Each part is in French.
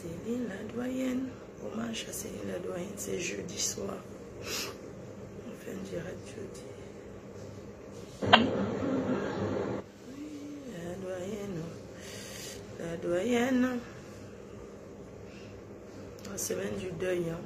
Céline la doyenne. Hommage à Céline la doyenne, c'est jeudi soir. On fait un direct jeudi. Oui, la doyenne. La doyenne. La semaine du deuil. Hein.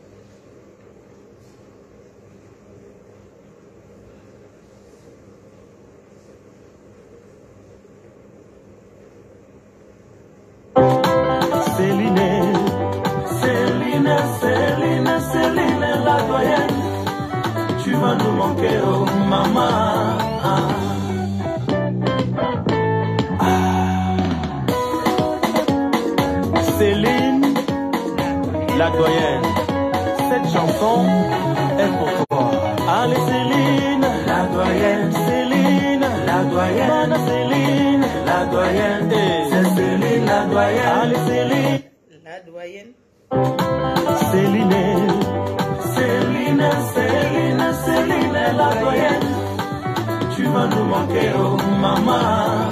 Céline, la doyenne, tu vas nous manquer, oh maman. Céline, la doyenne, cette chanson est pour toi. Allez Céline, la doyenne, Céline, la doyenne, Céline, la doyenne, c'est Céline, la doyenne. Allez Céline, la doyenne. Céline, Céline, Céline, Céline, la doyenne, tu vas nous manquer, oh maman.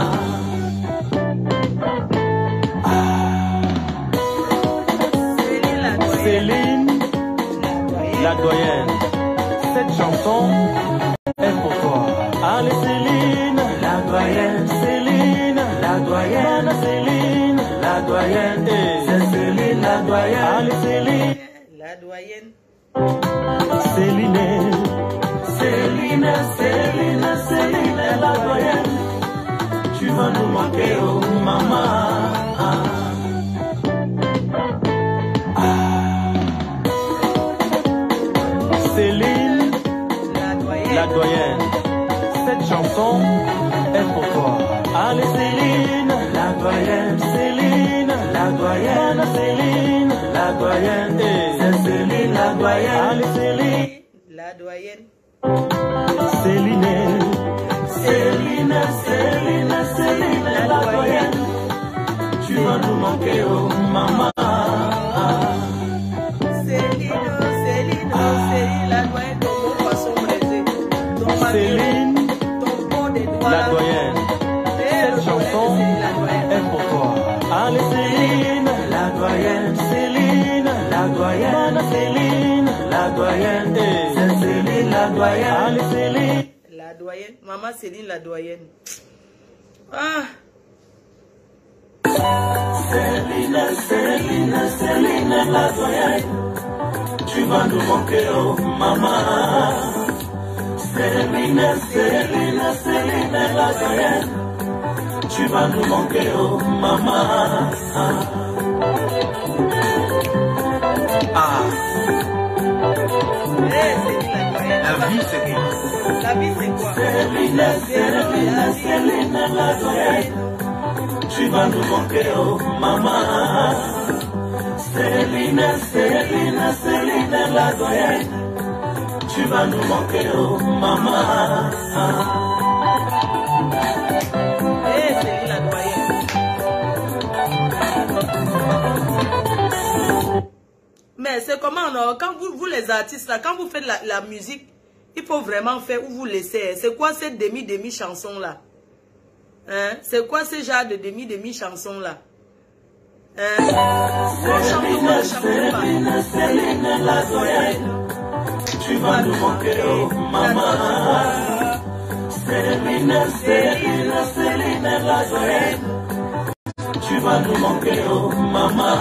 Céline, la doyenne, cette chanson est pour toi. Allez Céline, la doyenne, Céline, la doyenne, Céline, la doyenne, c'est Céline, la doyenne. Allez Céline, la doyenne. Céline, Céline, Céline, Céline, la doyenne, tu vas nous manquer, oh maman. Céline, la doyenne, cette chanson est pour toi. Allez Céline, la doyenne, Céline, la doyenne, Céline, la doyenne, c'est Céline, la doyenne. Allez Céline, la doyenne. Céline, Céline, Céline, Céline, la doyenne, tu vas nous manquer, oh maman. Céline, la doyenne, cette chanson est pour toi. Allez Céline, la doyenne, Céline, la doyenne, Céline, la doyenne, c'est Céline, la doyenne. Allez Céline, la doyenne, maman Céline, la doyenne. Ah. Céline, Céline, Céline, la doyenne, tu vas nous manquer, oh maman. Céline, Céline, Céline, la doyenne, tu vas nous manquer, oh maman. La vie c'est quoi? La vie c'est quoi? Céline, Céline, Céline, la doyenne, tu vas nous manquer, oh maman. Céline, Céline, Céline, la doyenne, tu vas nous manquer, oh maman. C'est la doyenne. Mais c'est comment, non? Quand vous les artistes, là, quand vous faites la musique, il faut vraiment faire où vous laissez. C'est quoi cette demi-chanson là? Hein? C'est quoi ce genre de demi-chanson là? Hein? Céline, Céline, la doyenne, tu vas nous manquer, oh maman. Céline, Céline, Céline, la doyenne, tu vas nous manquer, oh maman.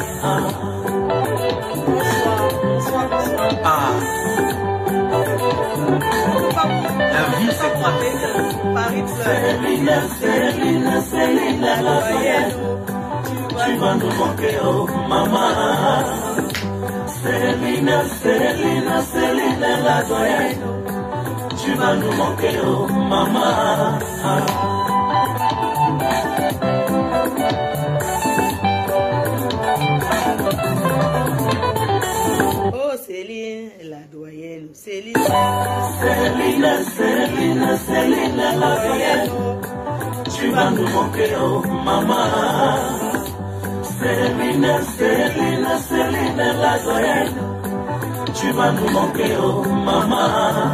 La vie c'est quoi? Céline, Céline, Céline, la doyenne, tu vas nous manquer, oh maman. Céline, Céline, Céline, la doyenne, tu vas nous manquer, oh maman. Oh Céline, la doyenne, Céline. Céline, Céline, Céline, la doyenne, tu vas nous manquer, oh maman. Céline, Céline, Céline, la doyenne, tu vas nous manquer, oh maman.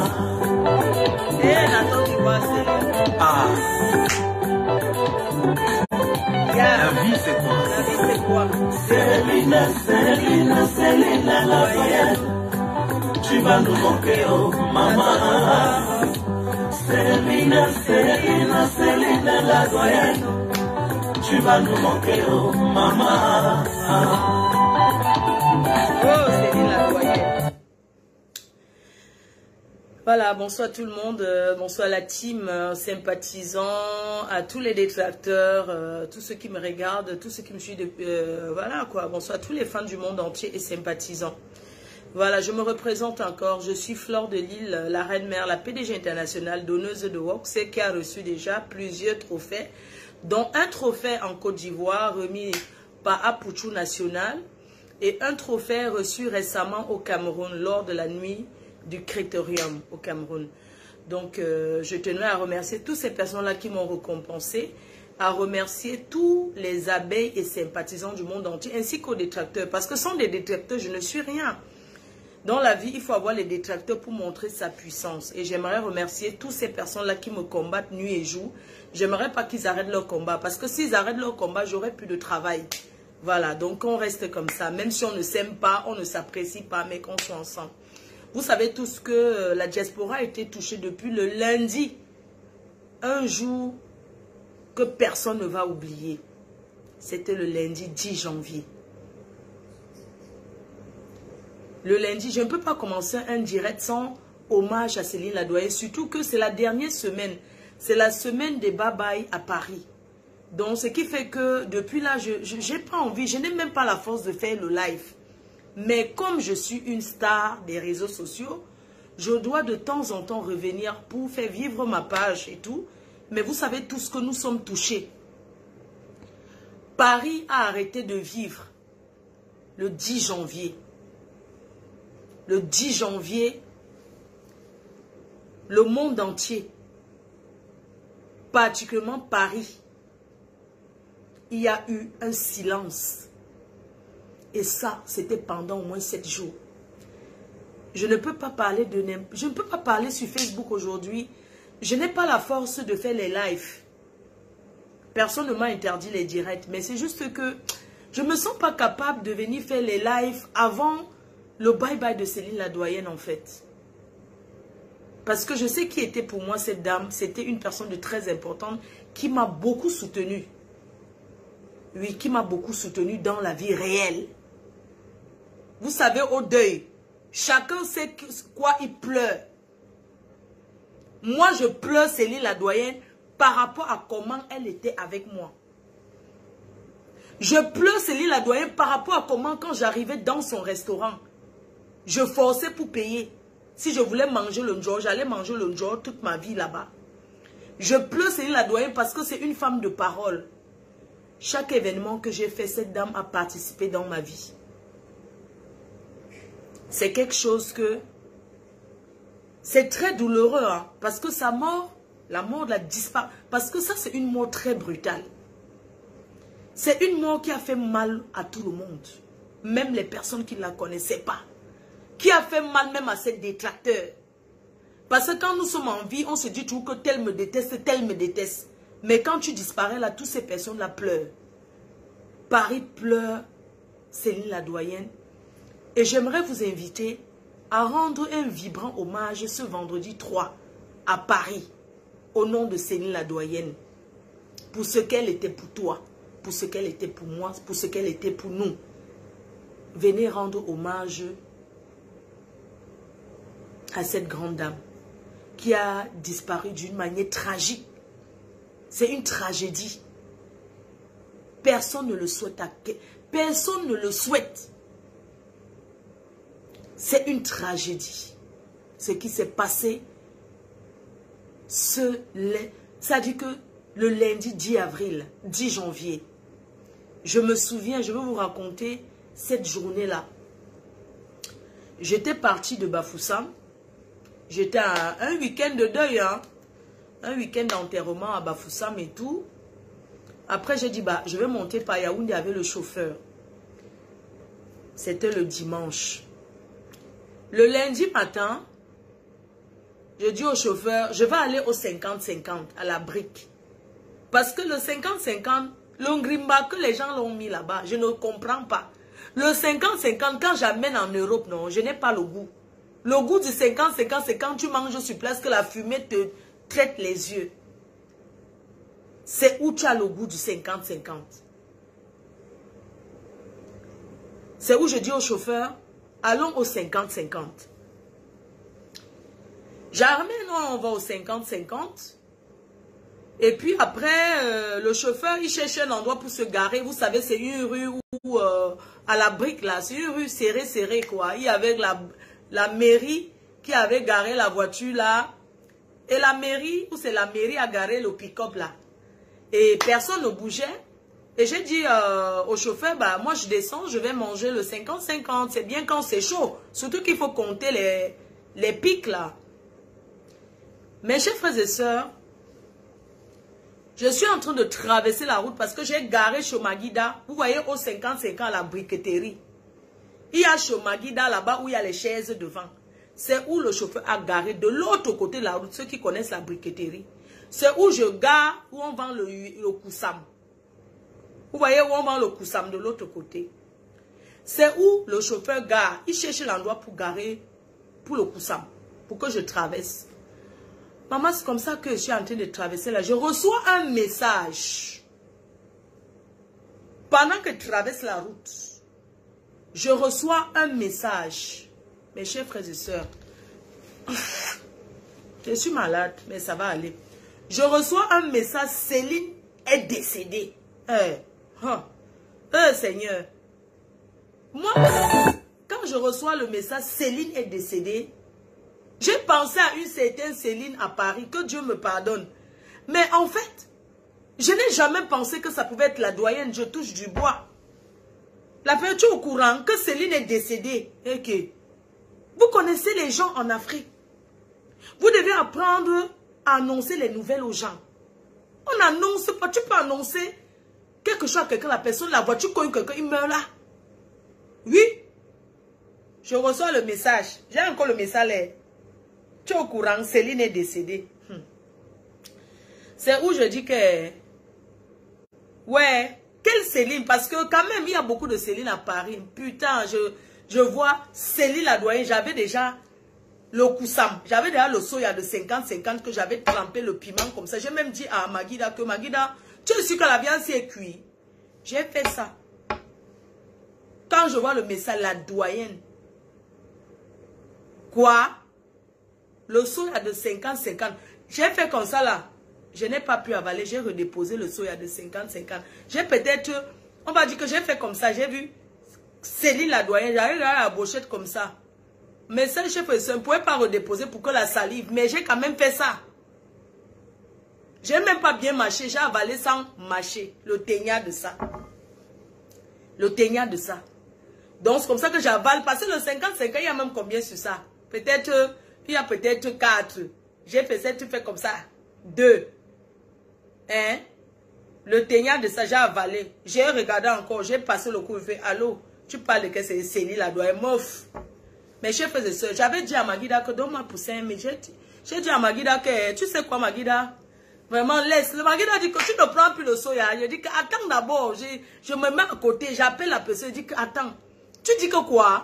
Et Nathan qui voit Céline. La vie c'est quoi? La vie c'est quoi? toi. Céline, Céline, Céline la doyenne. Tu vas nous manquer, oh maman. Céline, Céline, Céline la doyenne. Tu vas nous manquer, oh maman. Oh, Céline la doyenne. Voilà, bonsoir tout le monde, bonsoir la team, sympathisants, à tous les détracteurs, tous ceux qui me regardent, tous ceux qui me suivent, voilà quoi, bonsoir à tous les fans du monde entier et sympathisants. Voilà, je me représente encore, je suis Flore de Lille, la reine mère, la PDG internationale, donneuse de Wox, qui a reçu déjà plusieurs trophées, dont un trophée en Côte d'Ivoire remis par Apouchou National et un trophée reçu récemment au Cameroun lors de la nuit du Critérium au Cameroun. Donc, je tenais à remercier toutes ces personnes-là qui m'ont récompensé, à remercier tous les abeilles et sympathisants du monde entier, ainsi qu'aux détracteurs. Parce que sans des détracteurs, je ne suis rien. Dans la vie, il faut avoir les détracteurs pour montrer sa puissance. Et j'aimerais remercier toutes ces personnes-là qui me combattent nuit et jour. J'aimerais pas qu'ils arrêtent leur combat. Parce que s'ils arrêtent leur combat, j'aurai plus de travail. Voilà, donc on reste comme ça. Même si on ne s'aime pas, on ne s'apprécie pas, mais qu'on soit ensemble. Vous savez tous que la diaspora a été touchée depuis le lundi. Un jour que personne ne va oublier. C'était le lundi 10 janvier. Le lundi, je ne peux pas commencer un direct sans hommage à Céline la doyenne. Surtout que c'est la dernière semaine. C'est la semaine des bye-bye à Paris. Donc, ce qui fait que depuis là, je n'ai pas envie, je n'ai même pas la force de faire le live. Mais comme je suis une star des réseaux sociaux, je dois de temps en temps revenir pour faire vivre ma page et tout. Mais vous savez tous que nous sommes touchés. Paris a arrêté de vivre le 10 janvier. Le 10 janvier, le monde entier, particulièrement Paris, il y a eu un silence. Et ça, c'était pendant au moins 7 jours. Je ne peux pas parler je ne peux pas parler sur Facebook aujourd'hui. Je n'ai pas la force de faire les lives. Personne ne m'a interdit les directs. Mais c'est juste que je ne me sens pas capable de venir faire les lives avant le bye-bye de Céline la doyenne en fait. Parce que je sais qui était pour moi cette dame. C'était une personne de très importante qui m'a beaucoup soutenue. Oui, qui m'a beaucoup soutenue dans la vie réelle. Vous savez, au deuil, chacun sait quoi il pleure. Moi, je pleure Céline la doyenne par rapport à comment elle était avec moi. Je pleure Céline la doyenne par rapport à comment, quand j'arrivais dans son restaurant, je forçais pour payer. Si je voulais manger le jour, j'allais manger le jour toute ma vie là-bas. Je pleure Céline la doyenne parce que c'est une femme de parole. Chaque événement que j'ai fait, cette dame a participé dans ma vie. C'est quelque chose que... C'est très douloureux, hein, parce que sa mort, la mort de la disparu. Parce que ça, c'est une mort très brutale. C'est une mort qui a fait mal à tout le monde. Même les personnes qui ne la connaissaient pas. Qui a fait mal même à ses détracteurs. Parce que quand nous sommes en vie, on se dit toujours que tel me déteste, tel me déteste. Mais quand tu disparais là, toutes ces personnes-là pleurent. Paris pleure, Céline la doyenne. Et j'aimerais vous inviter à rendre un vibrant hommage ce vendredi 3 à Paris, au nom de Céline la doyenne. Pour ce qu'elle était pour toi, pour ce qu'elle était pour moi, pour ce qu'elle était pour nous. Venez rendre hommage à cette grande dame qui a disparu d'une manière tragique. C'est une tragédie. Personne ne le souhaite. Personne ne le souhaite. C'est une tragédie. Ce qui s'est passé, ça dit que le lundi 10 avril, 10 janvier, je me souviens, je vais vous raconter cette journée-là. J'étais partie de Bafoussam. J'étais à un week-end de deuil, hein. Un week-end d'enterrement à Bafoussam et tout. Après, j'ai dit, bah, je vais monter par Yaoundé avec le chauffeur. C'était le dimanche. Le lundi matin, je dis au chauffeur, je vais aller au 50-50, à la brique. Parce que le 50-50, L'Ongrimba que les gens l'ont mis là-bas, je ne comprends pas. Le 50-50, quand j'amène en Europe, non, je n'ai pas le goût. Le goût du 50-50, c'est quand tu manges sur place que la fumée te traite les yeux. C'est où tu as le goût du 50-50. C'est où je dis au chauffeur, allons au 50-50. Jamais, non, on va au 50-50. Et puis après, le chauffeur, il cherche un endroit pour se garer. Vous savez, c'est une rue où, à la brique là, c'est une rue serrée quoi. Il y avait la mairie qui avait garé la voiture là. Et la mairie, où c'est la mairie a garé le pick-up là. Et personne ne bougeait. Et j'ai dit au chauffeur, bah moi je descends, je vais manger le 50-50. C'est bien quand c'est chaud. Surtout qu'il faut compter les pics là. Mes chers frères et sœurs, je suis en train de traverser la route parce que j'ai garé chez Maguida. Vous voyez au 50-50 la briqueterie. Il y a chez Maguida là-bas où il y a les chaises devant. C'est où le chauffeur a garé de l'autre côté de la route, ceux qui connaissent la briqueterie. C'est où je gare, où on vend le koussam. Vous voyez où on vend le koussam de l'autre côté. C'est où le chauffeur gare. Il cherche l'endroit pour garer pour le koussam, pour que je traverse. Maman, c'est comme ça que je suis en train de traverser là. Je reçois un message. Pendant que je traverse la route, je reçois un message. Mes chers frères et sœurs, je suis malade, mais ça va aller. Je reçois un message, Céline est décédée. Seigneur. Moi, quand je reçois le message, Céline est décédée, j'ai pensé à une certaine Céline à Paris, que Dieu me pardonne. Mais en fait, je n'ai jamais pensé que ça pouvait être la doyenne, je touche du bois. La personne, tu es au courant que Céline est décédée. Okay. Vous connaissez les gens en Afrique. Vous devez apprendre à annoncer les nouvelles aux gens. On n'annonce pas, tu peux annoncer quelque chose à quelqu'un, la personne, la voiture cogne quelqu'un, il meurt là. Oui. Je reçois le message. J'ai encore le message là. Tu es au courant, Céline est décédée. C'est où je dis que... Ouais, quelle Céline? Parce que quand même, il y a beaucoup de Céline à Paris. Putain, je vois Céline la doyenne. J'avais déjà le koussam. J'avais déjà le soya de 50-50 que j'avais trempé le piment comme ça. J'ai même dit à Maguida que Maguida, tu es sûr que la viande s'est cuite? J'ai fait ça. Quand je vois le message, la doyenne. Quoi? Le soya de 50-50. J'ai fait comme ça là. Je n'ai pas pu avaler. J'ai redéposé le soya de 50-50. J'ai peut-être... On va dire que j'ai fait comme ça. J'ai vu Céline la doyenne. J'arrive à la brochette comme ça. Mais ça, chef, je ne pouvais pas redéposer pour que la salive. Mais j'ai quand même fait ça. J'ai même pas bien mâché. J'ai avalé sans mâcher. Le ténia de ça. Le ténia de ça. Donc c'est comme ça que j'avale. Parce que le 50-50, il y a même combien sur ça? Peut-être... Il y a peut-être 4. J'ai fait ça, tu fais comme ça. 2. Hein? Le ténia de ça, j'ai avalé. J'ai regardé encore, j'ai passé le coup, je fais, allô, tu parles de que c'est Céline la doyenne, mof. Mes chers frères et sœurs, j'avais dit à Maguida que donne-moi pour 5 000. J'ai dit à Maguida que, tu sais quoi Maguida? Vraiment, laisse. Le Maguida dit que tu ne prends plus le soya. Je dis que, attends d'abord, je me mets à côté, j'appelle la personne, je dis que, attends. Tu dis que quoi?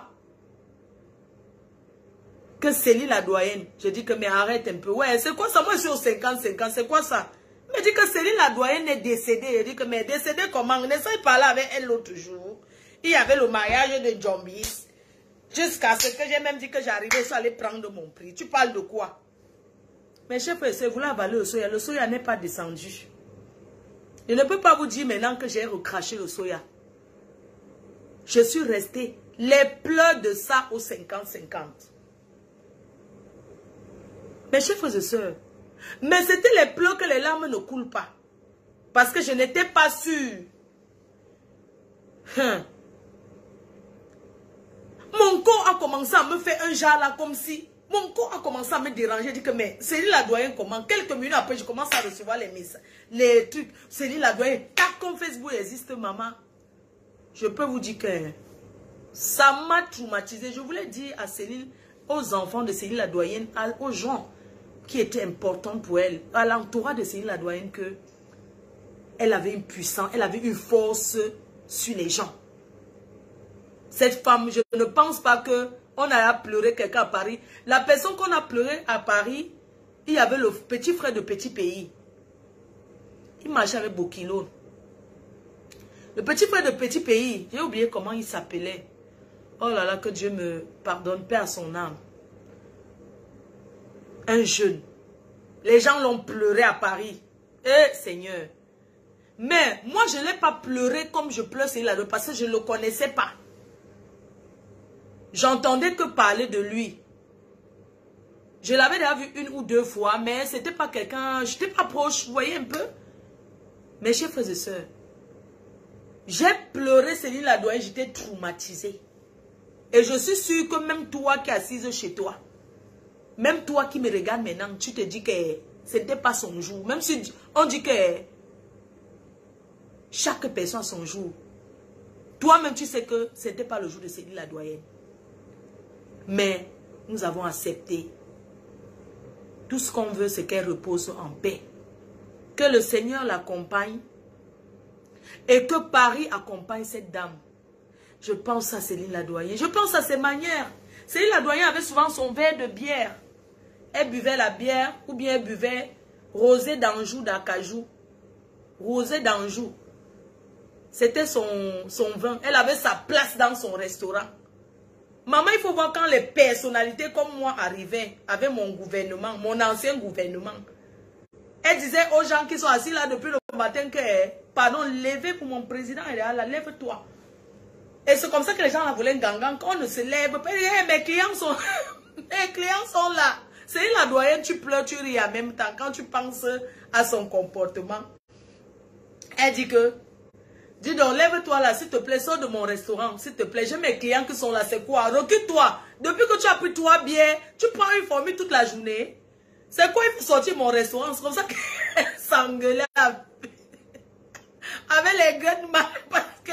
Que Céline la doyenne. Je dis que mais arrête un peu. Ouais, c'est quoi ça? Moi je suis au 50-50. C'est quoi ça? Mais dit que Céline la doyenne est décédée. Je dis que mais décédée comment? N'essaye pas là avec elle l'autre jour. Il y avait le mariage de Jombis. Jusqu'à ce que j'ai même dit que j'arrivais à aller prendre mon prix. Tu parles de quoi? Mais chef, vous voulez avaler le soya. Le soya n'est pas descendu. Je ne peux pas vous dire maintenant que j'ai recraché le soya. Je suis resté les pleurs de ça au 50-50. Mes chers frères et sœurs, mais c'était les pleurs que les larmes ne coulent pas. Parce que je n'étais pas sûre. Mon corps a commencé à me faire un genre là comme si... Mon corps a commencé à me déranger. Je dis que mais Céline la doyenne comment? Quelques minutes après, je commence à recevoir les messages. Les trucs. Céline la doyenne. Comme Facebook existe, maman. Je peux vous dire que ça m'a traumatisé. Je voulais dire à Céline, aux enfants de Céline la doyenne, aux gens qui étaient importants pour elle, à l'entourage de Céline la doyenne, que elle avait une puissance, elle avait une force sur les gens. Cette femme, je ne pense pas qu'on a pleuré quelqu'un à Paris. La personne qu'on a pleuré à Paris, il y avait le petit frère de Petit Pays. Il marchait avec Bokilo. Le petit frère de Petit Pays, j'ai oublié comment il s'appelait. Oh là là, que Dieu me pardonne, paix à son âme. Un jeune. Les gens l'ont pleuré à Paris. Eh Seigneur. Mais moi, je ne l'ai pas pleuré comme je pleure Céline Ladoyen parce que je ne le connaissais pas. J'entendais que parler de lui. Je l'avais déjà vu une ou deux fois, mais ce n'était pas quelqu'un, je n'étais pas proche, vous voyez un peu. Mes chers frères et sœurs, j'ai pleuré Céline Ladoyen, j'étais traumatisée. Et je suis sûre que même toi qui es assise chez toi, même toi qui me regardes maintenant, tu te dis que ce n'était pas son jour. Même si on dit que chaque personne a son jour. Toi-même, tu sais que ce n'était pas le jour de Céline Ladoyen. Mais nous avons accepté. Tout ce qu'on veut, c'est qu'elle repose en paix. Que le Seigneur l'accompagne. Et que Paris accompagne cette dame. Je pense à Céline Ladoyen. Je pense à ses manières. Céline Ladoyen avait souvent son verre de bière. Elle buvait la bière ou bien elle buvait rosé d'Anjou d'Acajou. Rosé d'Anjou. C'était son vin. Elle avait sa place dans son restaurant. Maman, il faut voir quand les personnalités comme moi arrivaient avec mon gouvernement, mon ancien gouvernement. Elle disait aux gens qui sont assis là depuis le matin que, pardon, levez pour mon président, elle est là, lève-toi. Et c'est comme ça que les gens la voulaient gangan. Quand on ne se lève pas, mes clients sont, mes clients sont là. C'est la doyenne, tu pleures, tu ris en même temps quand tu penses à son comportement. Elle dit que, dis donc, lève-toi là, s'il te plaît, sors de mon restaurant, s'il te plaît. J'ai mes clients qui sont là, c'est quoi? Recule-toi. Depuis que tu as pris 3 bières, tu prends une formule toute la journée. C'est quoi, il faut sortir mon restaurant? C'est comme ça qu'elle s'engueulait avec les gueules mal parce que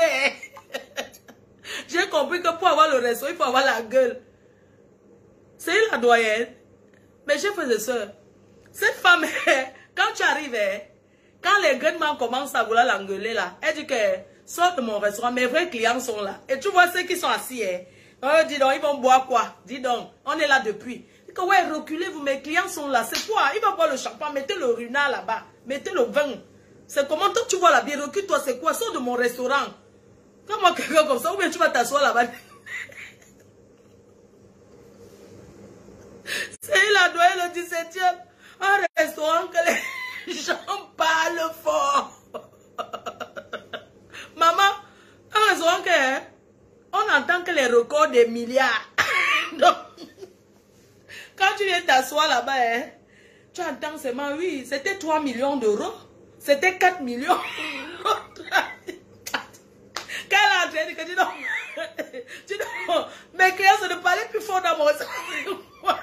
j'ai compris que pour avoir le restaurant, il faut avoir la gueule. C'est la doyenne. Mais chers frères et sœurs, cette femme, quand tu arrives, quand les gueulements commencent à vouloir l'engueuler là, elle dit que sors de mon restaurant, mes vrais clients sont là. Et tu vois ceux qui sont assis, oh, dis donc, ils vont boire quoi? Dis donc, on est là depuis. Que ouais, reculez-vous, mes clients sont là. C'est quoi? Il va boire le champagne, mettez le runard là-bas, mettez le vin. C'est comment toi tu vois la bière, recule-toi, c'est quoi? Sors de mon restaurant. Comment quelqu'un comme ça, ou bien tu vas t'asseoir là-bas. C'est la doyenne le 17e. Un restaurant que les gens parlent fort. Maman, un restaurant que on entend que les records des milliards. Donc, quand tu viens t'asseoir là-bas, tu entends seulement, oui, c'était 3 millions d'euros. C'était 4 millions. Quand elle a entraîné, dis donc, mes clients se ne parlaient plus fort dans mon restaurant.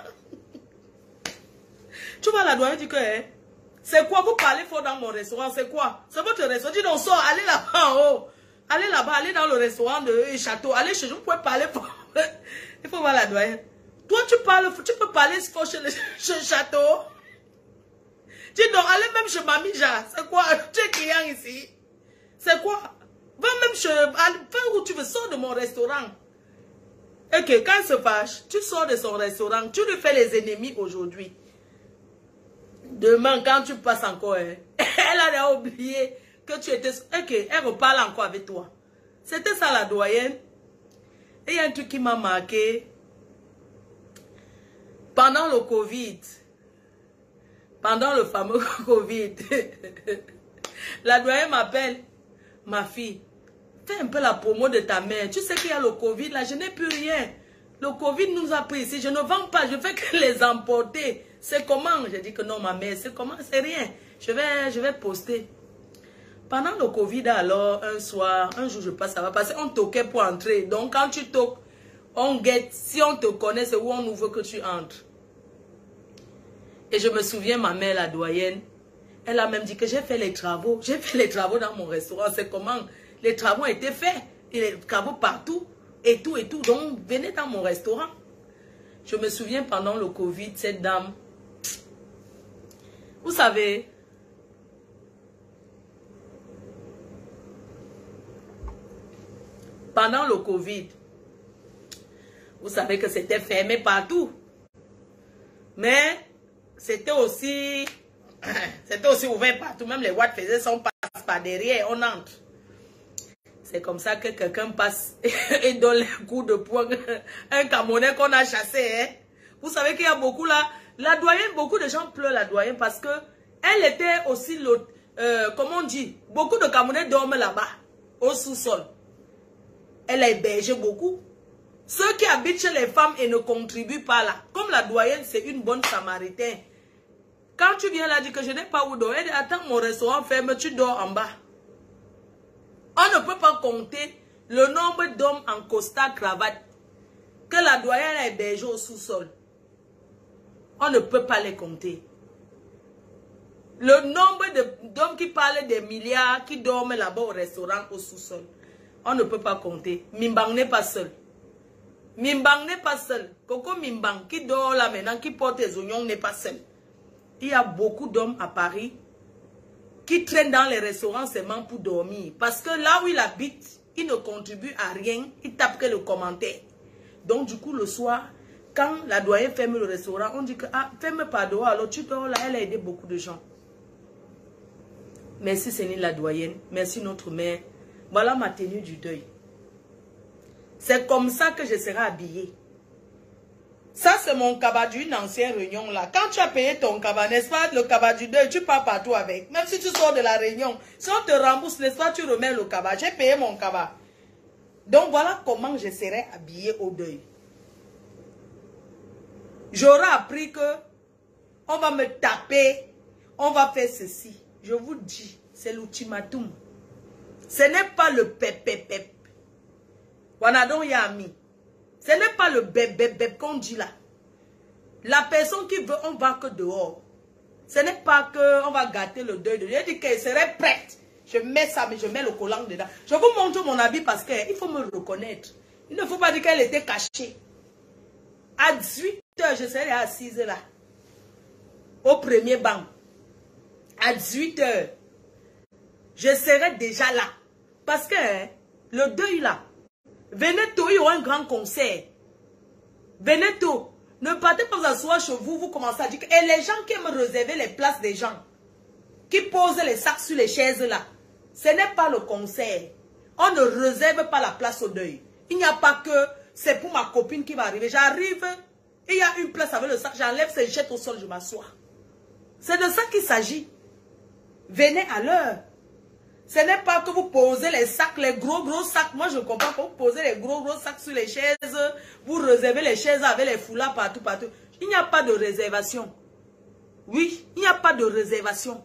Tu vois, la doyenne dit que, c'est quoi, vous parlez fort dans mon restaurant, c'est quoi? C'est votre restaurant. Dis donc, sort, allez là-bas en haut. Allez là-bas, allez dans le restaurant de Château. Allez chez vous, vous pouvez parler fort. Il faut voir la doyenne. Toi, tu peux parler fort chez le Château. Dis donc, allez même chez Mamija. C'est quoi? Tu es client ici. C'est quoi? Va même chez... Va où tu veux, sors de mon restaurant. Ok, quand il se fâche, tu sors de son restaurant. Tu lui fais les ennemis aujourd'hui. Demain, quand tu passes encore, elle a oublié que tu étais... Ok, elle reparle encore avec toi. C'était ça la doyenne. Et il y a un truc qui m'a marqué. Pendant le Covid, pendant le fameux Covid, la doyenne m'appelle, ma fille, fais un peu la promo de ta mère. Tu sais qu'il y a le Covid, là, je n'ai plus rien. Le Covid nous a pris ici, je ne vends pas, je fais que les emporter. C'est comment? J'ai dit que non, ma mère, c'est comment? C'est rien. Je vais poster. Pendant le Covid, alors, un soir, un jour, je passe, ça va passer, on toquait pour entrer. Donc, quand tu toques, on guette. Si on te connaît, c'est où on ouvre que tu entres. Et je me souviens, ma mère, la doyenne, elle a même dit que j'ai fait les travaux. J'ai fait les travaux dans mon restaurant. C'est comment? Les travaux étaient faits. Et les travaux partout. Et tout, et tout. Donc, venez dans mon restaurant. Je me souviens, pendant le Covid, cette dame, vous savez, pendant le Covid, vous savez que c'était fermé partout. Mais c'était aussi ouvert partout. Même les watts faisaient son passe par derrière, on entre. C'est comme ça que quelqu'un passe et donne les coups de poing. Un Camerounais qu'on a chassé. Hein. Vous savez qu'il y a beaucoup là. La doyenne, beaucoup de gens pleurent la doyenne parce que elle était aussi, comment on dit, beaucoup de Camerounais dorment là-bas, au sous-sol. Elle a hébergé beaucoup. Ceux qui habitent chez les femmes et ne contribuent pas là, comme la doyenne, c'est une bonne samaritaine. Quand tu viens là, dis que je n'ai pas où dormir, elle dit, attends, mon restaurant ferme, tu dors en bas. On ne peut pas compter le nombre d'hommes en costard cravate que la doyenne a hébergé au sous-sol. On ne peut pas les compter. Le nombre d'hommes qui parlent des milliards, qui dorment là-bas au restaurant, au sous-sol. On ne peut pas compter. Mimbang n'est pas seul. Mimbang n'est pas seul. Coco Mimbang qui dort là maintenant, qui porte les oignons, n'est pas seul. Il y a beaucoup d'hommes à Paris qui traînent dans les restaurants seulement pour dormir. Parce que là où il habite, il ne contribue à rien. Il tape que le commentaire. Donc du coup, le soir, quand la doyenne ferme le restaurant, on dit que ah, ferme pas dehors. Alors tu dors là, elle a aidé beaucoup de gens. Merci Céline la doyenne. Merci notre mère. Voilà ma tenue du deuil. C'est comme ça que je serai habillée. Ça, c'est mon cabas d'une ancienne réunion là. Quand tu as payé ton cabas, n'est-ce pas, le cabas du deuil, tu pars partout avec. Même si tu sors de la réunion, si on te rembourse, n'est-ce pas, tu remets le cabas. J'ai payé mon cabas. Donc voilà comment je serai habillée au deuil. J'aurai appris que on va me taper, on va faire ceci. Je vous dis, c'est l'ultimatum. Ce n'est pas le pep. Wanadon Yami. Ce n'est pas le bep qu'on dit là. La personne qui veut, on va que dehors. Ce n'est pas que on va gâter le deuil de Dieu. Je dis qu'elle serait prête. Je mets ça, mais je mets le collant dedans. Je vous montre mon habit parce qu'il faut me reconnaître. Il ne faut pas dire qu'elle était cachée. À 18 h, je serai assise là. Au premier banc. À 18 h, je serai déjà là. Parce que le deuil là, venez tôt, il y aura un grand concert. Venez tôt. Ne partez pas vous asseoir chez vous, vous commencez à dire que... Et les gens qui aiment réserver les places des gens, qui posent les sacs sur les chaises là, ce n'est pas le concert. On ne réserve pas la place au deuil. Il n'y a pas que c'est pour ma copine qui va arriver. J'arrive, il y a une place avec le sac, j'enlève, je jette au sol, je m'assois. C'est de ça qu'il s'agit. Venez à l'heure. Ce n'est pas que vous posez les sacs, les gros sacs. Moi, je comprends que vous posez les gros sacs sur les chaises. Vous réservez les chaises avec les foulards partout. Il n'y a pas de réservation. Oui, il n'y a pas de réservation.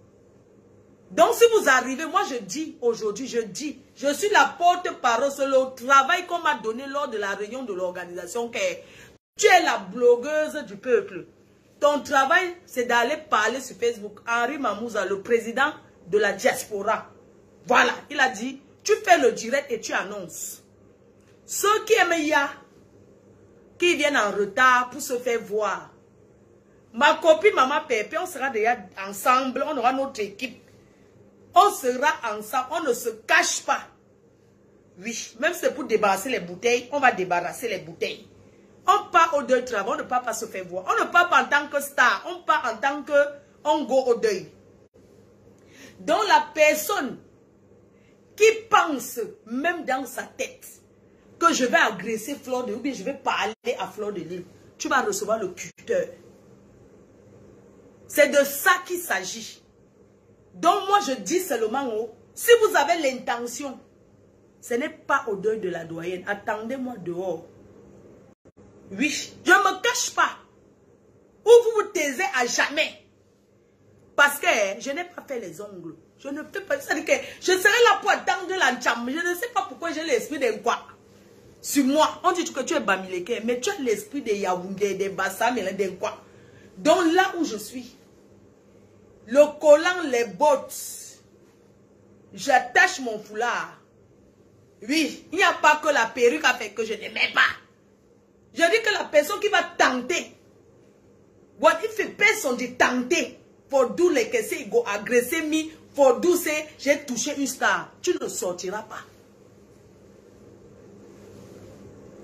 Donc, si vous arrivez, moi, je dis aujourd'hui, je suis la porte-parole sur le travail qu'on m'a donné lors de la réunion de l'organisation. Tu es la blogueuse du peuple. Ton travail, c'est d'aller parler sur Facebook. Henri Mamouza, le président de la diaspora. Voilà, il a dit, tu fais le direct et tu annonces. Ceux qui aiment Ya, qui viennent en retard pour se faire voir. Ma copine, Maman Pépé, on sera déjà ensemble, on aura notre équipe. On sera ensemble, on ne se cache pas. Oui, même si c'est pour débarrasser les bouteilles, on va débarrasser les bouteilles. On part au deuil travail, on ne part pas se faire voir. On ne part pas en tant que star, on part en tant que on go au deuil. Donc la personne qui pense, même dans sa tête, que je vais agresser Fleur de Lys, ou bien je vais parler à Fleur de Lys, tu vas recevoir le cutter. C'est de ça qu'il s'agit. Donc moi je dis seulement, si vous avez l'intention, ce n'est pas au deuil de la doyenne, attendez-moi dehors. Oui, je ne me cache pas. Ou vous vous taisez à jamais. Parce que je n'ai pas fait les ongles. Je ne fais pas. C'est-à-dire que je serai là pour attendre l'encham. Je ne sais pas pourquoi j'ai l'esprit d'un quoi. Sur moi, on dit que tu es Bamileke, mais tu as l'esprit des Yaoundé, des Bassam et d'un quoi. Donc là où je suis, le collant, les bottes, j'attache mon foulard. Oui, il n'y a pas que la perruque a fait que je n'aimais pas. Je dis que la personne qui va tenter, what if a person dit tenter, pour d'où les caisses, il go agresser me, pour d'où c'est, j'ai touché une star, tu ne sortiras pas.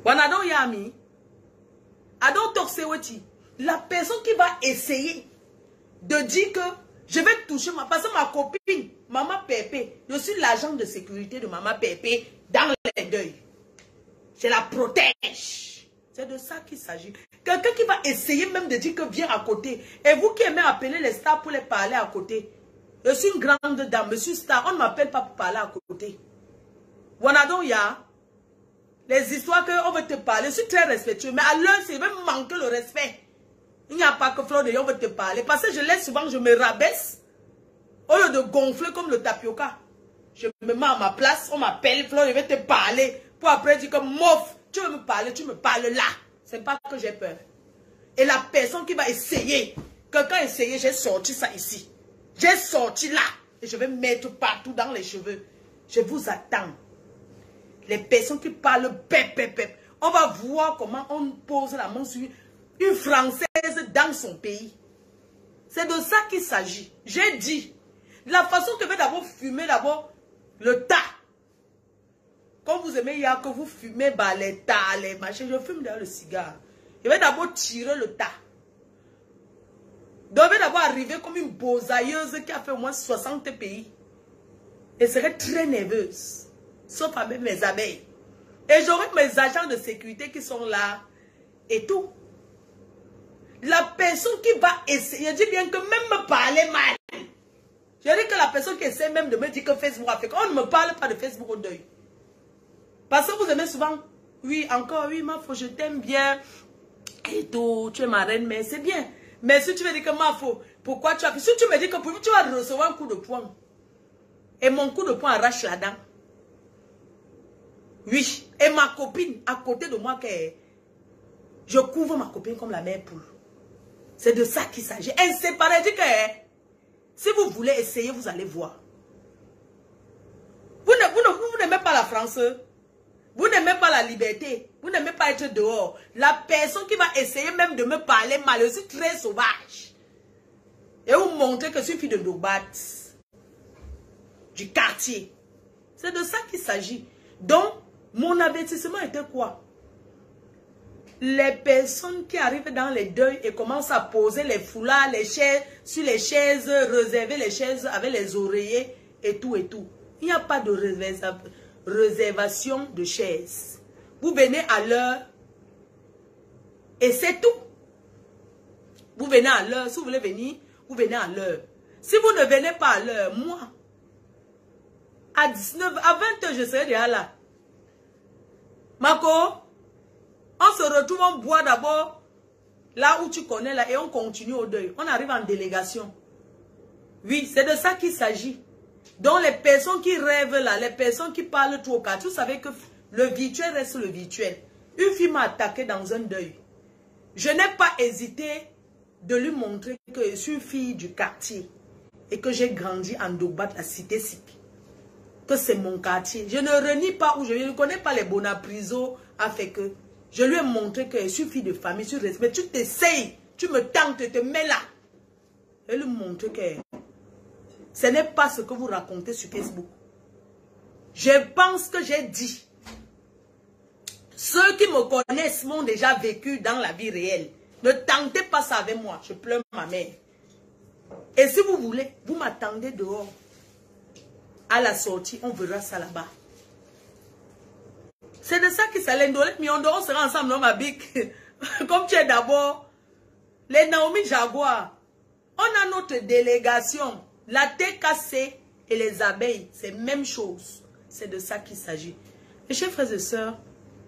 Wanadon Yami. Adon Tokseweti. La personne qui va essayer de dire que je vais toucher parce que ma copine, Maman Pépé, je suis l'agent de sécurité de Maman Pépé dans les deuils. Je la protège. C'est de ça qu'il s'agit. Quelqu'un qui va essayer même de dire que viens à côté. Et vous qui aimez appeler les stars pour les parler à côté. Je suis une grande dame, je suis star. On ne m'appelle pas pour parler à côté. Wanadon ya. Les histoires qu'on veut te parler, je suis très respectueux. Mais à l'heure, c'est même manquer le respect. Il n'y a pas que Fleur de Yon veut te parler. Parce que je laisse souvent, je me rabaisse. Au lieu de gonfler comme le tapioca. Je me mets à ma place, on m'appelle, Fleur, je vais te parler. Pour après dire comme mof, tu veux me parles là. C'est pas que j'ai peur. Et la personne qui va essayer, quelqu'un a essayé, j'ai sorti ça ici. J'ai sorti là. Et je vais mettre partout dans les cheveux. Je vous attends. Les personnes qui parlent pep. On va voir comment on pose la main sur une Française dans son pays. C'est de ça qu'il s'agit. J'ai dit. La façon que je vais d'abord fumer d'abord le tas. Quand vous aimez, il y a que vous fumez bah, les tas, les machins. Je fume d'ailleurs le cigare. Je vais d'abord tirer le tas. Donc, je vais d'abord arriver comme une bosailleuse qui a fait au moins 60 pays. Et serait très nerveuse. Sauf avec mes abeilles. Et j'aurai mes agents de sécurité qui sont là. Et tout. La personne qui va essayer, je dis bien que même me parler mal. Je dis que la personne qui essaie même de me dire que Facebook a fait. On ne me parle pas de Facebook au deuil. Parce que vous aimez souvent. Oui, encore, oui, ma faux, je t'aime bien. Et tout, tu es ma reine, mais c'est bien. Mais si tu me dis que ma faux, pourquoi tu as fait? Si tu me dis que pour tu vas recevoir un coup de poing. Et mon coup de poing arrache la dent. Oui. Et ma copine, à côté de moi, je couvre ma copine comme la mère poule. C'est de ça qu'il s'agit. Inséparé, dit que si vous voulez essayer, vous allez voir. Vous n'aimez pas la France. Vous n'aimez pas la liberté. Vous n'aimez pas être dehors. La personne qui va essayer même de me parler mal, je suis très sauvage. Et vous montrer que je suis fille de Dobat. Du quartier. C'est de ça qu'il s'agit. Donc, mon avertissement était quoi? Les personnes qui arrivent dans les deuils et commencent à poser les foulards, les chaises, sur les chaises, réserver les chaises avec les oreillers et tout et tout. Il n'y a pas de réservation de chaises. Vous venez à l'heure et c'est tout. Vous venez à l'heure. Si vous voulez venir, vous venez à l'heure. Si vous ne venez pas à l'heure, moi, à 19, à 20 h, je serai déjà là. Marco, on se retrouve, on boit d'abord là où tu connais là et on continue au deuil. On arrive en délégation. Oui, c'est de ça qu'il s'agit. Donc les personnes qui rêvent là, les personnes qui parlent tout au cas, vous savez que le virtuel reste le virtuel. Une fille m'a attaqué dans un deuil. Je n'ai pas hésité de lui montrer que je suis fille du quartier et que j'ai grandi en Dogbat, la cité SIC. Que c'est mon quartier. Je ne renie pas ou je ne connais pas les Bonapriso a fait que je lui ai montré que je suis fille de famille, je suis respect. Tu t'essayes, tu me tentes, tu te mets là. Je lui montre que ce n'est pas ce que vous racontez sur Facebook. Je pense que j'ai dit. Ceux qui me connaissent m'ont déjà vécu dans la vie réelle. Ne tentez pas ça avec moi. Je pleure ma mère. Et si vous voulez, vous m'attendez dehors. À la sortie, on verra ça là-bas. C'est de ça qu'il s'allait. On sera ensemble dans ma bique. Comme tu es d'abord. Les Naomi Jaguar. On a notre délégation. La TKC et les abeilles. C'est la même chose. C'est de ça qu'il s'agit. Mes chers frères et sœurs.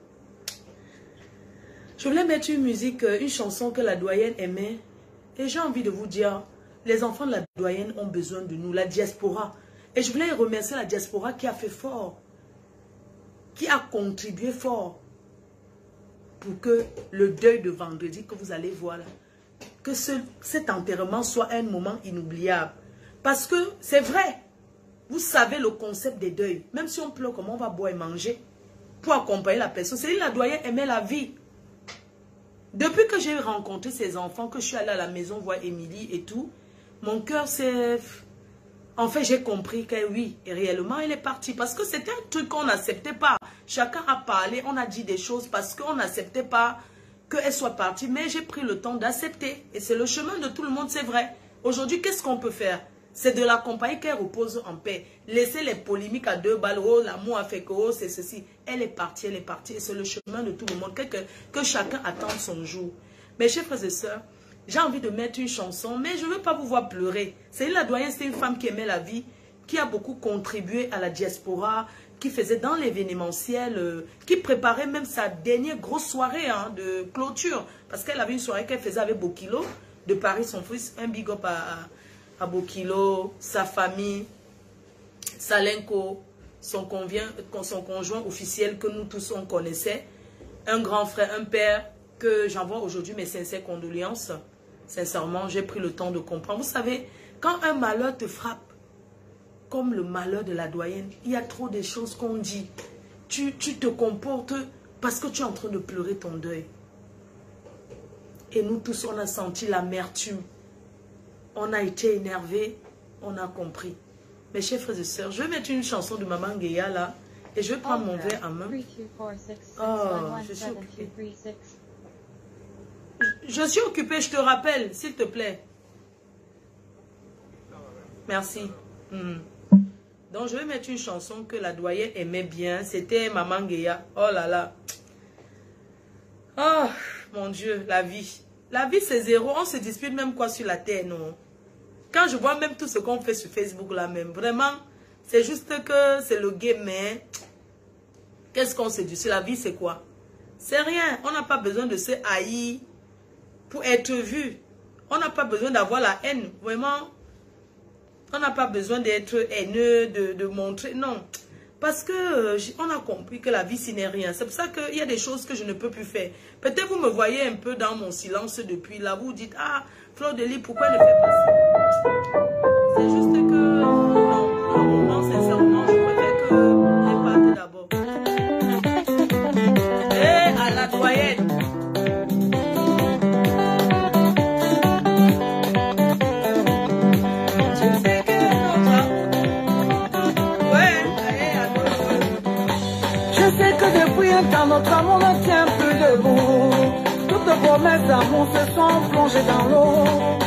Je voulais mettre une musique, une chanson que la doyenne aimait. Et j'ai envie de vous dire. Les enfants de la doyenne ont besoin de nous. La diaspora. Et je voulais remercier la diaspora qui a fait fort. Qui a contribué fort. Pour que le deuil de vendredi que vous allez voir là. Que cet enterrement soit un moment inoubliable. Parce que c'est vrai. Vous savez le concept des deuils. Même si on pleure, comment on va boire et manger. Pour accompagner la personne. C'est la doyenne aimait la vie. Depuis que j'ai rencontré ces enfants. Que je suis allée à la maison voir Émilie et tout. Mon cœur s'est... En fait, j'ai compris que oui, et réellement, elle est partie. Parce que c'était un truc qu'on n'acceptait pas. Chacun a parlé, on a dit des choses parce qu'on n'acceptait pas qu'elle soit partie. Mais j'ai pris le temps d'accepter. Et c'est le chemin de tout le monde, c'est vrai. Aujourd'hui, qu'est-ce qu'on peut faire? C'est de l'accompagner qu'elle repose en paix. Laisser les polémiques à 2 balles. Oh, l'amour a fait que, oh, c'est ceci. Elle est partie, elle est partie. Et c'est le chemin de tout le monde. Que chacun attende son jour. Mes chers frères et sœurs, j'ai envie de mettre une chanson, mais je ne veux pas vous voir pleurer. Céline la Doyenne, c'est une femme qui aimait la vie, qui a beaucoup contribué à la diaspora, qui faisait dans l'événementiel, qui préparait même sa dernière grosse soirée de clôture. Parce qu'elle avait une soirée qu'elle faisait avec Bokilo, de Paris, son fils, un big up à Bokilo, sa famille, Salenko, son conjoint officiel que nous tous on connaissait, un grand frère, un père, que j'envoie aujourd'hui mes sincères condoléances. Sincèrement, j'ai pris le temps de comprendre. Vous savez, quand un malheur te frappe, comme le malheur de la doyenne, il y a trop de choses qu'on dit. Tu te comportes parce que tu es en train de pleurer ton deuil. Et nous tous, on a senti l'amertume. On a été énervés, on a compris. Mes chers frères et sœurs, je vais mettre une chanson de Maman Guéa là, et je vais prendre mon verre en main. Oh, je suis occupée. Je suis occupée, je te rappelle, s'il te plaît. Merci. Donc, je vais mettre une chanson que la doyenne aimait bien. C'était Maman Guéa. Oh là là. Oh, mon Dieu, la vie. La vie, c'est zéro. On se dispute même quoi sur la terre, non? Quand je vois même tout ce qu'on fait sur Facebook là même, vraiment, c'est juste que c'est le game, mais qu'est-ce qu'on se dit sur la vie, c'est quoi? C'est rien. On n'a pas besoin de se haïr pour être vu. On n'a pas besoin d'avoir la haine. Vraiment, on n'a pas besoin d'être haineux, de montrer. Non. Parce que on a compris que la vie, ce n'est rien. C'est pour ça qu'il y a des choses que je ne peux plus faire. Peut-être vous me voyez un peu dans mon silence depuis là. Vous dites, ah, Fleur de Lys, pourquoi elle ne fait pas ça? C'est juste que, non, pour le moment, sincèrement, je préfère que elle parte d'abord. Et à la doyenne. Quand notre amour ne tient plus debout, toutes nos promesses d'amour se sont plongées dans l'eau.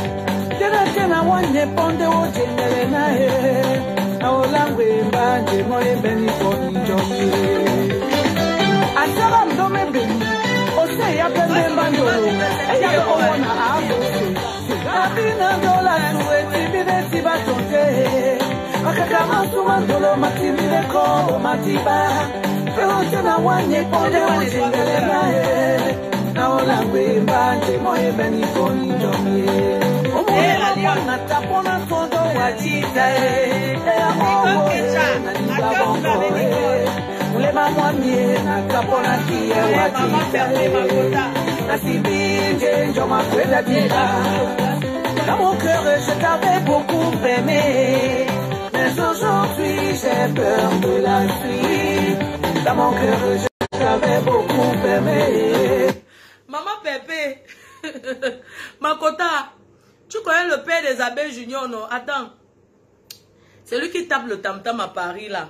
Dans mon cœur, je t'avais beaucoup aimé, mais aujourd'hui j'ai peur de la suite. Dans mon cœur, je t'avais beaucoup aimé. Maman Pépé, Makota, tu connais le père des abeilles junior, non? Attends. C'est lui qui tape le tam-tam à Paris, là.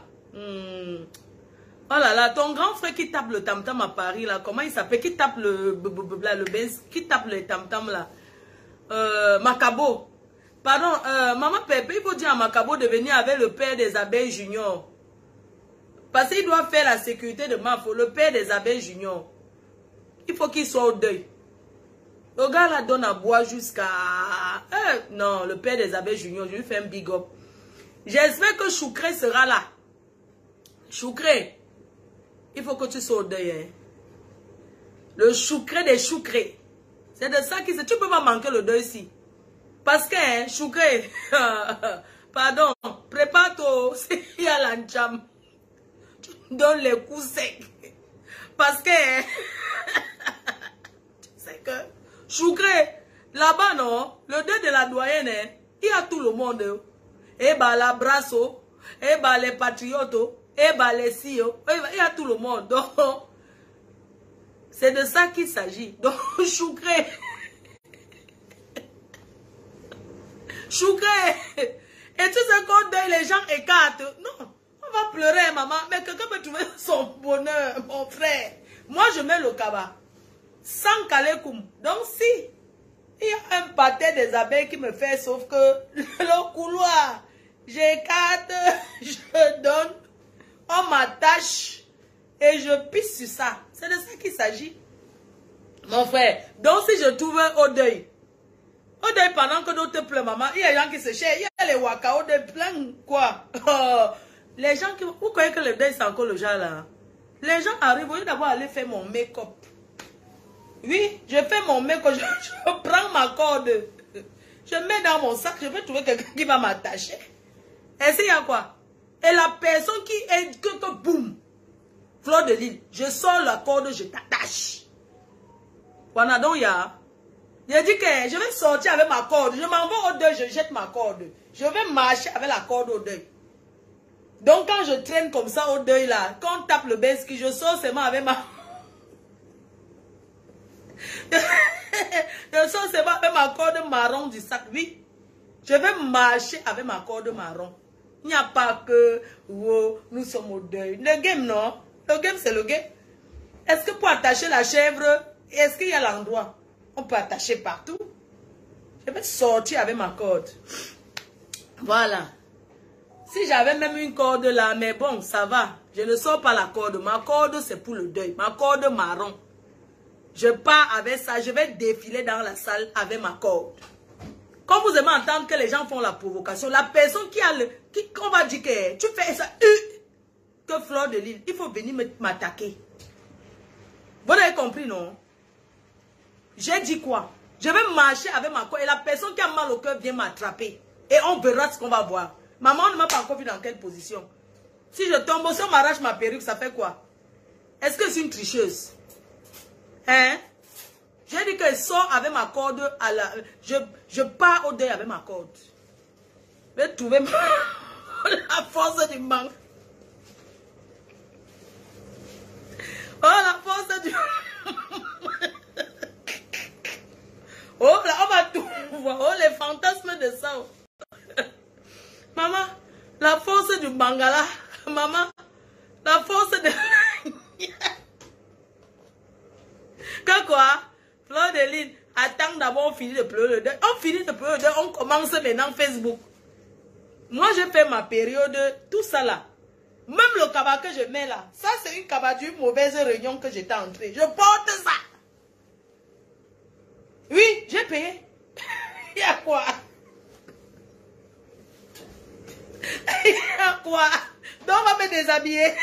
Oh là là, ton grand frère qui tape le tam-tam à Paris, là, comment il s'appelle? Qui tape qui tape le tam-tam, là? Macabo. Pardon, Maman Pépé, il faut dire à Macabo de venir avec le père des abeilles junior. Parce qu'il doit faire la sécurité de Mafo, le père des abeilles junior. Il faut qu'il soit au deuil. Le gars là donne à boire jusqu'à... non, le père des abeilles junior, je lui fais un big up. J'espère que Choukré sera là. Choukré, il faut que tu sois au deuil. Hein. Le Choukré des Choukrés. C'est de ça qu'il se... Tu peux pas manquer le deuil ici. Parce que, hein, Choukré, pardon, prépare-toi, il y a l'anjam. Tu donnes les coups secs. Parce que, tu sais que, Choukré, là-bas, non, le deuil de la doyenne, hein, il y a tout le monde. Et bah, la brasso, et bah, les patriotes, et bah, les CEO, il y a tout le monde. Donc, c'est de ça qu'il s'agit. Donc, Choukré. Choukré. Et tu sais qu'au deuil, les gens écartent. Non, on va pleurer, maman. Mais quelqu'un peut trouver son bonheur, mon frère. Moi, je mets le kaba. Sans kalekoum. Donc, si il y a un pâté des abeilles qui me fait, sauf que le couloir, j'écarte, je donne, on m'attache et je pisse sur ça. C'est de ça qu'il s'agit. Mon frère, donc si je trouve au deuil pendant que d'autres pleurent, maman, il y a des gens qui se cherchent, il y a les waka au deuil plein, quoi. Les gens qui... Vous croyez que le deuil c'est encore le genre là? Les gens arrivent, au lieu d'avoir allé faire mon make-up. Oui, je fais mon make-up, je prends ma corde, je mets dans mon sac, je vais trouver quelqu'un qui va m'attacher. Et c'est à quoi? Et la personne qui est que boum, Fleur de Lys, je sors la corde, je t'attache. Voilà donc il y a. J'ai dit que je vais sortir avec ma corde, je m'en vais au deuil, je jette ma corde. Je vais marcher avec la corde au deuil. Donc quand je traîne comme ça au deuil là, quand on tape le benski, je sors seulement avec ma... je sors seulement avec ma corde marron du sac, oui. Je vais marcher avec ma corde marron. Il n'y a pas que oh, nous sommes au deuil. Le game, non? Le game, c'est le game. Est-ce que pour attacher la chèvre, est-ce qu'il y a l'endroit? On peut attacher partout. Je vais sortir avec ma corde. Voilà. Si j'avais même une corde là, mais bon, ça va. Je ne sors pas la corde. Ma corde, c'est pour le deuil. Ma corde marron. Je pars avec ça. Je vais défiler dans la salle avec ma corde. Quand vous aimez entendre que les gens font la provocation, la personne qui a le... on va dire que tu fais ça, que Fleur de Lys, il faut venir m'attaquer. Vous avez compris, non? J'ai dit quoi? Je vais marcher avec ma corde et la personne qui a mal au cœur vient m'attraper. Et on verra ce qu'on va voir. Maman ne m'a pas encore vu dans quelle position. Si je tombe, si on m'arrache ma perruque, ça fait quoi? Est-ce que c'est une tricheuse? Hein? J'ai dit que je sors avec ma corde à la... Je pars au deuil avec ma corde. Je vais trouver la force du manque. Oh, la force du... Oh, là, on va tout voir. Oh, les fantasmes de ça. Maman, la force du Bangala. Maman, la force de... Que quoi? Fleur de Lys, attends d'abord, on finit de pleurer le deuil. On finit de pleurer le deuil, on commence maintenant Facebook. Moi, j'ai fait ma période, tout ça là. Même le cabas que je mets là, ça c'est une cabas d'une mauvaise réunion que j'étais entrée. Je porte ça. Oui, j'ai payé. Il y a quoi? Il y a quoi? Donc on va me déshabiller.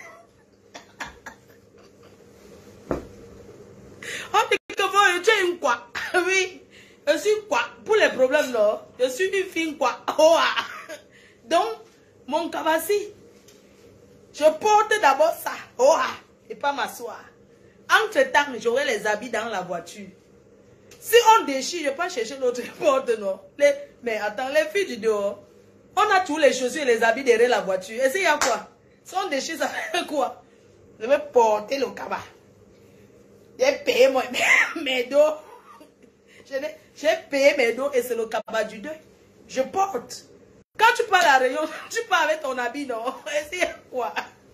On dit que tu es une quoi? Oui, je suis quoi? Pour les problèmes, non? Je suis une fille quoi? Oh, ah. Donc, mon cabassi, je porte d'abord ça. Oh, ah. Et pas m'asseoir. Entre-temps, j'aurai les habits dans la voiture. Si on déchire, je ne vais pas chercher l'autre porte, non? Mais attends, les filles du dehors, on a tous les chaussures et les habits derrière la voiture. Et s'il y a quoi? Si on déchire, ça fait quoi? Je vais porter le cabas. J'ai payé mes dos. J'ai payé mes dos et c'est le cabas du deuil. Je porte. Quand tu pars à la réunion, tu pars avec ton habit, non? Et c'est quoi?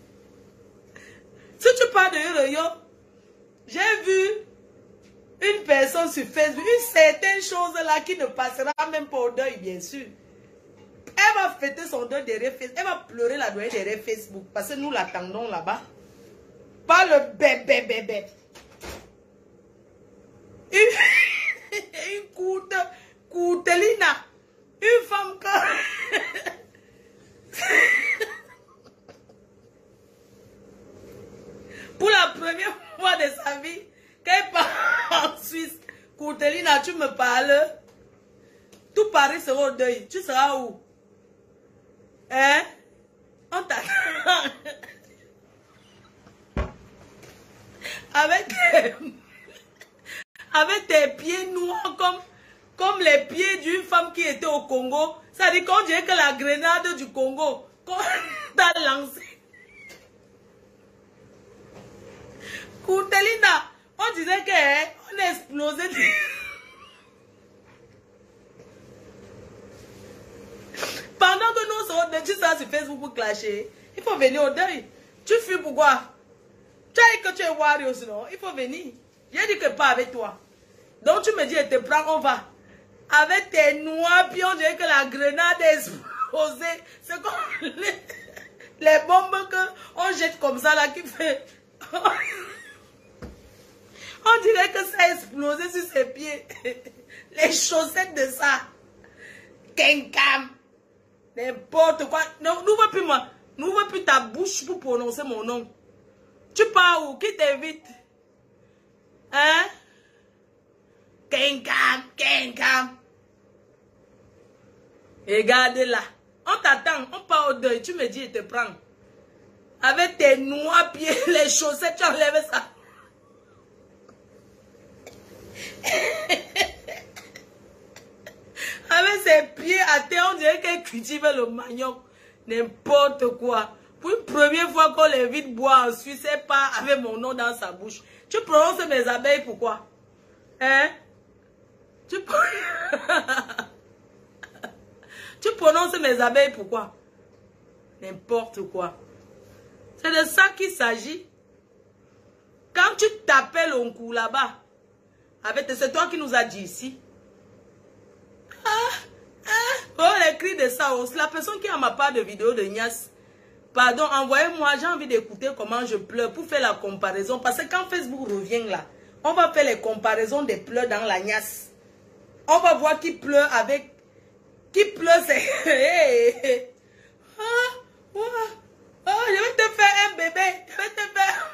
Si tu pars de une réunion, j'ai vu une personne sur Facebook, une certaine chose là qui ne passera même pas au deuil, bien sûr. Elle va fêter son deuil derrière Facebook. Elle va pleurer la douleur derrière Facebook. Parce que nous l'attendons là-bas. Pas le bébé. Une coutelina. Une femme que... Pour la première fois de sa vie, quand elle part en Suisse, Coutelina, tu me parles. Tout Paris sera au deuil. Tu seras où? Hein? On t'attend. Avec tes pieds noirs comme les pieds d'une femme qui était au Congo. Ça dit qu'on dirait que la grenade du Congo, qu'on t'a lancé. Coutelina, on disait qu'on a explosé. Pendant que nous sommes tu ça sur Facebook pour clasher, il faut venir au deuil. Tu fuis pourquoi? Tu as dit que tu es warrior sinon, il faut venir. J'ai dit que pas avec toi. Donc tu me dis, te prends, on va. Avec tes noix, puis on dirait que la grenade est explosée. C'est comme les bombes qu'on jette comme ça là qui fait... On dirait que ça a explosé sur ses pieds. Les chaussettes de ça. Kenkam. N'importe quoi. N'ouvre plus moi. N'ouvre plus ta bouche pour prononcer mon nom. Tu pars où? Qui t'invite? Hein? Kenkam. Kenkam. Regarde là. On t'attend. On part au deuil. Tu me dis, je te prends. Avec tes noix pieds, les chaussettes, tu enlèves ça. Avec ses pieds à terre, on dirait qu'elle cultive le manioc. N'importe quoi. Pour une première fois qu'on l'invite boire en Suisse, c'est pas avec mon nom dans sa bouche. Tu prononces mes abeilles pourquoi? Hein? Tu prononces mes abeilles pourquoi? N'importe quoi. C'est de ça qu'il s'agit. Quand tu t'appelles un coup là-bas, c'est toi qui nous as dit ici. Oh, les cris de ça, c'est la personne qui a ma part de vidéo de Nias. Pardon, envoyez-moi, j'ai envie d'écouter comment je pleure pour faire la comparaison. Parce que quand Facebook revient là, on va faire les comparaisons des pleurs dans la Nias. On va voir qui pleure avec... Qui pleure, c'est... Oh, je vais te faire un bébé. Je vais te faire...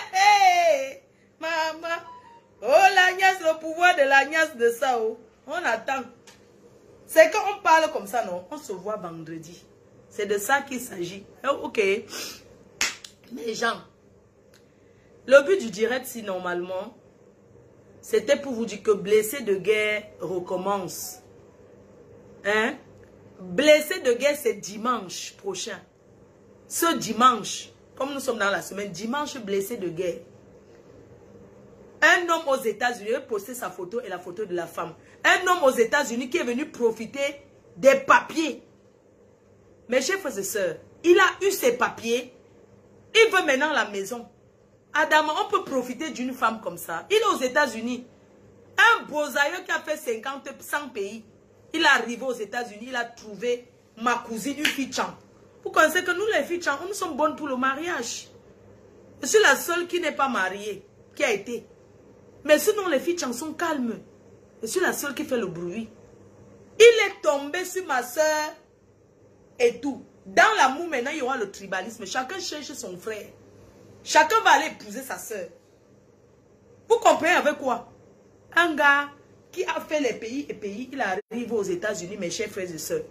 Maman. Oh, la Nias, le pouvoir de la Nias de ça. Oh. On attend. C'est quand on parle comme ça, non? On se voit vendredi. C'est de ça qu'il s'agit. Oh, ok. Mais gens, le but du direct, si normalement, c'était pour vous dire que blessé de guerre recommence. Hein? Blessé de guerre, c'est dimanche prochain. Ce dimanche, comme nous sommes dans la semaine, dimanche blessé de guerre. Un homme aux États-Unis a posté sa photo et la photo de la femme. Un homme aux États-Unis qui est venu profiter des papiers. Mes chers frères et sœurs, il a eu ses papiers. Il veut maintenant la maison. Adama, on peut profiter d'une femme comme ça. Il est aux États-Unis. Un bosailleux qui a fait 100 pays. Il est arrivé aux États-Unis, il a trouvé ma cousine, une fille Chan. Vous connaissez que nous, les filles Chan, nous sommes bonnes pour le mariage. Je suis la seule qui n'est pas mariée, qui a été. Mais sinon, les filles Chan sont calmes. Je suis la seule qui fait le bruit. Il est tombé sur ma soeur et tout. Dans l'amour, maintenant, il y aura le tribalisme. Chacun cherche son frère. Chacun va aller épouser sa soeur. Vous comprenez avec quoi? Un gars qui a fait les pays et pays, il arrive aux États-Unis, mes chers frères et sœurs.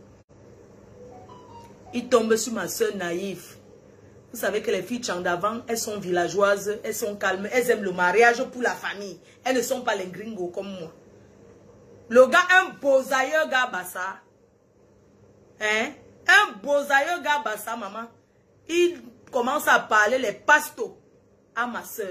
Il tombe sur ma soeur naïve. Vous savez que les filles Chan d'avant, elles sont villageoises, elles sont calmes, elles aiment le mariage pour la famille. Elles ne sont pas les gringos comme moi. Le gars, un bosailleux gars bassa. Hein? Un bosailleux gars bassa, maman. Il commence à parler les pastos à ma soeur.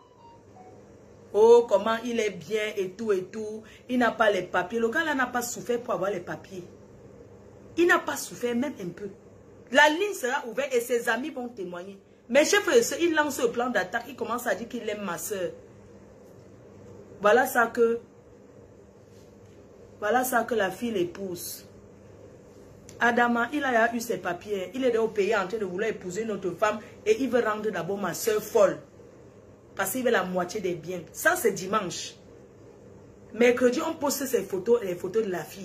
Oh, comment il est bien et tout et tout. Il n'a pas les papiers. Le gars là n'a pas souffert pour avoir les papiers. Il n'a pas souffert même un peu. La ligne sera ouverte et ses amis vont témoigner. Mais chef, il lance le plan d'attaque. Il commence à dire qu'il aime ma soeur. Voilà ça que la fille l'épouse. Adama, il a eu ses papiers. Il est au pays en train de vouloir épouser notre femme. Et il veut rendre d'abord ma soeur folle. Parce qu'il veut la moitié des biens. Ça, c'est dimanche. Mercredi, on poste ses photos et les photos de la fille.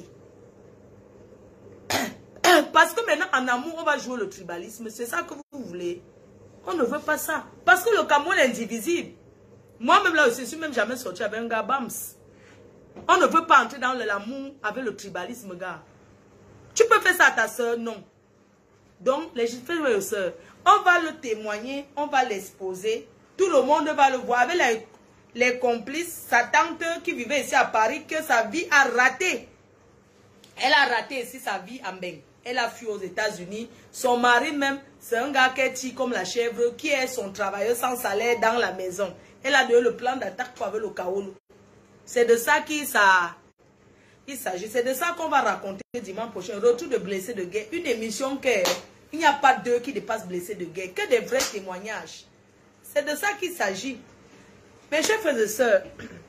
Parce que maintenant, en amour, on va jouer le tribalisme. C'est ça que vous voulez. On ne veut pas ça. Parce que le Cameroun est indivisible. Moi-même, là, je suis même jamais sorti avec un gars Bams. On ne veut pas entrer dans l'amour avec le tribalisme, gars. Tu peux faire ça à ta soeur? Non. Donc, les frères et sœurs, on va le témoigner, on va l'exposer. Tout le monde va le voir avec les complices. Sa tante qui vivait ici à Paris, que sa vie a raté. Elle a raté ici sa vie en Beng. Elle a fui aux États-Unis. Son mari même, c'est un gars qui est petit comme la chèvre, qui est son travailleur sans salaire dans la maison. Elle a donné le plan d'attaque pour avec le Kaolo. C'est de ça qu'il ça. il s'agit. C'est de ça qu'on va raconter dimanche prochain. Retour de blessés de guerre. Une émission que il n'y a pas deux qui dépassent blessés de guerre. Que des vrais témoignages. C'est de ça qu'il s'agit. Mes chers frères et sœurs,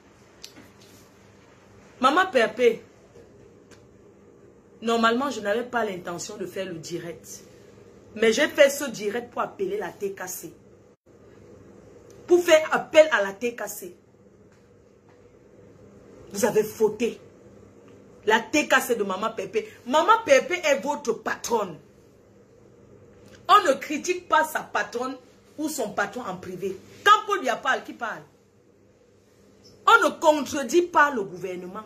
Maman Pépé, normalement, je n'avais pas l'intention de faire le direct. Mais j'ai fait ce direct pour appeler la TKC. Pour faire appel à la TKC. Vous avez fauté. La TKC de Maman Pépé. Maman Pépé est votre patronne. On ne critique pas sa patronne ou son patron en privé. Quand Paul Biya parle, qui parle? On ne contredit pas le gouvernement.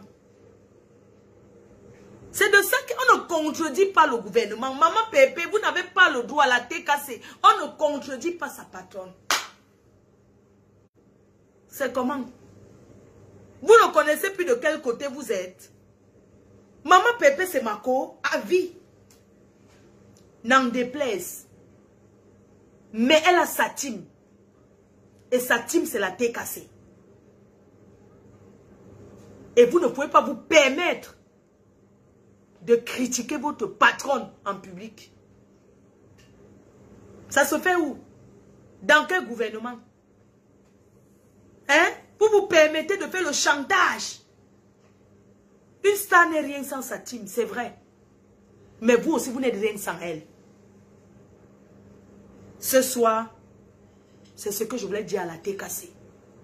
C'est de ça qu'on ne contredit pas le gouvernement. Maman Pépé, vous n'avez pas le droit à la TKC. On ne contredit pas sa patronne. C'est comment? Vous ne connaissez plus de quel côté vous êtes. Maman Pépé, c'est Mako, à vie. N'en déplaise. Mais elle a sa team. Et sa team, c'est la TKC. Et vous ne pouvez pas vous permettre de critiquer votre patronne en public. Ça se fait où? Dans quel gouvernement? Hein? Vous vous permettez de faire le chantage. Une star n'est rien sans sa team, c'est vrai. Mais vous aussi, vous n'êtes rien sans elle. Ce soir, c'est ce que je voulais dire à la TKC.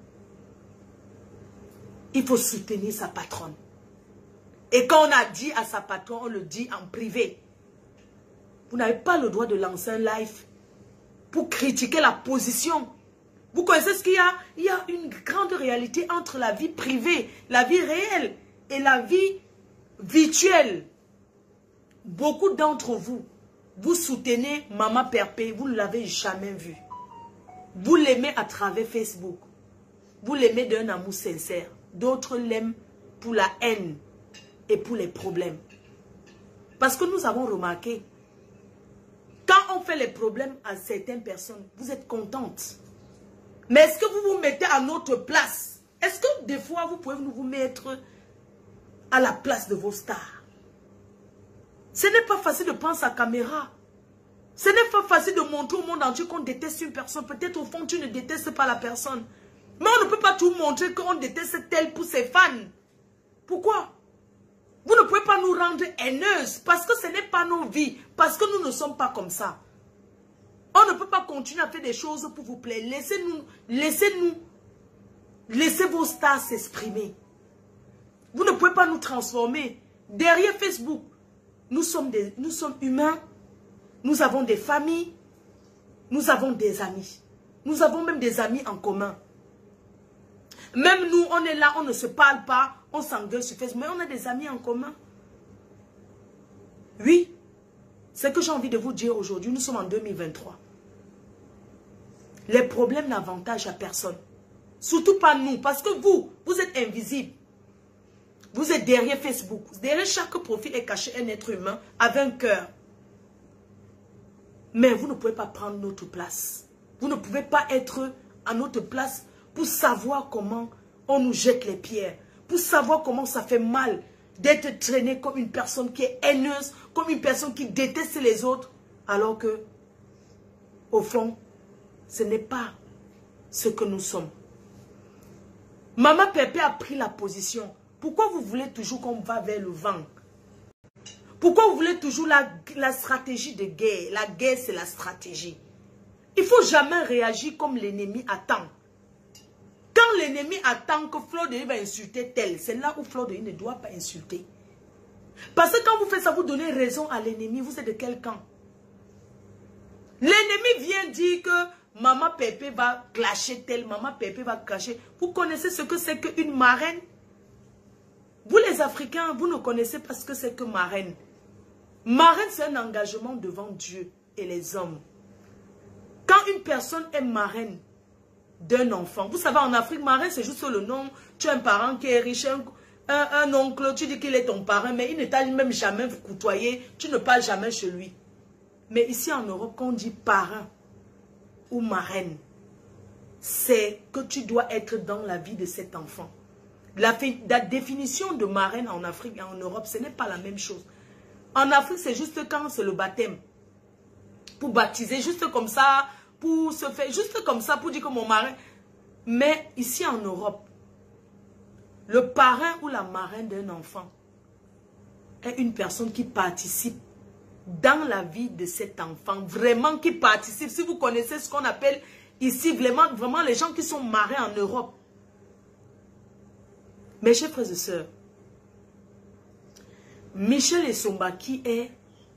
Il faut soutenir sa patronne. Et quand on a dit à sa patronne, on le dit en privé. Vous n'avez pas le droit de lancer un live pour critiquer la position. Vous connaissez ce qu'il y a? Il y a une grande réalité entre la vie privée, la vie réelle et la vie virtuelle. Beaucoup d'entre vous, vous soutenez Maman Pépé, vous ne l'avez jamais vu. Vous l'aimez à travers Facebook. Vous l'aimez d'un amour sincère. D'autres l'aiment pour la haine et pour les problèmes. Parce que nous avons remarqué, quand on fait les problèmes à certaines personnes, vous êtes contente. Mais est-ce que vous vous mettez à notre place? Est-ce que des fois, vous pouvez vous mettre à la place de vos stars? Ce n'est pas facile de prendre sa caméra. Ce n'est pas facile de montrer au monde entier qu'on déteste une personne. Peut-être au fond, tu ne détestes pas la personne. Mais on ne peut pas tout montrer qu'on déteste elle pour ses fans. Pourquoi? Vous ne pouvez pas nous rendre haineuses parce que ce n'est pas nos vies. Parce que nous ne sommes pas comme ça. On ne peut pas continuer à faire des choses pour vous plaire. Laissez vos stars s'exprimer. Vous ne pouvez pas nous transformer. Derrière Facebook, nous sommes humains. Nous avons des familles. Nous avons des amis. Nous avons même des amis en commun. Même nous, on est là, on ne se parle pas. On s'engueule sur Facebook. Mais on a des amis en commun. Oui. C'est ce que j'ai envie de vous dire aujourd'hui. Nous sommes en 2023. Les problèmes n'avantagent à personne. Surtout pas nous. Parce que vous êtes invisibles. Vous êtes derrière Facebook. Derrière chaque profil est caché un être humain avec un cœur. Mais vous ne pouvez pas prendre notre place. Vous ne pouvez pas être à notre place pour savoir comment on nous jette les pierres. Pour savoir comment ça fait mal d'être traîné comme une personne qui est haineuse, comme une personne qui déteste les autres. Alors que, au fond, ce n'est pas ce que nous sommes. Maman Pépé a pris la position. Pourquoi vous voulez toujours qu'on va vers le vent? Pourquoi vous voulez toujours la stratégie de guerre? La guerre, c'est la stratégie. Il ne faut jamais réagir comme l'ennemi attend. Quand l'ennemi attend que Fleur de Lys va insulter tel, c'est là où Fleur de Lys ne doit pas insulter. Parce que quand vous faites ça, vous donnez raison à l'ennemi. Vous êtes de quel camp? L'ennemi vient dire que Maman Pépé va clasher tel, Maman Pépé va clasher. Vous connaissez ce que c'est qu'une marraine? Vous les Africains, vous ne connaissez pas ce que c'est que marraine. Marraine, c'est un engagement devant Dieu et les hommes. Quand une personne est marraine d'un enfant, vous savez, en Afrique, marraine, c'est juste le nom. Tu as un parent qui est riche, un oncle, tu dis qu'il est ton parrain, mais il ne t'a même jamais côtoyé, tu ne parles jamais chez lui. Mais ici en Europe, quand on dit parrain ou marraine, c'est que tu dois être dans la vie de cet enfant. La définition de marraine en Afrique et en Europe, ce n'est pas la même chose. En Afrique, c'est juste quand c'est le baptême. Pour baptiser, juste comme ça, pour se faire, juste comme ça, pour dire que mon marraine. Mais ici en Europe, le parrain ou la marraine d'un enfant est une personne qui participe dans la vie de cet enfant. Vraiment qui participe. Si vous connaissez ce qu'on appelle ici, vraiment les gens qui sont marrains en Europe. Mes chers frères et sœurs, Michel Essomba qui est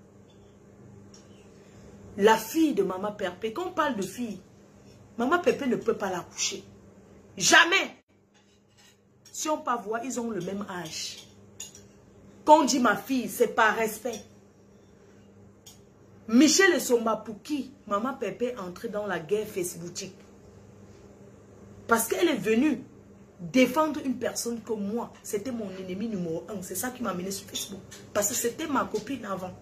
la fille de Maman Perpé. Quand on parle de fille, Maman Perpé ne peut pas la coucher. Jamais. Si on peut voir, ils ont le même âge. Quand on dit ma fille, c'est par respect. Michel Essomba pour qui Maman Perpé est entrée dans la guerre facebookique. Parce qu'elle est venue défendre une personne comme moi. C'était mon ennemi numéro 1. C'est ça qui m'a amené sur Facebook. Parce que c'était ma copine avant.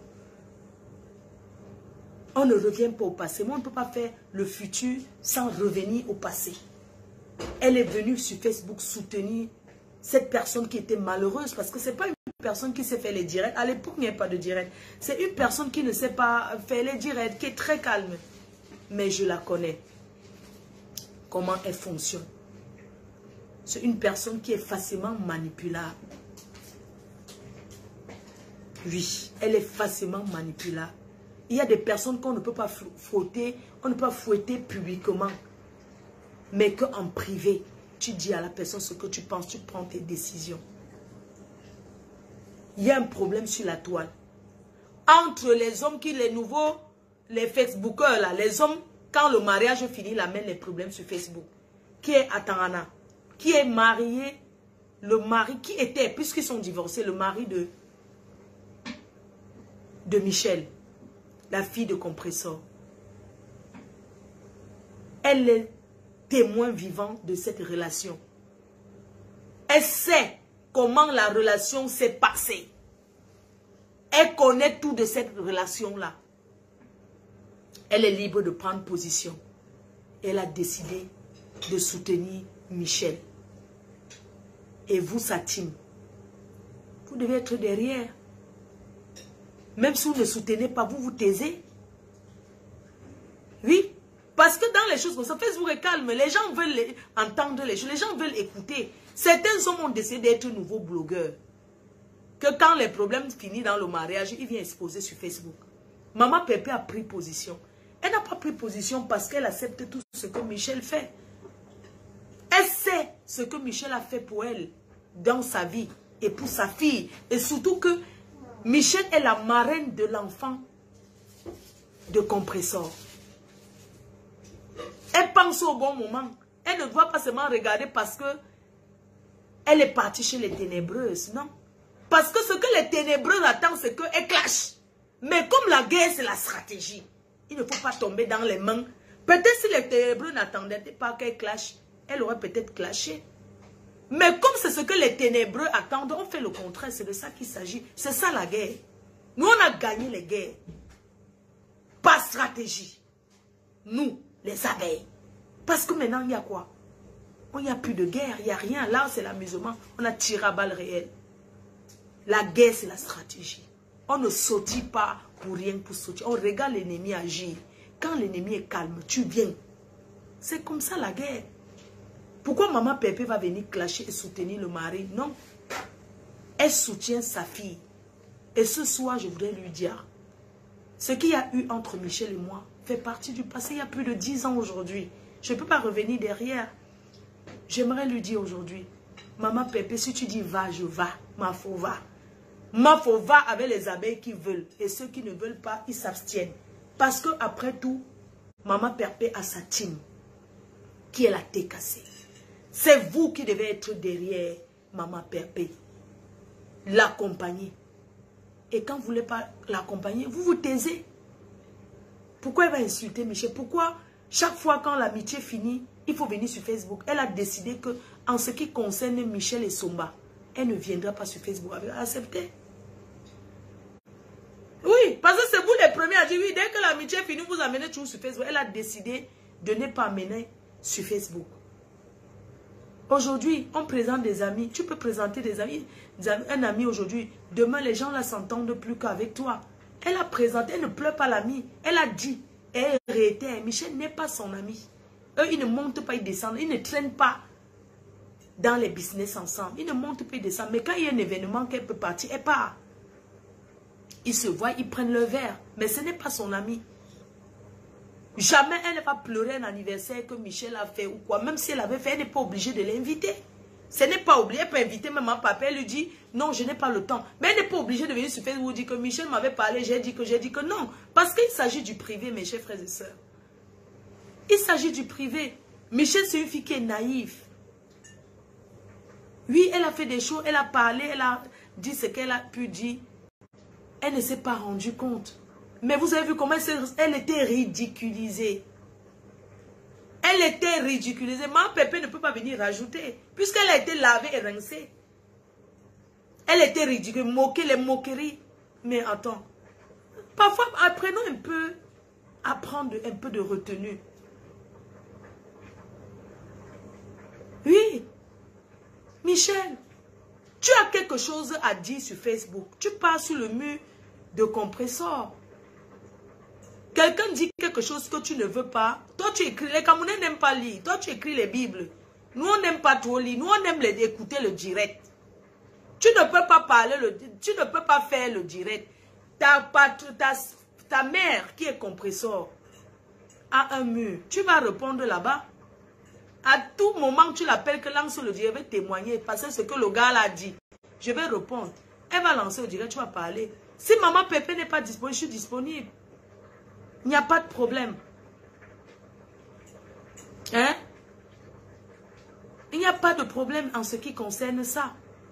On ne revient pas au passé. Moi, on ne peut pas faire le futur sans revenir au passé. Elle est venue sur Facebook soutenir cette personne qui était malheureuse. Parce que ce n'est pas une personne qui sait faire les directs. À l'époque, il n'y a pas de direct. C'est une personne qui ne sait pas faire les directs, qui est très calme. Mais je la connais. Comment elle fonctionne. C'est une personne qui est facilement manipulable. Oui, elle est facilement manipulable. Il y a des personnes qu'on ne peut pas frotter, on ne peut pas fouetter publiquement. Mais qu'en privé, tu dis à la personne ce que tu penses, tu prends tes décisions. Il y a un problème sur la toile. Entre les hommes qui, les nouveaux, les Facebookers, là, les hommes, quand le mariage finit, ils amènent les problèmes sur Facebook. Qui est Atangana? Qui est marié, le mari, qui était, puisqu'ils sont divorcés, le mari de Michel, la fille de Compressor. Elle est témoin vivant de cette relation. Elle sait comment la relation s'est passée. Elle connaît tout de cette relation-là. Elle est libre de prendre position. Elle a décidé de soutenir Michel. Et vous, sa team, vous devez être derrière. Même si vous ne soutenez pas, vous vous taisez. Oui, parce que dans les choses comme ça, Facebook est calme. Les gens veulent entendre les choses, les gens veulent écouter. Certains hommes ont décidé d'être nouveaux blogueurs. Que quand les problèmes finissent dans le mariage, ils viennent exposer sur Facebook. Maman Pépé a pris position. Elle n'a pas pris position parce qu'elle accepte tout ce que Michel fait. Elle sait ce que Michel a fait pour elle dans sa vie et pour sa fille. Et surtout que Michel est la marraine de l'enfant de Compressor. Elle pense au bon moment. Elle ne doit pas seulement regarder parce que elle est partie chez les ténébreuses. Non. Parce que ce que les ténébreuses attendent, c'est qu'elle clash. Mais comme la guerre, c'est la stratégie. Il ne faut pas tomber dans les mains. Peut-être si les ténébreux n'attendaient pas qu'elle clash, elle aurait peut-être clashé. Mais comme c'est ce que les ténébreux attendent, on fait le contraire. C'est de ça qu'il s'agit. C'est ça la guerre. Nous, on a gagné les guerres. Par stratégie. Nous, les abeilles. Parce que maintenant, il y a quoi? Il n'y a plus de guerre. Il n'y a rien. Là, c'est l'amusement. On a tiré à balles réelles. La guerre, c'est la stratégie. On ne sautille pas pour rien pour sauter. On regarde l'ennemi agir. Quand l'ennemi est calme, tu viens. C'est comme ça la guerre. Pourquoi Maman Pépé va venir clasher et soutenir le mari? Non. Elle soutient sa fille. Et ce soir, je voudrais lui dire, ce qu'il y a eu entre Michel et moi fait partie du passé. Il y a plus de 10 ans aujourd'hui. Je ne peux pas revenir derrière. J'aimerais lui dire aujourd'hui, Maman Pépé, si tu dis va, je vais. Ma faux va. Ma faux va avec les abeilles qui veulent. Et ceux qui ne veulent pas, ils s'abstiennent. Parce que après tout, Maman Pépé a sa team qui est la tête cassée. C'est vous qui devez être derrière Maman Pépé. L'accompagner. Et quand vous ne voulez pas l'accompagner, vous vous taisez. Pourquoi elle va insulter Michel? Pourquoi chaque fois quand l'amitié finit, il faut venir sur Facebook? Elle a décidé que en ce qui concerne Michel Essomba, elle ne viendra pas sur Facebook. Elle a accepté. Oui, parce que c'est vous les premiers à dire oui, dès que l'amitié finit, vous amenez toujours sur Facebook. Elle a décidé de ne pas amener sur Facebook. Aujourd'hui, on présente des amis. Tu peux présenter des amis. Un ami aujourd'hui. Demain, les gens ne s'entendent plus qu'avec toi. Elle a présenté, elle ne pleure pas l'ami. Elle a dit, elle réitère, Michel n'est pas son ami. Eux, ils ne montent pas, ils descendent. Ils ne traînent pas dans les business ensemble. Ils ne montent pas, ils descendent. Mais quand il y a un événement qu'elle peut partir, elle part. Ils se voient, ils prennent le verre. Mais ce n'est pas son ami. Jamais elle ne va pleurer un anniversaire que Michel a fait ou quoi. Même si elle avait fait, elle n'est pas obligée de l'inviter. Ce n'est pas obligé. Elle peut inviter même un papa. Elle lui dit, non, je n'ai pas le temps. Mais elle n'est pas obligée de venir sur Facebook dire que Michel m'avait parlé, j'ai dit que non. Parce qu'il s'agit du privé, mes chers frères et sœurs. Il s'agit du privé. Michel, c'est une fille qui est naïve. Oui, elle a fait des choses, elle a parlé, elle a dit ce qu'elle a pu dire. Elle ne s'est pas rendue compte. Mais vous avez vu comment elle était ridiculisée. Elle était ridiculisée. Maman Pépé ne peut pas venir rajouter. Puisqu'elle a été lavée et rincée. Elle était ridicule. Moquée, les moqueries. Mais attends. Parfois, apprenons un peu à prendre un peu de retenue. Oui. Michel, tu as quelque chose à dire sur Facebook. Tu pars sur le mur de compresseur. Quelqu'un dit quelque chose que tu ne veux pas. Toi, tu écris. Les Camerounais n'aiment pas lire. Toi, tu écris les Bibles. Nous, on n'aime pas trop lire. Nous, on aime écouter le direct. Tu ne peux pas parler, tu ne peux pas faire le direct. Ta mère, qui est compresseur, a un mur. Tu vas répondre là-bas. À tout moment, tu l'appelles que lance le direct, je vais témoigner. Parce que ce que le gars l'a dit, je vais répondre. Elle va lancer le direct, tu vas parler. Si maman Pépé n'est pas disponible, je suis disponible. Il n'y a pas de problème. Hein? Il n'y a pas de problème en ce qui concerne ça.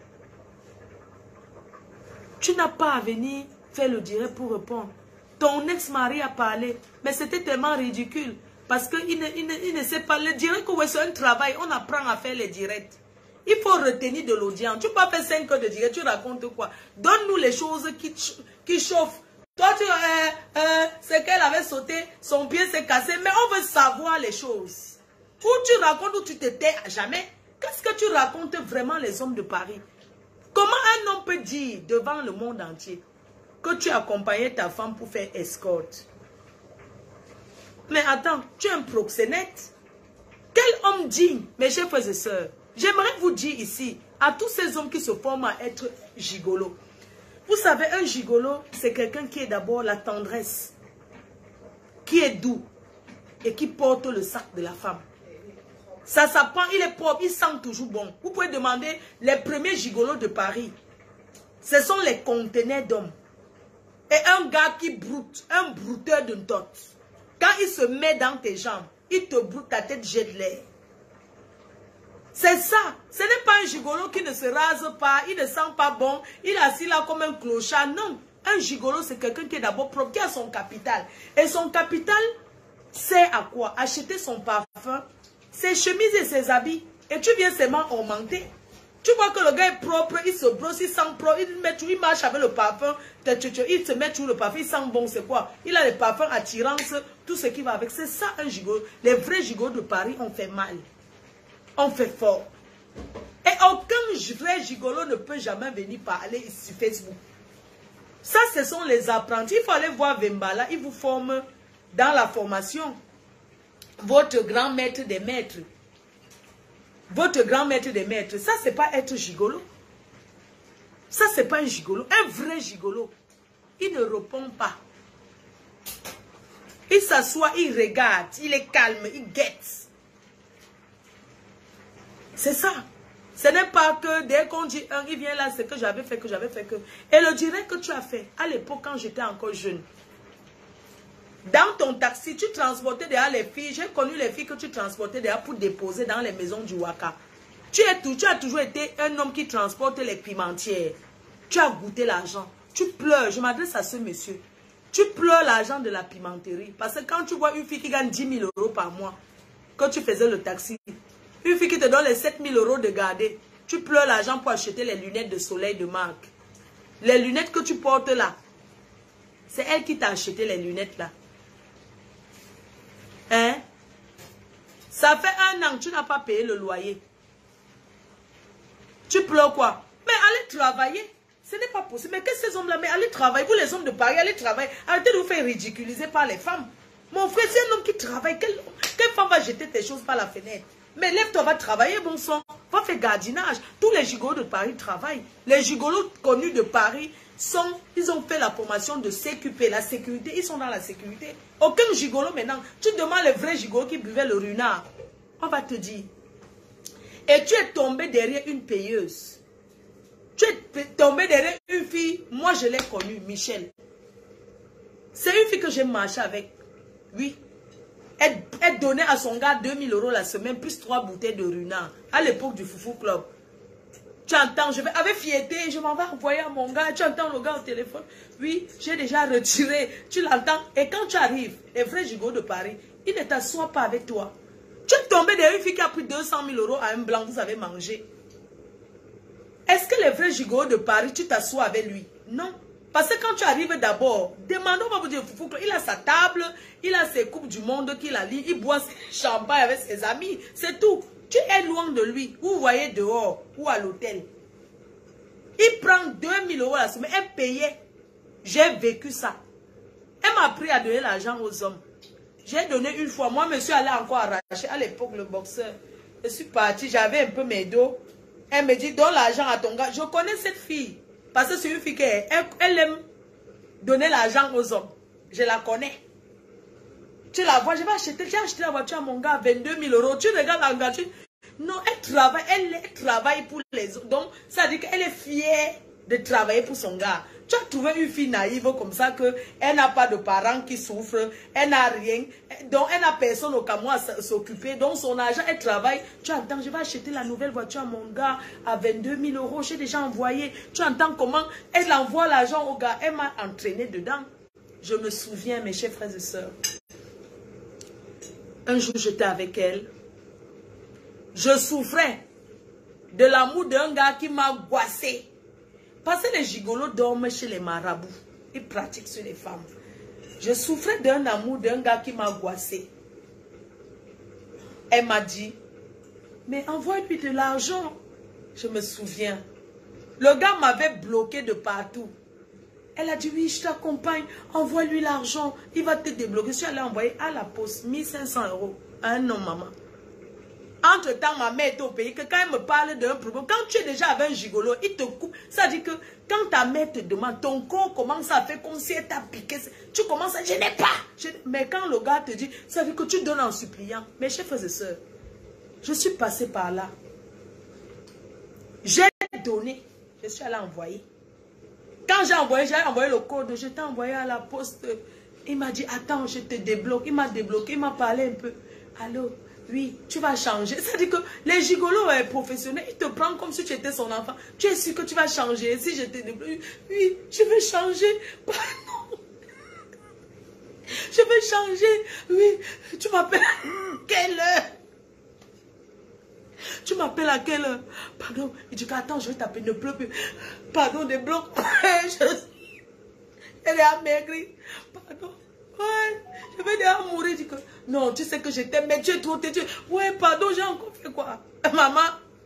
Tu n'as pas à venir faire le direct pour répondre. Ton ex-mari a parlé, mais c'était tellement ridicule. Parce qu'il ne sait pas. Le direct, c'est un travail. On apprend à faire les directs. Il faut retenir de l'audience. Tu ne peux pas faire 5 heures de direct. Tu racontes quoi? Donne-nous les choses qui chauffent. Toi, c'est qu'elle avait sauté, son pied s'est cassé. Mais on veut savoir les choses. Ou tu racontes ou tu te tais à jamais. Qu'est-ce que tu racontes vraiment les hommes de Paris? Comment un homme peut dire devant le monde entier que tu accompagnais ta femme pour faire escorte? Mais attends, tu es un proxénète. Quel homme digne, mes chers frères et sœurs? J'aimerais vous dire ici, à tous ces hommes qui se forment à être gigolos. Vous savez, un gigolo, c'est quelqu'un qui est d'abord la tendresse, qui est doux et qui porte le sac de la femme. Ça s'apprend, il est propre, il sent toujours bon. Vous pouvez demander les premiers gigolos de Paris. Ce sont les conteneurs d'hommes. Et un gars qui broute, un brouteur de dot. Quand il se met dans tes jambes, il te broute, ta tête jette l'air. C'est ça. Ce n'est pas un gigolo qui ne se rase pas, il ne sent pas bon, il est assis là comme un clochard. Non. Un gigolo, c'est quelqu'un qui est d'abord propre, qui a son capital. Et son capital sert à quoi? Acheter son parfum, ses chemises et ses habits. Et tu viens seulement augmenter. Tu vois que le gars est propre, il se brosse, il sent propre, il marche avec le parfum, il se met tout le parfum, il sent bon, c'est quoi? Il a les parfums attirance, tout ce qui va avec. C'est ça un gigolo. Les vrais gigolos de Paris, on fait mal. On fait fort. Et aucun vrai gigolo ne peut jamais venir parler sur Facebook. Ça, ce sont les apprentis. Il faut aller voir Vembala, il vous forme dans la formation. Votre grand maître des maîtres. Votre grand maître des maîtres, ça c'est pas être gigolo. Ça c'est pas un gigolo. Un vrai gigolo, il ne répond pas. Il s'assoit, il regarde, il est calme, il guette. C'est ça. Ce n'est pas que dès qu'on dit un, il vient là, c'est que j'avais fait que. Et le direct que tu as fait, à l'époque quand j'étais encore jeune, dans ton taxi, tu transportais derrière les filles. J'ai connu les filles que tu transportais derrière pour déposer dans les maisons du Waka. Tu as toujours été un homme qui transporte les pimentières. Tu as goûté l'argent. Tu pleures. Je m'adresse à ce monsieur. Tu pleures l'argent de la pimenterie. Parce que quand tu vois une fille qui gagne 10 000 € par mois, quand tu faisais le taxi, une fille qui te donne les 7 000 € de garder, tu pleures l'argent pour acheter les lunettes de soleil de marque. Les lunettes que tu portes là, c'est elle qui t'a acheté les lunettes là. Hein? Ça fait 1 an que tu n'as pas payé le loyer. pleures quoi? Mais allez travailler. Ce n'est pas possible. Mais qu'est-ce que ces hommes-là? Mais allez travailler. Vous les hommes de Paris, allez travailler. Arrêtez de vous faire ridiculiser par les femmes. Mon frère, c'est un homme qui travaille. Quelle femme va jeter tes choses par la fenêtre? Mais lève-toi, va travailler, bon sang. Va faire gardinage. Tous les gigolos de Paris travaillent. Les gigolos connus de Paris ils ont fait la formation de CQP, la sécurité. Ils sont dans la sécurité. Aucun gigolo maintenant. Tu demandes les vrais gigolos qui buvaient le runard. On va te dire. Et tu es tombé derrière une payeuse. Tu es tombé derrière une fille. Moi, je l'ai connue, Michel. C'est une fille que j'ai marché avec. Oui. Elle donnait à son gars 2000 € la semaine, plus 3 bouteilles de runard. À l'époque du Foufou Club. Tu entends, je vais avec fierté, je m'en vais envoyer à mon gars. Tu entends le gars au téléphone. Oui, j'ai déjà retiré. Tu l'entends. Et quand tu arrives, les vrais gigots de Paris, ils ne t'assoient pas avec toi. Tu es tombé derrière une fille qui a pris 200 000 € à un blanc, vous avez mangé. Est-ce que les vrais gigots de Paris, tu t'assois avec lui? Non. Parce que quand tu arrives d'abord, demandons, on va vous dire, Foufou, il a sa table, il a ses coupes du monde qu'il a lit, il boit ses champagne avec ses amis, c'est tout. Tu es loin de lui, vous voyez dehors ou à l'hôtel. Il prend 2000 € la semaine, elle payait. J'ai vécu ça. Elle m'a appris à donner l'argent aux hommes. J'ai donné une fois, moi, je me suis allé encore arracher, à l'époque, le boxeur. Je suis parti, j'avais un peu mes dos. Elle me dit, donne l'argent à ton gars. Je connais cette fille. Parce que c'est une fille qui elle aime donner l'argent aux hommes. Je la connais. Tu la vois, j'ai acheté la voiture à mon gars à 22 000 €. Tu regardes la voiture. Non, elle travaille pour les autres. Donc, ça veut dire qu'elle est fière de travailler pour son gars. Tu as trouvé une fille naïve comme ça, qu'elle n'a pas de parents qui souffrent, elle n'a rien, donc elle n'a personne au Cameroun à s'occuper, donc son argent, elle travaille. Tu entends, je vais acheter la nouvelle voiture à mon gars à 22 000 €, j'ai déjà envoyé. Tu entends comment elle envoie l'argent au gars, elle m'a entraîné dedans. Je me souviens, mes chers frères et sœurs, un jour j'étais avec elle, je souffrais de l'amour d'un gars qui m'a goissé. Parce que les gigolos dorment chez les marabouts. Ils pratiquent sur les femmes. Je souffrais d'un amour d'un gars qui m'a goissé. Elle m'a dit, mais envoie-lui de l'argent. Je me souviens. Le gars m'avait bloqué de partout. Elle a dit, oui, je t'accompagne. Envoie-lui l'argent. Il va te débloquer. Je suis allée envoyer à la poste 1500 € à un homme, maman. Entre-temps, ma mère est au pays, que quand elle me parle d'un problème, quand tu es déjà avec un gigolo, il te coupe. Ça dit que quand ta mère te demande, ton corps commence à faire comme si elle t'a piqué. Tu commences à, je n'ai pas. Mais quand le gars te dit, ça veut dire que tu donnes en suppliant. Mes chers frères et sœurs, je suis passée par là. J'ai donné. Je suis allée envoyer. Quand j'ai envoyé le code, je t'ai envoyé à la poste. Il m'a dit, attends, je te débloque. Il m'a débloqué, il m'a parlé un peu. Allô? Oui, tu vas changer. C'est-à-dire que les gigolos professionnels, ils te prennent comme si tu étais son enfant. Tu es sûr que tu vas changer. Si je te débloque, oui, je vais changer. Pardon. Je vais changer. Oui, tu m'appelles à quelle heure? Tu m'appelles à quelle heure? Pardon. Il dit, attends, je vais t'appeler, ne pleure plus. Pardon, débloque. Elle est amaigrie. Pardon. Ouais, je vais déjà mourir. Je dis que, non, tu sais que je t'aime, mais tu es trop têtu. Ouais, pardon, j'ai encore fait quoi? Maman,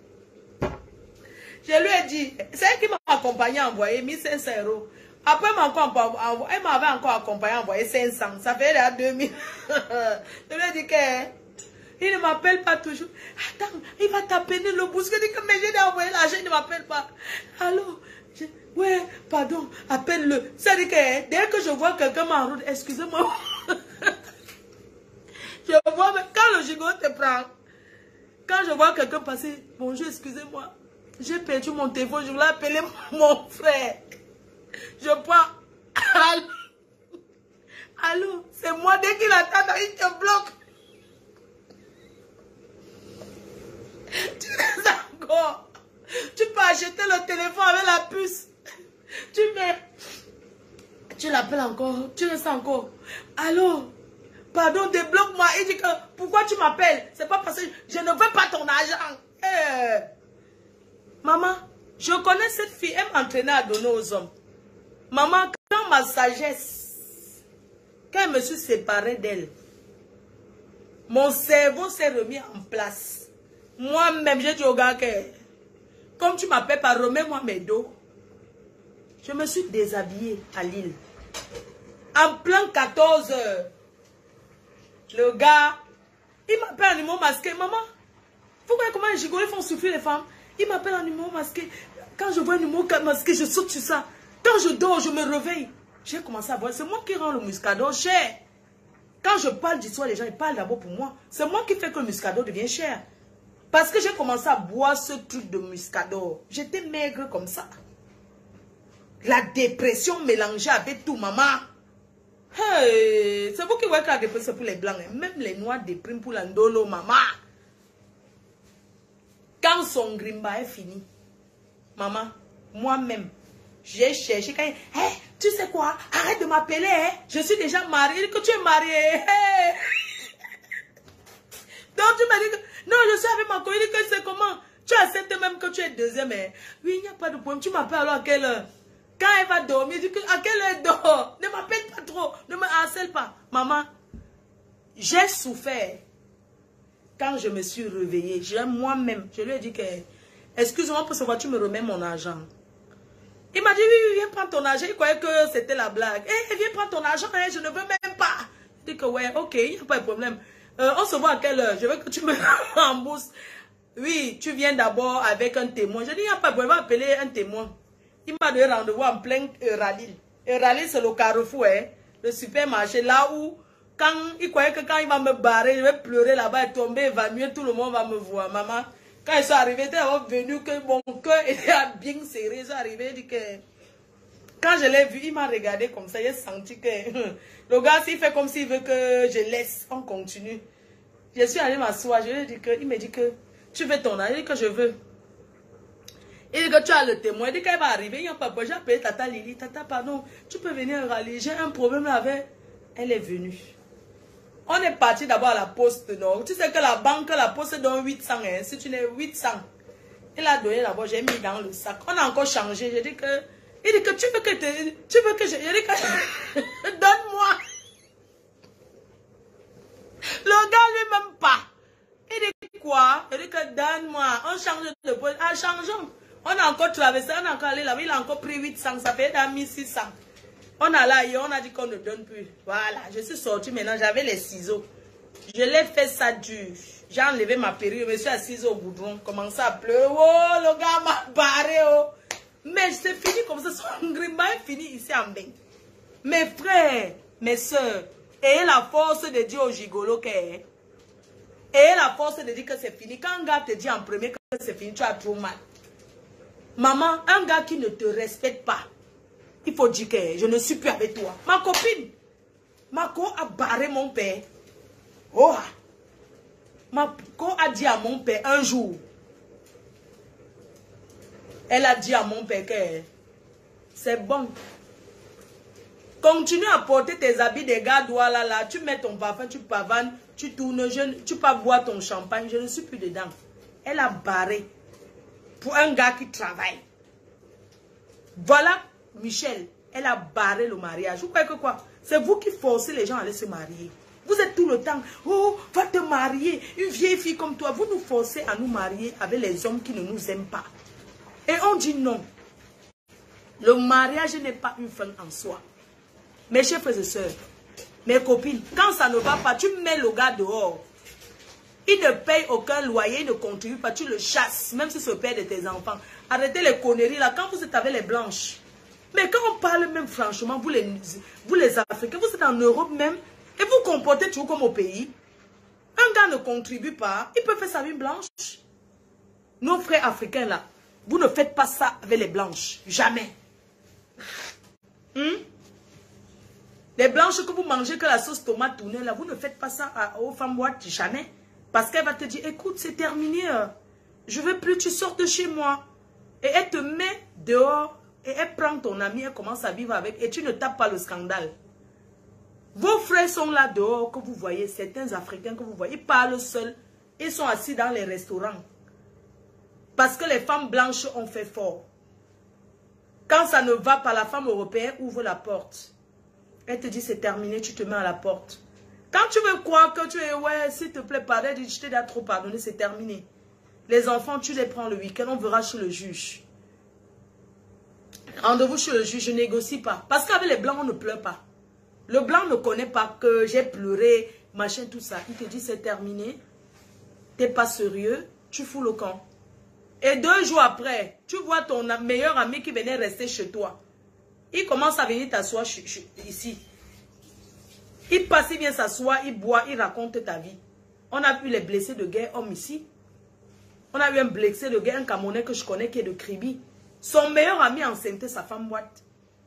je lui ai dit, c'est elle qui m'a accompagné à envoyer 1500 €. Après, elle m'avait encore accompagné à envoyer 500. Ça fait déjà 2000. Je lui ai dit qu'il ne m'appelle pas toujours. Attends, il va t'appeler le bousque. Je dis que, mais j'ai déjà envoyé l'argent, il ne m'appelle pas. Allô? Ouais, pardon, appelle-le. C'est-à-dire que dès que je vois quelqu'un m'en route, excusez-moi. Je vois, quand le gigot te prend, quand je vois quelqu'un passer, bonjour, excusez-moi, j'ai perdu mon téléphone, je voulais appeler mon frère. Je prends, allô, c'est moi, dès qu'il attend, il te bloque. Tu laisses encore. Tu peux acheter le téléphone avec la puce. Tu l'appelles encore. Tu restes encore. Allô? Pardon, débloque-moi. Il dit que pourquoi tu m'appelles? C'est pas parce que je ne veux pas ton argent. Maman, je connais cette fille. Elle m'entraînait à donner aux hommes. Maman, quand ma sagesse, quand je me suis séparée d'elle, mon cerveau s'est remis en place. Moi-même, j'ai dit au gars que Comme tu m'appelles pas, remets-moi mes dos. Je me suis déshabillée à Lille. En plein 14 heures. Le gars, il m'appelle en numéro masqué. Maman, vous voyez comment les gigolos font souffrir les femmes? Il m'appelle en numéro masqué. Quand je vois un numéro masqué, je saute sur ça. Quand je dors, je me réveille. J'ai commencé à voir. C'est moi qui rends le muscador cher. Quand je parle d'histoire, les gens ils parlent d'abord pour moi. C'est moi qui fais que le muscador devient cher. Parce que j'ai commencé à boire ce truc de muscador. J'étais maigre comme ça. La dépression mélangée avec tout, maman. Hey, c'est vous qui voyez que la dépression pour les blancs. Hein. Même les noirs dépriment pour l'andolo, maman. Quand son grimba est fini, maman, moi-même, j'ai cherché. Quand hey, tu sais quoi? Arrête de m'appeler. Hein? Je suis déjà mariée. Que tu es mariée. Hey. Donc tu m'as dit que... Non, je suis avec ma collègue. Que c'est comment? Tu acceptes même que tu es deuxième. Hein? Oui, il n'y a pas de problème. Tu m'appelles alors à quelle heure? Quand elle va dormir, je dis à quelle heure elle dort? Ne m'appelle pas trop. Ne me harcèle pas. Maman, j'ai souffert. Quand je me suis réveillée, moi-même, je lui ai dit que... Excuse-moi pour savoir, tu me remets mon argent. Il m'a dit, oui, viens prendre ton argent. Il croyait que c'était la blague. Eh, viens prendre ton argent, je ne veux même pas. Je dis que ouais, ok, il n'y a pas de problème. On se voit à quelle heure? Je veux que tu me rembourses. Oui, tu viens d'abord avec un témoin. Je dis, il n'y a pas de problème, appeler un témoin. Il m'a donné rendez-vous en plein Euralil. Euralil, c'est le carrefour, hein, le supermarché, là où, quand il croyait que quand il va me barrer, je vais pleurer là-bas et tomber, évanouir, tout le monde va me voir. Maman, quand ils sont arrivés, ils sont venus que mon cœur était bien serré. Ils sont arrivés, ils disent que... Quand je l'ai vu, il m'a regardé comme ça, j'ai senti que... Le gars, s'il fait comme s'il veut que je laisse, on continue. Je suis allée m'asseoir, je lui ai dit que... Il me dit que... Tu veux ton argent? Il dit que je veux. Il dit que tu as le témoin. Il dit qu'elle va arriver. Il n'y a pas de... J'ai appelé Tata Lily. Tata, pardon, tu peux venir râler. J'ai un problème avec... Elle est venue. On est parti d'abord à la poste, non? Tu sais que la banque, la poste donne 800. Hein? Si tu n'es 800. Il a donné d'abord, j'ai mis dans le sac. On a encore changé. J'ai dit que... Il dit que tu veux que je... Il dit que... Donne-moi. Le gars lui-même pas. Il dit quoi? Il dit que donne-moi. On change de poste. Ah, changeons. On a encore traversé, on a encore allé là-bas, il a encore pris 800, ça fait 1600. On a là, on a dit qu'on ne donne plus. Voilà, je suis sortie maintenant, j'avais les ciseaux. Je l'ai fait ça dur. J'ai enlevé ma perruque, je me suis assise au goudron, commencé à pleurer. Oh, le gars m'a barré, oh. Mais c'est fini comme ça, son grimba est fini ici en bain. Mes frères, mes soeurs, ayez la force de dire au gigolo que... Ayez la force de dire que c'est fini. Quand un gars te dit en premier que c'est fini, tu as trop mal. Maman, un gars qui ne te respecte pas, il faut dire que je ne suis plus avec toi. Ma copine, Marco a barré mon père. Oh, Marco a dit à mon père un jour, elle a dit à mon père que c'est bon. Continue à porter tes habits des gars là, tu mets ton parfum, tu pavanes, tu tournes, tu peux boire ton champagne, je ne suis plus dedans. Elle a barré. Pour un gars qui travaille. Voilà, Michel, elle a barré le mariage. Vous croyez que quoi? C'est vous qui forcez les gens à aller se marier. Vous êtes tout le temps, oh, va te marier. Une vieille fille comme toi, vous nous forcez à nous marier avec les hommes qui ne nous aiment pas. Et on dit non. Le mariage n'est pas une fin en soi. Mes chers frères et sœurs, mes copines, quand ça ne va pas, tu mets le gars dehors. Il ne paye aucun loyer, il ne contribue pas, tu le chasses, même si c'est le père de tes enfants. Arrêtez les conneries là, quand vous êtes avec les blanches. Mais quand on parle même franchement, vous les Africains, vous êtes en Europe même, et vous comportez toujours comme au pays. Un gars ne contribue pas, il peut faire sa vie blanche. Nos frères africains là, vous ne faites pas ça avec les blanches, jamais. Les blanches que vous mangez que la sauce tomate tournée là, vous ne faites pas ça aux femmes boîtes, jamais. Parce qu'elle va te dire, écoute, c'est terminé. Je veux plus, tu sors de chez moi. Et elle te met dehors. Et elle prend ton ami, elle commence à vivre avec. Et tu ne tapes pas le scandale. Vos frères sont là dehors, que vous voyez. Certains Africains que vous voyez, ils parlent seuls. Ils sont assis dans les restaurants. Parce que les femmes blanches ont fait fort. Quand ça ne va pas, la femme européenne ouvre la porte. Elle te dit, c'est terminé, tu te mets à la porte. Quand tu veux croire que tu es, ouais, s'il te plaît, pardon, je t'ai déjà trop pardonné, c'est terminé. Les enfants, tu les prends le week-end, on verra chez le juge. Rendez-vous chez le juge, je négocie pas. Parce qu'avec les blancs, on ne pleure pas. Le blanc ne connaît pas que j'ai pleuré, machin, tout ça. Il te dit c'est terminé. T'es pas sérieux, tu fous le camp. Et 2 jours après, tu vois ton meilleur ami qui venait rester chez toi. Il commence à venir t'asseoir ici. Il passe, il vient s'asseoir, il boit, il raconte ta vie. On a vu les blessés de guerre hommes ici. On a eu un blessé de guerre, un Camerounais que je connais qui est de Kribi. Son meilleur ami enceintait sa femme boîte.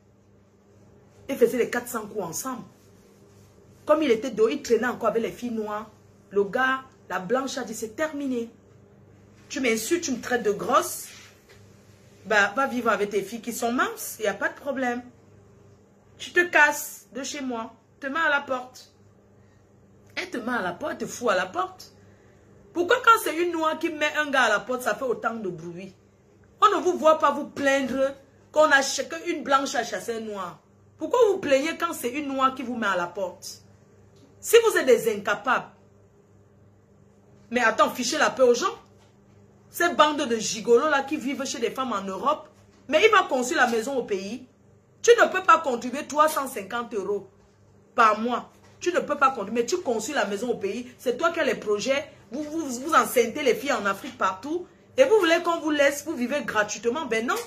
Ils faisaient les 400 coups ensemble. Comme il était dos, il traînait encore avec les filles noires. Le gars, la blanche a dit c'est terminé. Tu m'insultes, tu me traites de grosse. Bah, va vivre avec tes filles qui sont minces, il n'y a pas de problème. Tu te casses de chez moi, te mets à la porte. Elle te met à la porte, te fout à la porte. Pourquoi quand c'est une noire qui met un gars à la porte, ça fait autant de bruit? On ne vous voit pas vous plaindre qu'une blanche a chassé un noir. Pourquoi vous plaignez quand c'est une noire qui vous met à la porte? Si vous êtes des incapables. Mais attends, fichez la paix aux gens. Ces bandes de gigolos là qui vivent chez des femmes en Europe. Mais il va construire la maison au pays. Tu ne peux pas contribuer 350 € par mois. Tu ne peux pas contribuer. Mais tu construis la maison au pays. C'est toi qui as les projets. Vous enceintez les filles en Afrique partout. Et vous voulez qu'on vous laisse, vous vivez gratuitement. Ben non.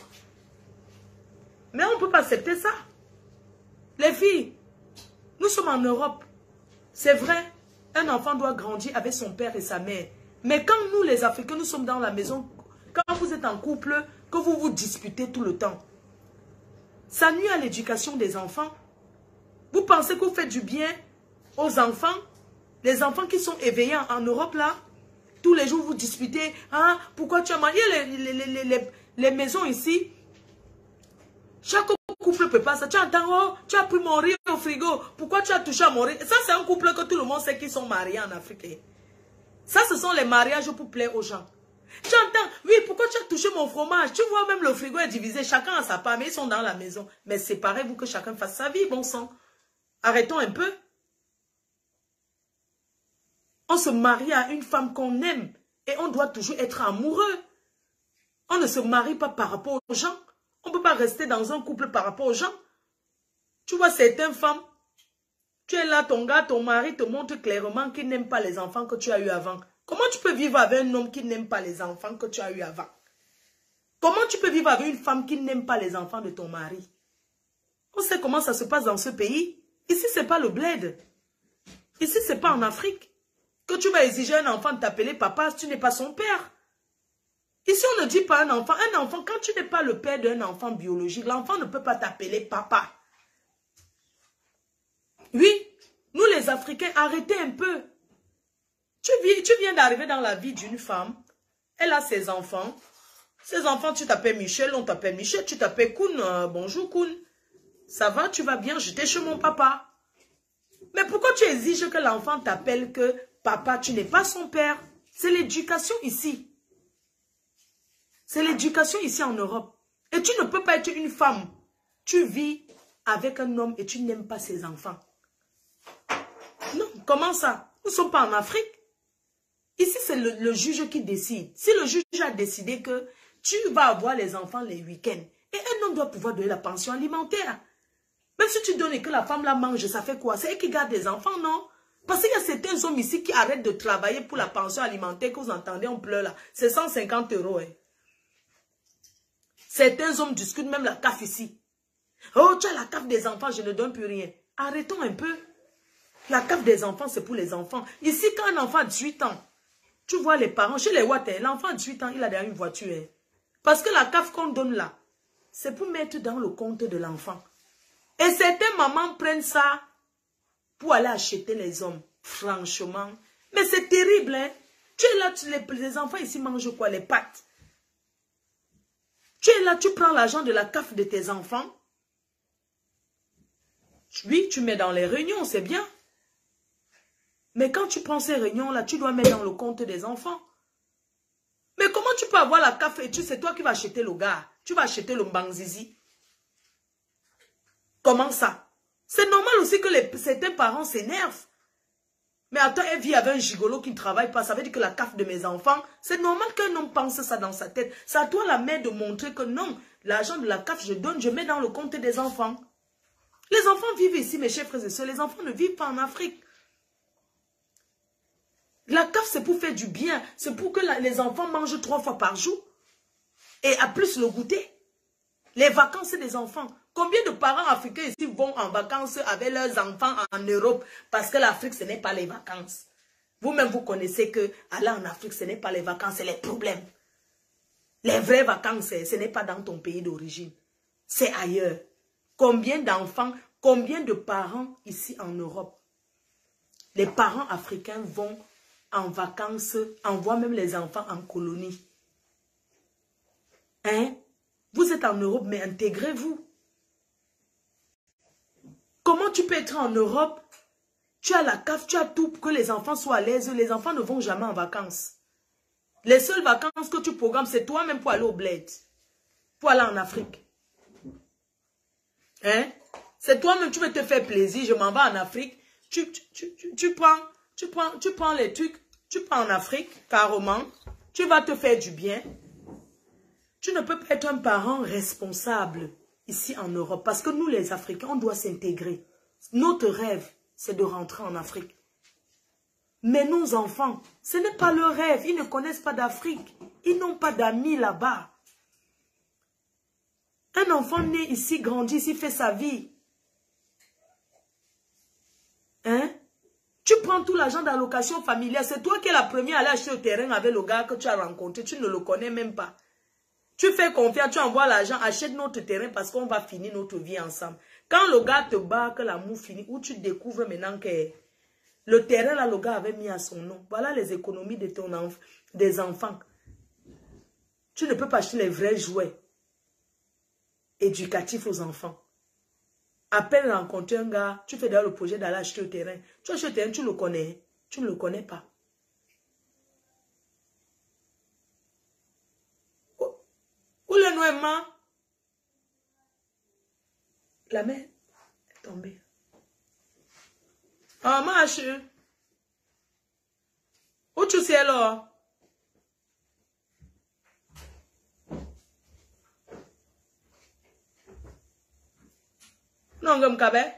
Mais on ne peut pas accepter ça. Les filles, nous sommes en Europe. C'est vrai, un enfant doit grandir avec son père et sa mère. Mais quand nous, les Africains, nous sommes dans la maison, quand vous êtes en couple, que vous vous disputez tout le temps, ça nuit à l'éducation des enfants. Vous pensez que vous faites du bien aux enfants? Les enfants qui sont éveillés en Europe, là, tous les jours, vous disputez. Hein, pourquoi tu as marié les maisons ici? Chaque couple peut pas ça. Tu entends, oh, tu as pris mon riz au frigo. Pourquoi tu as touché à mon riz? Ça, c'est un couple que tout le monde sait qu'ils sont mariés en Afrique. Ça, ce sont les mariages pour plaire aux gens. Tu entends, oui, pourquoi tu as touché mon fromage? Tu vois, même le frigo est divisé. Chacun a sa part, mais ils sont dans la maison. Mais séparez-vous que chacun fasse sa vie, bon sang. Arrêtons un peu. On se marie à une femme qu'on aime. Et on doit toujours être amoureux. On ne se marie pas par rapport aux gens. On ne peut pas rester dans un couple par rapport aux gens. Tu vois, certaines femmes, tu es là, ton gars, ton mari te montre clairement qu'il n'aime pas les enfants que tu as eu avant. Comment tu peux vivre avec un homme qui n'aime pas les enfants que tu as eu avant? Comment tu peux vivre avec une femme qui n'aime pas les enfants de ton mari? On sait comment ça se passe dans ce pays. Ici, ce n'est pas le bled. Ici, ce n'est pas en Afrique. Que tu vas exiger à un enfant de t'appeler papa si tu n'es pas son père. Ici, on ne dit pas un enfant, quand tu n'es pas le père d'un enfant biologique, l'enfant ne peut pas t'appeler papa. Oui, nous les Africains, arrêtez un peu. Tu viens d'arriver dans la vie d'une femme, elle a ses enfants. Ses enfants, tu t'appelles Michel, on t'appelle Michel, tu t'appelles Koun, bonjour Koun. Ça va, tu vas bien, j'étais chez mon papa. Mais pourquoi tu exiges que l'enfant t'appelle que papa, tu n'es pas son père? C'est l'éducation ici. C'est l'éducation ici en Europe. Et tu ne peux pas être une femme. Tu vis avec un homme et tu n'aimes pas ses enfants. Non, comment ça? Nous ne sommes pas en Afrique. Ici, c'est le juge qui décide. Si le juge a décidé que tu vas avoir les enfants les week-ends, et un homme doit pouvoir donner la pension alimentaire. Même si tu donnes et que la femme la mange, ça fait quoi? C'est elle qui garde des enfants, non? Parce qu'il y a certains hommes ici qui arrêtent de travailler pour la pension alimentaire que vous entendez, on pleure là. C'est 150 €. Hein. Certains hommes discutent même la CAF ici. Oh, tu as la CAF des enfants, je ne donne plus rien. Arrêtons un peu. La CAF des enfants, c'est pour les enfants. Ici, quand un enfant a 18 ans, tu vois les parents, chez les Watt, l'enfant a 18 ans, il a déjà une voiture. Hein. Parce que la CAF qu'on donne là, c'est pour mettre dans le compte de l'enfant. Et certaines mamans prennent ça pour aller acheter les hommes. Franchement. Mais c'est terrible, hein. Tu es là, les enfants ici mangent quoi? Les pâtes. Tu es là, tu prends l'argent de la CAF de tes enfants. Oui, tu mets dans les réunions, c'est bien. Mais quand tu prends ces réunions-là, tu dois mettre dans le compte des enfants. Mais comment tu peux avoir la CAF et c'est toi qui vas acheter le gars? Tu vas acheter le mbangzizi. Comment ça? C'est normal aussi que certains parents s'énervent. Mais attends, elle vit avec un gigolo qui ne travaille pas. Ça veut dire que la CAF de mes enfants, c'est normal qu'un homme pense ça dans sa tête. C'est à toi la mère de montrer que non, l'argent de la CAF, je donne, je mets dans le compte des enfants. Les enfants vivent ici, mes chers frères et sœurs. Les enfants ne vivent pas en Afrique. La CAF, c'est pour faire du bien. C'est pour que les enfants mangent 3 fois par jour. Et à plus le goûter. Les vacances des enfants. Combien de parents africains ici vont en vacances avec leurs enfants en Europe? Parce que l'Afrique, ce n'est pas les vacances. Vous-même, vous connaissez que aller en Afrique, ce n'est pas les vacances, c'est les problèmes. Les vraies vacances, ce n'est pas dans ton pays d'origine. C'est ailleurs. Combien d'enfants, combien de parents ici en Europe? Les parents africains vont en vacances, envoient même les enfants en colonie. Hein? Vous êtes en Europe, mais intégrez-vous. Comment tu peux être en Europe? Tu as la CAF, tu as tout pour que les enfants soient à l'aise. Les enfants ne vont jamais en vacances. Les seules vacances que tu programmes, c'est toi-même pour aller au bled. Pour aller en Afrique. Hein? C'est toi-même, tu veux te faire plaisir. Je m'en vais en Afrique. Tu prends les trucs. Tu pars en Afrique, carrément. Tu vas te faire du bien. Tu ne peux pas être un parent responsable ici en Europe. Parce que nous, les Africains, on doit s'intégrer. Notre rêve, c'est de rentrer en Afrique. Mais nos enfants, ce n'est pas leur rêve. Ils ne connaissent pas d'Afrique. Ils n'ont pas d'amis là-bas. Un enfant né ici, grandit ici, fait sa vie. Hein? Tu prends tout l'argent d'allocation familiale. C'est toi qui es la première à aller acheter le terrain avec le gars que tu as rencontré. Tu ne le connais même pas. Tu fais confiance, tu envoies l'argent, achète notre terrain parce qu'on va finir notre vie ensemble. Quand le gars te bat, que l'amour finit, où tu découvres maintenant que le terrain, là, le gars avait mis à son nom. Voilà les économies de des enfants. Tu ne peux pas acheter les vrais jouets éducatifs aux enfants. À peine rencontrer un gars, tu fais d'ailleurs le projet d'aller acheter le terrain. Tu achètes le terrain, tu le connais. Tu ne le connais pas. Où le noyement? La mer est tombée. Ah, marche. Où tu sais là? Non, comme Kabé.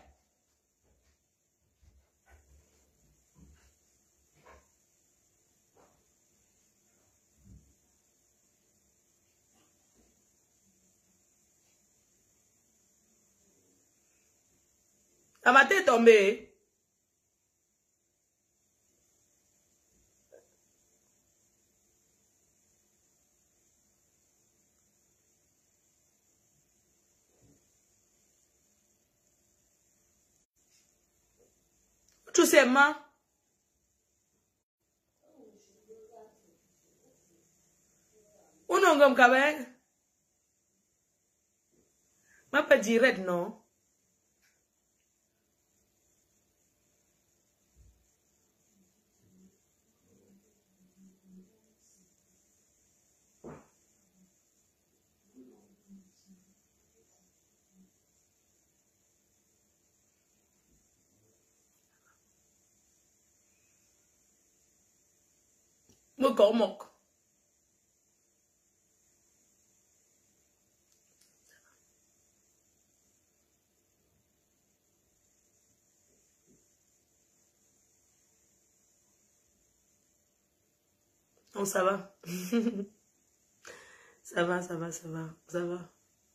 La matin est tombée. Tu sais, ma. Ou non, comme Kabé. Ma pas direct, non. Me cormoc. Non, ça va. Ça va, ça va, ça va, ça va.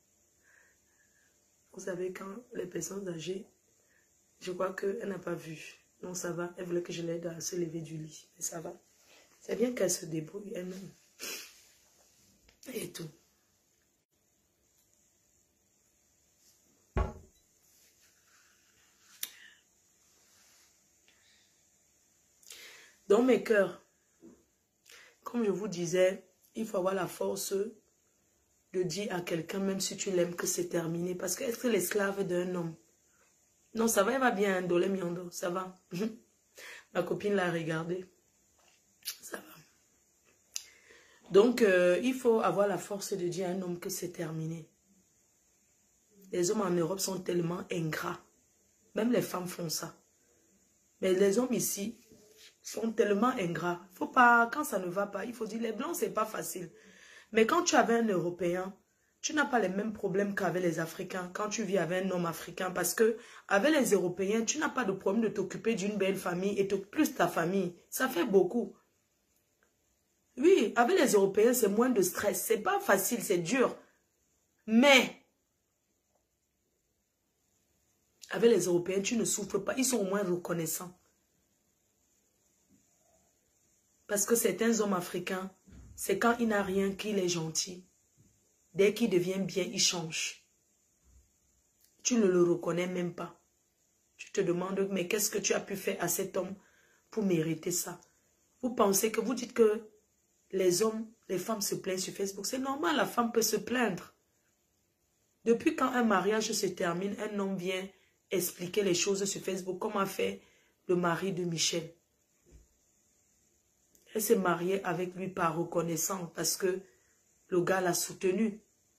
Vous savez, quand les personnes âgées, je crois qu'elle n'a pas vu. Non, ça va. Elle voulait que je l'aide à se lever du lit. Mais ça va. C'est bien qu'elle se débrouille elle-même. Et tout. Dans mes cœurs, comme je vous disais, il faut avoir la force de dire à quelqu'un, même si tu l'aimes, que c'est terminé. Parce que être l'esclave d'un homme, non, ça va, elle va bien, Dolé Miondo, ça va. Ma copine l'a regardé. Ça va. Donc, il faut avoir la force de dire à un homme que c'est terminé. Les hommes en Europe sont tellement ingrats. Même les femmes font ça. Mais les hommes ici, sont tellement ingrats. Faut pas, quand ça ne va pas, il faut dire, les Blancs, c'est pas facile. Mais quand tu avais un Européen, tu n'as pas les mêmes problèmes qu'avec les Africains, quand tu vis avec un homme africain. Parce que avec les Européens, tu n'as pas de problème de t'occuper d'une belle famille et plus ta famille. Ça fait beaucoup. Oui, avec les Européens, c'est moins de stress. C'est pas facile, c'est dur. Mais, avec les Européens, tu ne souffres pas. Ils sont au moins reconnaissants. Parce que certains hommes africains, c'est quand il n'a rien qu'il est gentil. Dès qu'il devient bien, il change. Tu ne le reconnais même pas. Tu te demandes, mais qu'est-ce que tu as pu faire à cet homme pour mériter ça? Vous pensez que vous dites que les hommes, les femmes se plaignent sur Facebook. C'est normal, la femme peut se plaindre. Depuis quand un mariage se termine, un homme vient expliquer les choses sur Facebook, comme a fait le mari de Michel. Elle s'est mariée avec lui par reconnaissance parce que le gars l'a soutenu.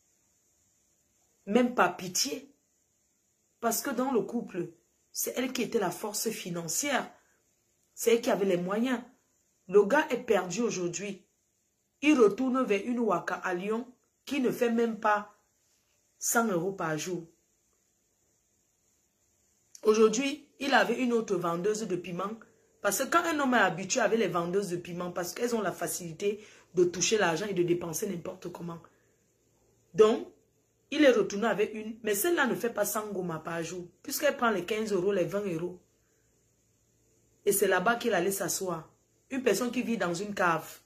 Même pas pitié. Parce que dans le couple, c'est elle qui était la force financière. C'est elle qui avait les moyens. Le gars est perdu aujourd'hui. Il retourne vers une waka à Lyon qui ne fait même pas 100 € par jour. Aujourd'hui, il avait une autre vendeuse de piment. Parce que quand un homme est habitué avec les vendeuses de piment, parce qu'elles ont la facilité de toucher l'argent et de dépenser n'importe comment. Donc, il est retourné avec une, mais celle-là ne fait pas 100 gomas par jour, puisqu'elle prend les 15 €, les 20 €. Et c'est là-bas qu'il allait s'asseoir. Une personne qui vit dans une cave.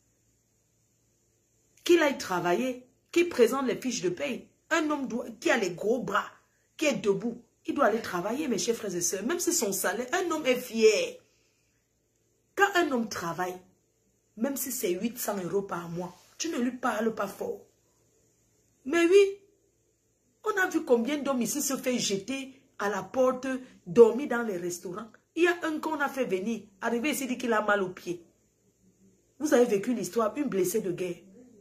Qu'il aille travailler, qui présente les fiches de paye. Un homme qui a les gros bras, qui est debout, il doit aller travailler, mes chers frères et sœurs. Même si son salaire, un homme est fier. Quand un homme travaille, même si c'est 800 € par mois, tu ne lui parles pas fort. Mais oui, on a vu combien d'hommes ici se fait jeter à la porte, dormir dans les restaurants. Il y a un qu'on a fait venir, arrivé ici, dit qu'il a mal aux pieds. Vous avez vécu l'histoire, une blessée de guerre.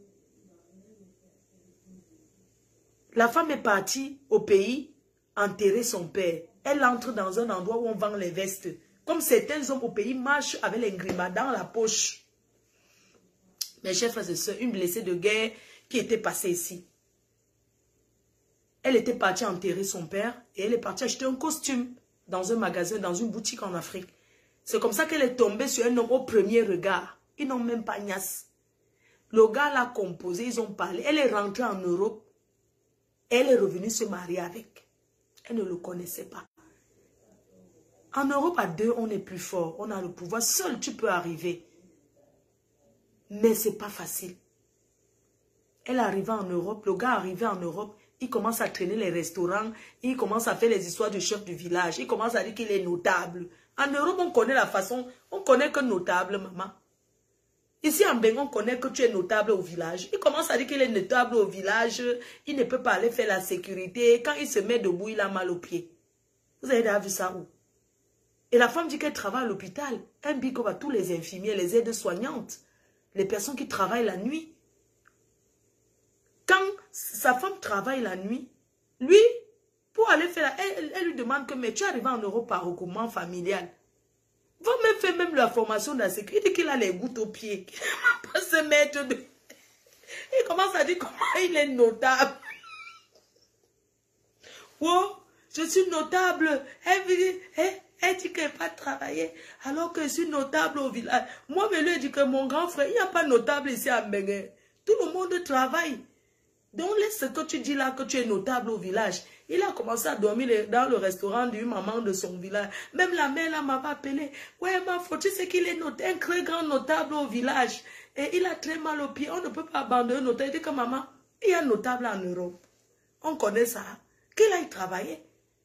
La femme est partie au pays enterrer son père. Elle entre dans un endroit où on vend les vestes. Comme certains hommes au pays marchent avec les grimats dans la poche. Mes chers frères et sœurs, une blessée de guerre qui était passée ici. Elle était partie enterrer son père et elle est partie acheter un costume dans un magasin, dans une boutique en Afrique. C'est comme ça qu'elle est tombée sur un homme au premier regard. Ils n'ont même pas gnasse. Le gars l'a composé, ils ont parlé. Elle est rentrée en Europe. Elle est revenue se marier avec. Elle ne le connaissait pas. En Europe, à deux, on est plus fort. On a le pouvoir. Seul, tu peux arriver. Mais ce n'est pas facile. Elle arrivait en Europe. Le gars arrivait en Europe. Il commence à traîner les restaurants. Il commence à faire les histoires du chef du village. Il commence à dire qu'il est notable. En Europe, on connaît la façon. On connaît que notable, maman. Ici, en Bengue, on connaît que tu es notable au village. Il commence à dire qu'il est notable au village. Il ne peut pas aller faire la sécurité. Quand il se met debout, il a mal aux pieds. Vous avez déjà vu ça où? Et la femme dit qu'elle travaille à l'hôpital. Un big up à tous les infirmiers, les aides-soignantes, les personnes qui travaillent la nuit. Quand sa femme travaille la nuit, lui, pour aller faire, elle lui demande que, mais tu es arrivé en Europe par regroupement familial. Va même faire même la formation de la sécurité. Il dit qu'il a les gouttes aux pieds. Il ne va pas se mettre de... Il commence à dire comment il est notable. Oh, je suis notable. Elle dit qu'elle n'a pas travaillé alors que je suis notable au village. Moi, je lui ai dit que mon grand frère, il n'y a pas notable ici à Mbengue. Tout le monde travaille. Donc, laisse ce que tu dis là, que tu es notable au village. Il a commencé à dormir dans le restaurant d'une maman de son village. Même la mère là m'avait appelé. Ouais, ma faute, tu sais qu'il est un très grand notable au village. Et il a très mal aux pieds. On ne peut pas abandonner un notable. Il dit que maman, il y a un notable en Europe. On connaît ça. Qu'il aille travailler.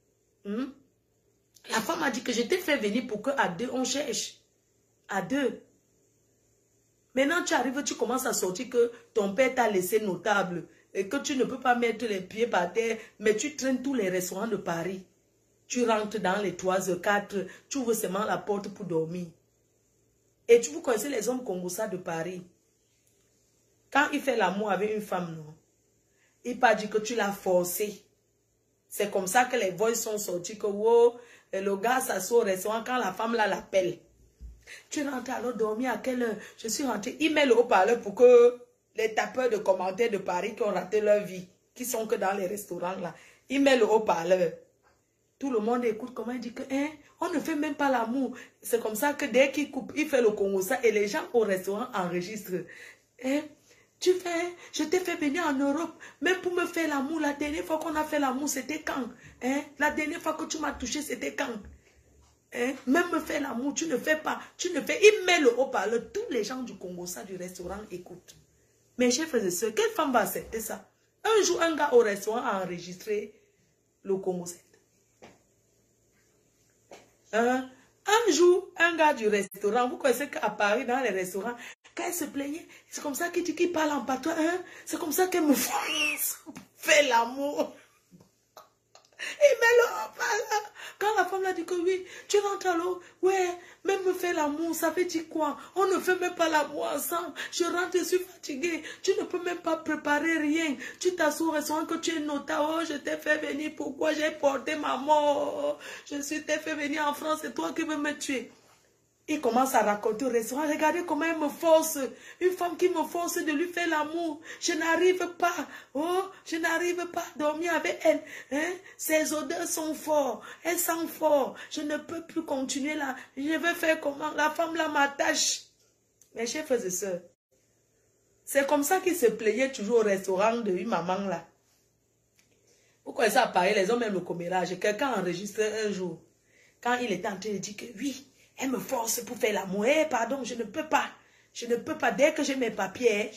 La femme a dit que je t'ai fait venir pour qu'à deux, on cherche. À deux. Maintenant, tu arrives, tu commences à sortir que ton père t'a laissé notable. Et que tu ne peux pas mettre les pieds par terre, mais tu traînes tous les restaurants de Paris. Tu rentres dans les 3h, 4, tu ouvres seulement la porte pour dormir. Et vous connaissez les hommes congolais de Paris. Quand il fait l'amour avec une femme, non, il pas dit que tu l'as forcé. C'est comme ça que les voix sont sortis que wow, le gars s'assoit au restaurant quand la femme là l'appelle. Tu rentres alors dormir à quelle heure? Je suis rentrée. Il met le haut-parleur pour que les tapeurs de commentaires de Paris qui ont raté leur vie, qui sont que dans les restaurants là, il met le haut-parleur. Tout le monde écoute comment il dit que hein, on ne fait même pas l'amour. C'est comme ça que dès qu'il coupe, il fait le Congo ça et les gens au restaurant enregistrent. Hein? Tu fais, je t'ai fait venir en Europe, même pour me faire l'amour. La dernière fois qu'on a fait l'amour, c'était quand? Hein? La dernière fois que tu m'as touché, c'était quand? Hein? Même me faire l'amour, tu ne fais pas. Tu ne fais. Il met le haut-parleur. Tous les gens du Congo ça du restaurant écoutent. Mes chers frères et sœurs, quelle femme va accepter ça? Un jour, un gars au restaurant a enregistré le Congo 7. Un jour, un gars du restaurant, vous connaissez qu'à Paris, dans les restaurants, quand elle se plaignait, c'est comme ça qu'il dit qu'il parle en patois. Hein? C'est comme ça qu'elle me fait l'amour. Il met le haut-parleur. Quand la femme l'a dit que oui, tu rentres à l'eau, ouais, même me faire l'amour, ça veut dire quoi? On ne fait même pas l'amour ensemble. Je rentre, je suis fatiguée. Tu ne peux même pas préparer rien. Tu t'assois au restaurant que tu es notable. Oh, je t'ai fait venir. Pourquoi j'ai porté ma mort? T'ai fait venir en France, c'est toi qui veux me tuer. Il commence à raconter au restaurant. Regardez comment elle me force. Une femme qui me force de lui faire l'amour. Je n'arrive pas. Oh, je n'arrive pas à dormir avec elle. Hein? Ses odeurs sont fortes. Elle sent fort. Je ne peux plus continuer là. Je vais faire comment? La femme là m'attache. Mes chers frères et sœurs, c'est comme ça qu'il se plaignait toujours au restaurant de une maman là. Pourquoi ça apparaît? Les hommes aiment le commérage. Quelqu'un a enregistré un jour. Quand il était en train de dire que oui, elle me force pour faire l'amour. Eh, pardon, je ne peux pas. Je ne peux pas. Dès que j'ai mes papiers,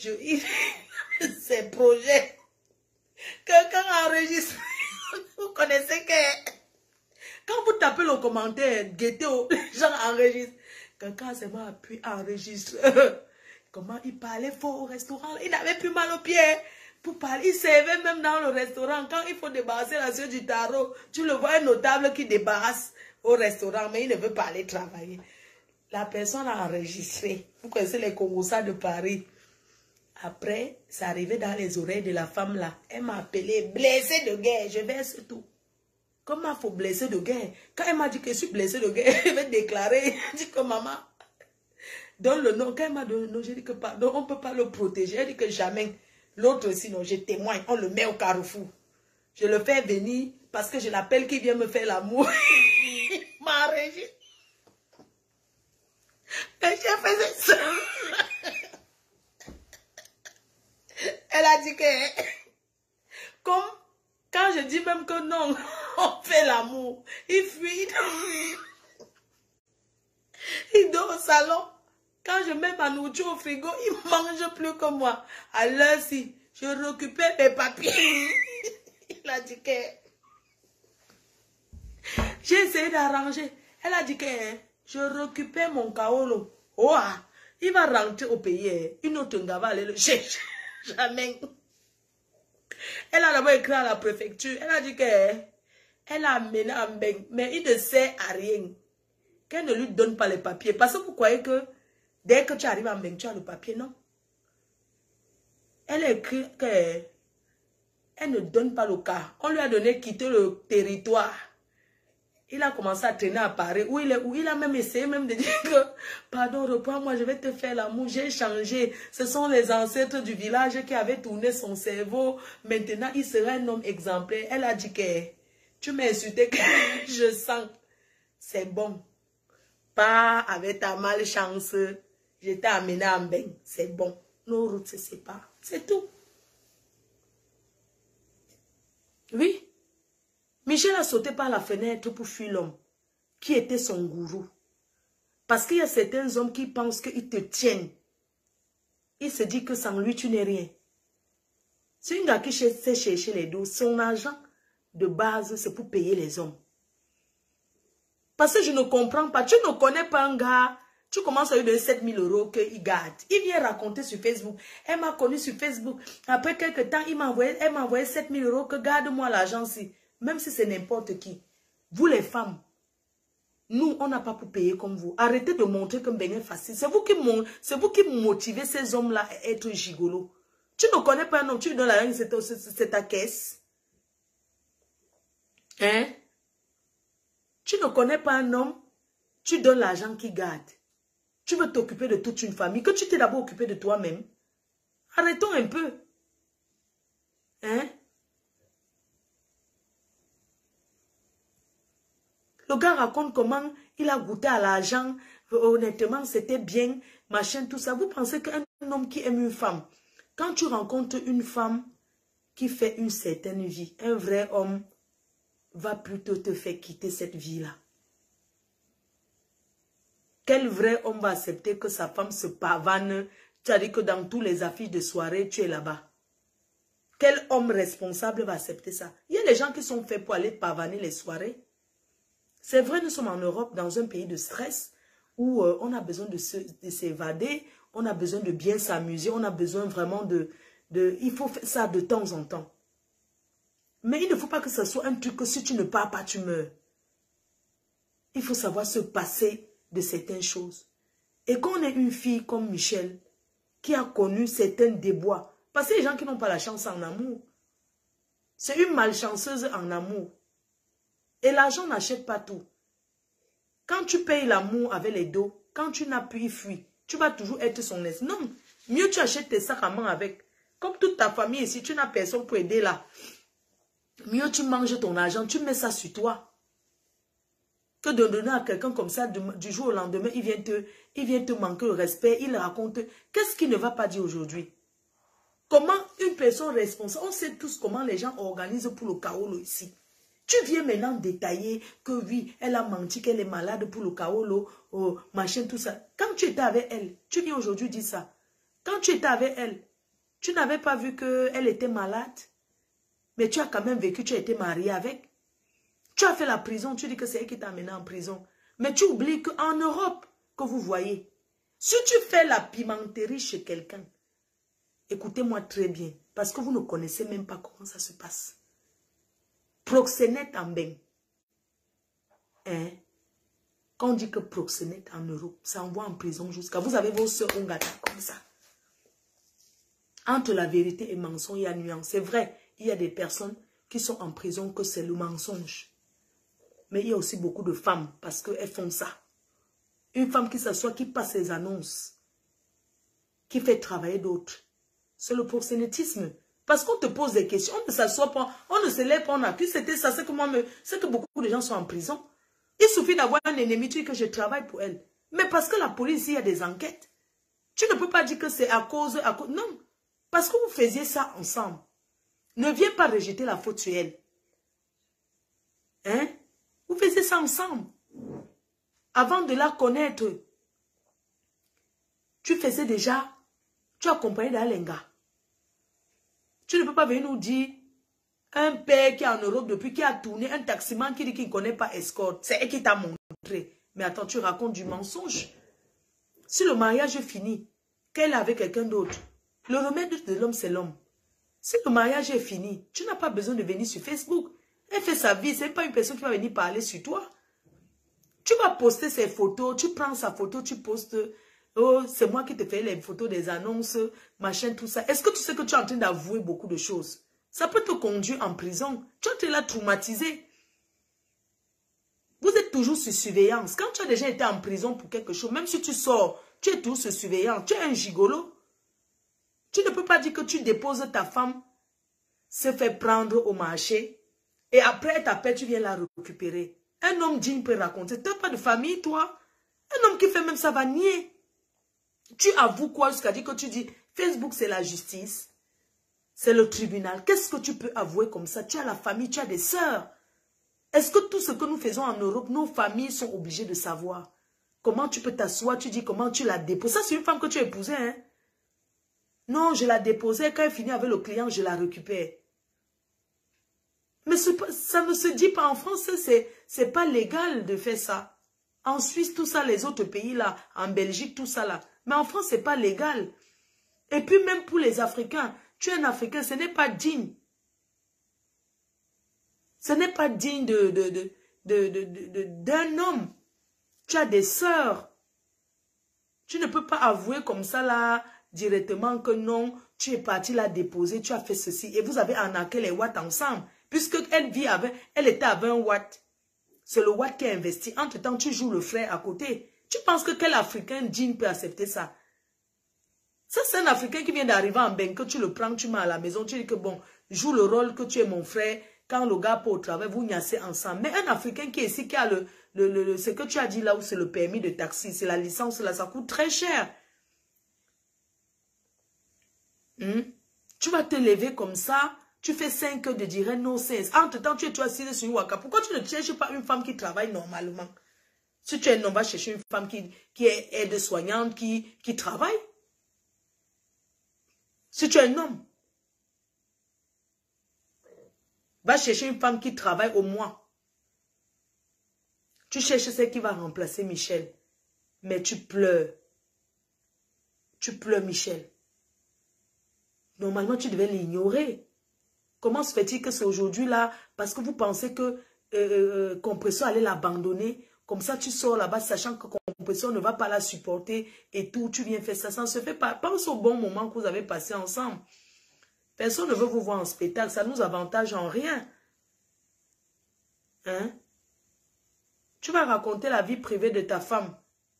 ces projets. Quelqu'un a enregistré. Vous connaissez que... Quand vous tapez le commentaire, ghetto, les gens enregistrent. Quelqu'un s'est mis à puis enregistrer. Comment il parlait fort au restaurant. Il n'avait plus mal aux pieds. Pour parler, il servait même dans le restaurant. Quand il faut débarrasser la soeur du tarot, tu le vois, un notable qui débarrasse au restaurant, mais il ne veut pas aller travailler. La personne a enregistré. Vous connaissez les Congosas de Paris. Après, ça arrivait dans les oreilles de la femme là. Elle m'a appelé blessée de guerre. Je verse tout. Comment il faut blesser de guerre? Quand elle m'a dit que je suis blessée de guerre, elle va déclarer. Elle dit que maman, donne le nom. Quand elle m'a donné le nom, j'ai dit que pardon, on ne peut pas le protéger. Elle dit que jamais. L'autre aussi, non, je témoigne. On le met au carrefour. Je le fais venir parce que je l'appelle qui vient me faire l'amour. Ma régie. Et j'ai fait ça. Elle a dit que, comme quand je dis même que non, on fait l'amour, il fuit. Il dort au salon. Quand je mets ma nourriture au frigo, il ne mange plus que moi. À l'heure-ci, je récupère mes papiers. Il a dit que... J'ai essayé d'arranger. Elle a dit que je récupère mon kaolo. Oh, il va rentrer au pays. Une autre gars va aller le chercher. Jamais. Elle a d'abord écrit à la préfecture. Elle a dit que elle a amené un bain. Mais il ne sert à rien. Qu'elle ne lui donne pas les papiers. Parce que vous croyez que dès que tu arrives en bain, tu as le papier, non? Elle a écrit que elle ne donne pas le cas. On lui a donné quitter le territoire. Il a commencé à traîner à Paris, où il a même essayé même de dire que, pardon, reprends-moi, je vais te faire l'amour, j'ai changé. Ce sont les ancêtres du village qui avaient tourné son cerveau. Maintenant, il sera un homme exemplaire. Elle a dit que, tu m'as insulté, que je sens. C'est bon. Pas avec ta malchance. Je t'ai amené en bain. C'est bon. Nos routes se séparent. C'est tout. Oui. Michel a sauté par la fenêtre pour fuir l'homme qui était son gourou. Parce qu'il y a certains hommes qui pensent qu'ils te tiennent. Il se dit que sans lui, tu n'es rien. C'est un gars qui sait chercher les dos. Son argent de base, c'est pour payer les hommes. Parce que je ne comprends pas. Tu ne connais pas un gars. Tu commences à lui donner 7 000 € qu'il garde. Il vient raconter sur Facebook. Elle m'a connu sur Facebook. Après quelques temps, elle m'a envoyé 7 000 € que garde-moi l'argent si. Même si c'est n'importe qui. Vous les femmes, nous, on n'a pas pour payer comme vous. Arrêtez de montrer que c'est facile. C'est vous qui motivez ces hommes-là à être gigolos. Tu ne connais pas un homme, tu lui donnes l'argent, c'est ta caisse. Hein? Tu ne connais pas un homme, tu donnes l'argent qu'il garde. Tu veux t'occuper de toute une famille, que tu t'es d'abord occupé de toi-même. Arrêtons un peu. Hein? Le gars raconte comment il a goûté à l'argent. Honnêtement, c'était bien, machin, tout ça. Vous pensez qu'un homme qui aime une femme, quand tu rencontres une femme qui fait une certaine vie, un vrai homme va plutôt te faire quitter cette vie-là. Quel vrai homme va accepter que sa femme se pavane? Tu as dit que dans tous les affiches de soirée, tu es là-bas. Quel homme responsable va accepter ça? Il y a des gens qui sont faits pour aller pavaner les soirées. C'est vrai, nous sommes en Europe, dans un pays de stress, où on a besoin de s'évader, on a besoin de bien s'amuser, on a besoin vraiment il faut faire ça de temps en temps. Mais il ne faut pas que ce soit un truc que si tu ne pars pas, tu meurs. Il faut savoir se passer de certaines choses. Et quand on est une fille comme Michel, qui a connu certains déboires, parce que les gens qui n'ont pas la chance en amour, c'est une malchanceuse en amour. Et l'argent n'achète pas tout. Quand tu payes l'amour avec les dos, quand tu n'as plus fui, tu vas toujours être son laisse. Non, mieux tu achètes tes sacs à main avec. Comme toute ta famille ici, tu n'as personne pour aider là. Mieux tu manges ton argent, tu mets ça sur toi. Que de donner à quelqu'un comme ça, du jour au lendemain, il vient te manquer le respect, il raconte. Qu'est-ce qu'il ne va pas dire aujourd'hui? Comment une personne responsable, on sait tous comment les gens organisent pour le Kaolo ici. Tu viens maintenant détailler que oui, elle a menti, qu'elle est malade pour le Kaolo, machin, tout ça. Quand tu étais avec elle, tu viens aujourd'hui dire ça. Quand tu étais avec elle, tu n'avais pas vu qu'elle était malade, mais tu as quand même vécu, tu as été marié avec. Tu as fait la prison, tu dis que c'est elle qui t'a amené en prison. Mais tu oublies qu'en Europe, que vous voyez, si tu fais la pimenterie chez quelqu'un, écoutez-moi très bien, parce que vous ne connaissez même pas comment ça se passe. Proxénète en bain. Hein? Quand on dit que proxénète en Europe, ça envoie en prison jusqu'à... Vous avez vos soeurs Ongata comme ça. Entre la vérité et le mensonge, il y a nuance. C'est vrai, il y a des personnes qui sont en prison que c'est le mensonge. Mais il y a aussi beaucoup de femmes parce qu'elles font ça. Une femme qui s'assoit, qui passe ses annonces, qui fait travailler d'autres. C'est le proxénétisme. Parce qu'on te pose des questions, on ne s'assoit pas, on ne se lève pas, on accuse. C'était ça, c'est que beaucoup de gens sont en prison. Il suffit d'avoir un ennemi, tu dis que je travaille pour elle. Mais parce que la police, il y a des enquêtes. Tu ne peux pas dire que c'est à cause... Non, parce que vous faisiez ça ensemble. Ne viens pas rejeter la faute sur elle. Hein? Vous faisiez ça ensemble. Avant de la connaître, tu faisais déjà... Tu accompagnais d'Alenga. Tu ne peux pas venir nous dire un père qui est en Europe depuis, qui a tourné, un taximan qui dit qu'il ne connaît pas escorte. C'est elle qui t'a montré. Mais attends, tu racontes du mensonge. Si le mariage est fini, qu'elle est avec quelqu'un d'autre, le remède de l'homme, c'est l'homme. Si le mariage est fini, tu n'as pas besoin de venir sur Facebook. Elle fait sa vie, ce n'est pas une personne qui va venir parler sur toi. Tu vas poster ses photos, tu prends sa photo, tu postes... Oh, c'est moi qui te fais les photos des annonces, machin, tout ça. Est-ce que tu sais que tu es en train d'avouer beaucoup de choses? Ça peut te conduire en prison. Tu es en train de la traumatiser. Vous êtes toujours sur surveillance. Quand tu as déjà été en prison pour quelque chose, même si tu sors, tu es toujours sur surveillance. Tu es un gigolo. Tu ne peux pas dire que tu déposes ta femme, se fait prendre au marché, et après elle t'appelle, tu viens la récupérer. Un homme digne peut raconter. Tu n'as pas de famille, toi? Un homme qui fait même ça va nier. Tu avoues quoi jusqu'à dire que tu dis Facebook c'est la justice, c'est le tribunal. Qu'est-ce que tu peux avouer comme ça? Tu as la famille, tu as des sœurs. Est-ce que tout ce que nous faisons en Europe, nos familles sont obligées de savoir? Comment tu peux t'asseoir, tu dis comment tu la déposes? Ça c'est une femme que tu as épousée, hein? Non, je la déposais, quand elle finit avec le client, je la récupère. Mais ça ne se dit pas en France, c'est pas légal de faire ça. En Suisse, tout ça, les autres pays là, en Belgique, tout ça là. Mais en France, ce n'est pas légal. Et puis même pour les Africains, tu es un Africain, ce n'est pas digne. Ce n'est pas digne d'un homme. Tu as des sœurs. Tu ne peux pas avouer comme ça là, directement que non, tu es parti la déposer, tu as fait ceci. Et vous avez arnaqué les watts ensemble. Puisqu'elle vit avec, elle était à 20 watts. C'est le watt qui a investi. Entre-temps, tu joues le frère à côté. Tu penses que quel Africain digne peut accepter ça? Ça, c'est un Africain qui vient d'arriver en bain, que tu le prends, tu mets à la maison, tu dis que bon, joue le rôle que tu es mon frère, quand le gars part au travail, vous niassez ensemble. Mais un Africain qui est ici, qui a ce que tu as dit là, où c'est le permis de taxi, c'est la licence, là, ça coûte très cher. Tu vas te lever comme ça, tu fais 5 heures de dire no sense. Entre-temps, tu es assis sur une waka. Pourquoi tu ne cherches pas une femme qui travaille normalement? Si tu es un homme, va chercher une femme qui est aide-soignante, qui travaille. Si tu es un homme, va chercher une femme qui travaille au moins. Tu cherches celle qui va remplacer Michel. Mais tu pleures. Tu pleures, Michel. Normalement, tu devais l'ignorer. Comment se fait-il que c'est aujourd'hui là, parce que vous pensez que Compresseur allait l'abandonner, comme ça tu sors là-bas sachant que Compresseur ne va pas la supporter et tout, tu viens faire ça, ça ne se fait pas. Pense au bon moment que vous avez passé ensemble. Personne ne veut vous voir en spectacle, ça ne nous avantage en rien. Hein? Tu vas raconter la vie privée de ta femme.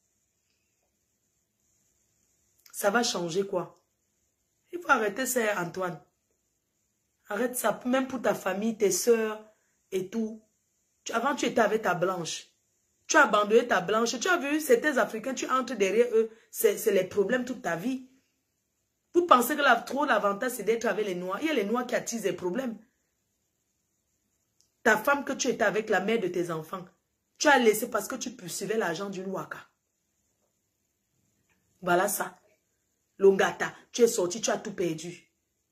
Ça va changer quoi? Il faut arrêter ça, Antoine. Arrête ça, même pour ta famille, tes soeurs et tout. Avant, tu étais avec ta blanche. Tu as abandonné ta blanche. Tu as vu, certains Africains, tu entres derrière eux. C'est les problèmes toute ta vie. Vous pensez que trop l'avantage, c'est d'être avec les Noirs. Il y a les Noirs qui attisent les problèmes. Ta femme que tu étais avec, la mère de tes enfants, tu as laissé parce que tu poursuivais l'argent d'une waka. Voilà ça. Longata, tu es sorti, tu as tout perdu.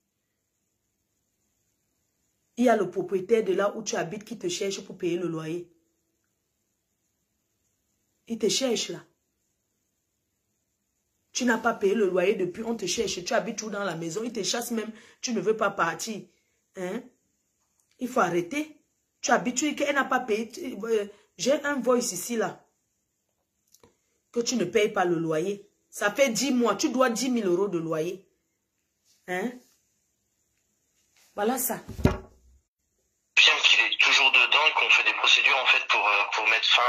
Il y a le propriétaire de là où tu habites qui te cherche pour payer le loyer. Il te cherche là. Tu n'as pas payé le loyer depuis, on te cherche. Tu habites tout dans la maison, il te chasse même, tu ne veux pas partir. Hein? Il faut arrêter. Tu habites, tu dis qu'elle n'a pas payé. J'ai un voice ici là. Que tu ne payes pas le loyer. Ça fait 10 mois, tu dois 10 000 € de loyer. Hein? Voilà ça. Bien qu'il est toujours dedans et qu'on fait des procédures en fait pour mettre fin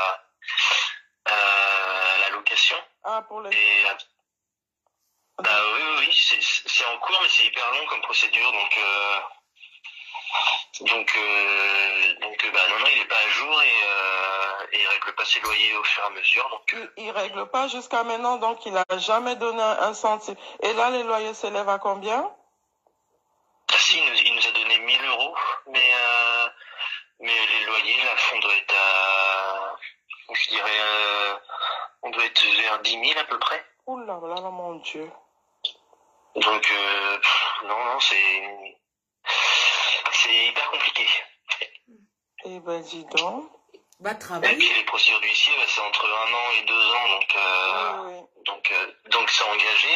à la location. Ah, pour les... Bah oui, c'est en cours, mais c'est hyper long comme procédure, donc bah non, il est pas à jour et il règle pas ses loyers au fur et à mesure. Donc il règle pas jusqu'à maintenant, donc il a jamais donné un centime. Et là, les loyers s'élèvent à combien? Ah si, il nous a donné 1 000 €, mais les loyers, là, on doit être à, je dirais, on doit être vers 10 000 à peu près. Ouh là là, mon Dieu. Donc, non, c'est hyper compliqué. Eh ben, dis donc. Va travailler. Et puis les procédures d'huissier, bah, c'est entre 1 an et 2 ans, donc c'est engagé,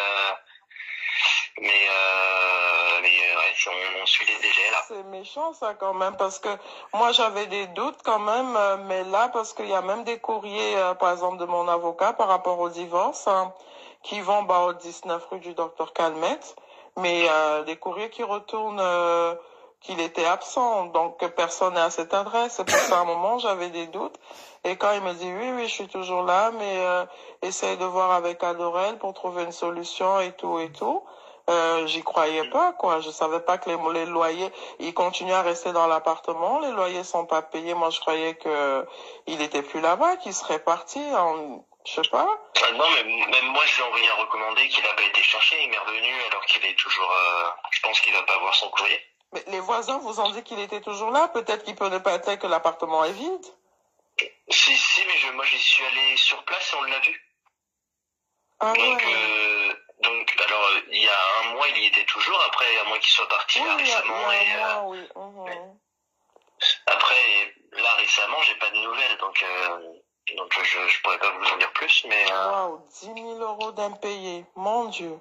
mais ouais, on suit les délais là. C'est méchant ça quand même, parce que moi j'avais des doutes quand même, mais là, parce qu'il y a même des courriers, par exemple de mon avocat par rapport au divorce, hein, qui vont au 19 rue du Docteur Calmette, mais des courriers qui retournent qu'il était absent, donc que personne n'est à cette adresse. C'est pour ça, à un moment, j'avais des doutes. Et quand il me dit, oui, je suis toujours là, mais essaye de voir avec Adorel pour trouver une solution et tout, j'y croyais pas, quoi. Je savais pas que les loyers, ils continuent à rester dans l'appartement, les loyers sont pas payés. Moi, je croyais que il était plus là-bas, qu'il serait parti, je sais pas. Non, mais même moi, je lui ai envoyé un recommandé qu'il n'a pas été cherché, il m'est revenu alors qu'il est toujours, je pense qu'il va pas avoir son courrier. Mais les voisins vous ont dit qu'il était toujours là. Peut-être qu'il peut ne pas être que l'appartement est vide. Si, mais moi, j'y suis allé sur place et on l'a vu. Ah donc, ouais. Donc, alors, il y a un mois, il y était toujours. Après, à moins qu'il soit parti là récemment. Il y a un mois, oui. Après, là, récemment, j'ai pas de nouvelles. Donc je pourrais pas vous en dire plus. Mais. Waouh, 10 000 € d'impayés. Mon Dieu.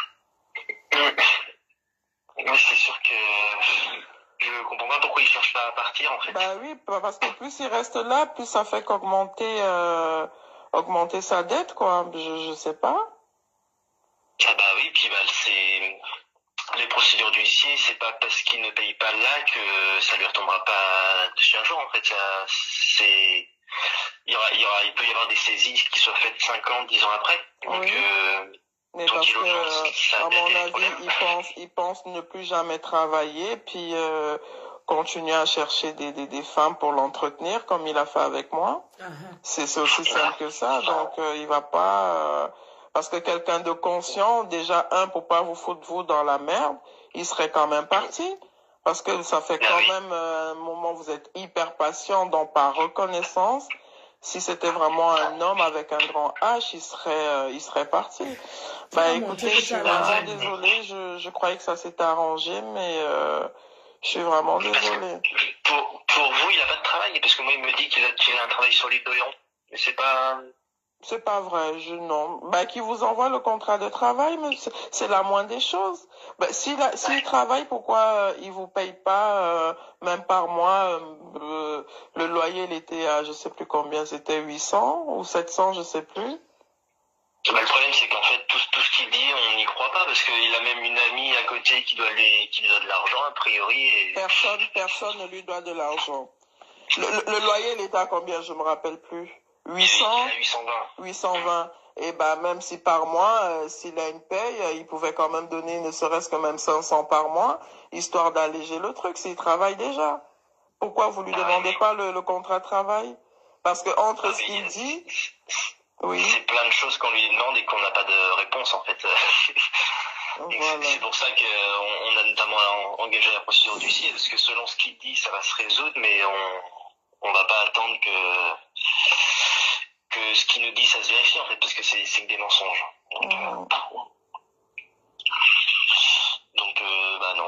Oui, c'est sûr que je comprends pas pourquoi il cherche pas à partir en fait. Bah oui, parce que plus il reste là, plus ça fait qu'augmenter sa dette, quoi. Je sais pas. Ah bah oui, puis c'est les procédures d'huissier, c'est pas parce qu'il ne paye pas là que ça lui retombera pas dessus un jour en fait. il peut y avoir des saisies qui soient faites 5 ans, 10 ans après. Donc, Oui. Mais parce que, à mon avis, ils pensent ne plus jamais travailler, puis continuer à chercher des femmes pour l'entretenir, comme il a fait avec moi. C'est aussi simple que ça. Donc, il va pas... parce que quelqu'un de conscient, déjà, pour pas vous foutre vous dans la merde, il serait quand même parti. Parce que ça fait quand même un moment où vous êtes hyper patient, donc par reconnaissance, si c'était vraiment un homme avec un grand H, il serait parti. Bah écoutez, je suis vraiment désolée, je croyais que ça s'était arrangé, mais je suis vraiment désolée. Pour vous, il n'a pas de travail, parce que moi, il me dit qu'il a un travail sur l'île d'Oléron. Mais c'est pas... C'est pas vrai, non. Bah, qui vous envoie le contrat de travail, mais c'est la moindre des choses. Bah, s'il travaille, pourquoi il vous paye pas, même par mois, le loyer, il était à, je sais plus combien, c'était 800 ou 700, je sais plus. Bah, le problème, c'est qu'en fait, tout ce qu'il dit, on n'y croit pas, parce qu'il a même une amie à côté qui lui doit de l'argent, a priori. Et... Personne ne lui doit de l'argent. Le loyer, il était à combien, je me rappelle plus. 820. Et bah, même si par mois, s'il a une paye, il pouvait quand même donner ne serait-ce que même 500 par mois, histoire d'alléger le truc, s'il travaille déjà. Pourquoi vous lui demandez pas le contrat de travail? Parce que entre ce qu'il dit... Oui. C'est plein de choses qu'on lui demande et qu'on n'a pas de réponse, en fait. Voilà. C'est pour ça qu'on a notamment engagé la procédure d'huissier, parce que selon ce qu'il dit, ça va se résoudre, mais on va pas attendre que ce qu'il nous dit, ça se vérifie, en fait, parce que c'est que des mensonges. Donc, bah non,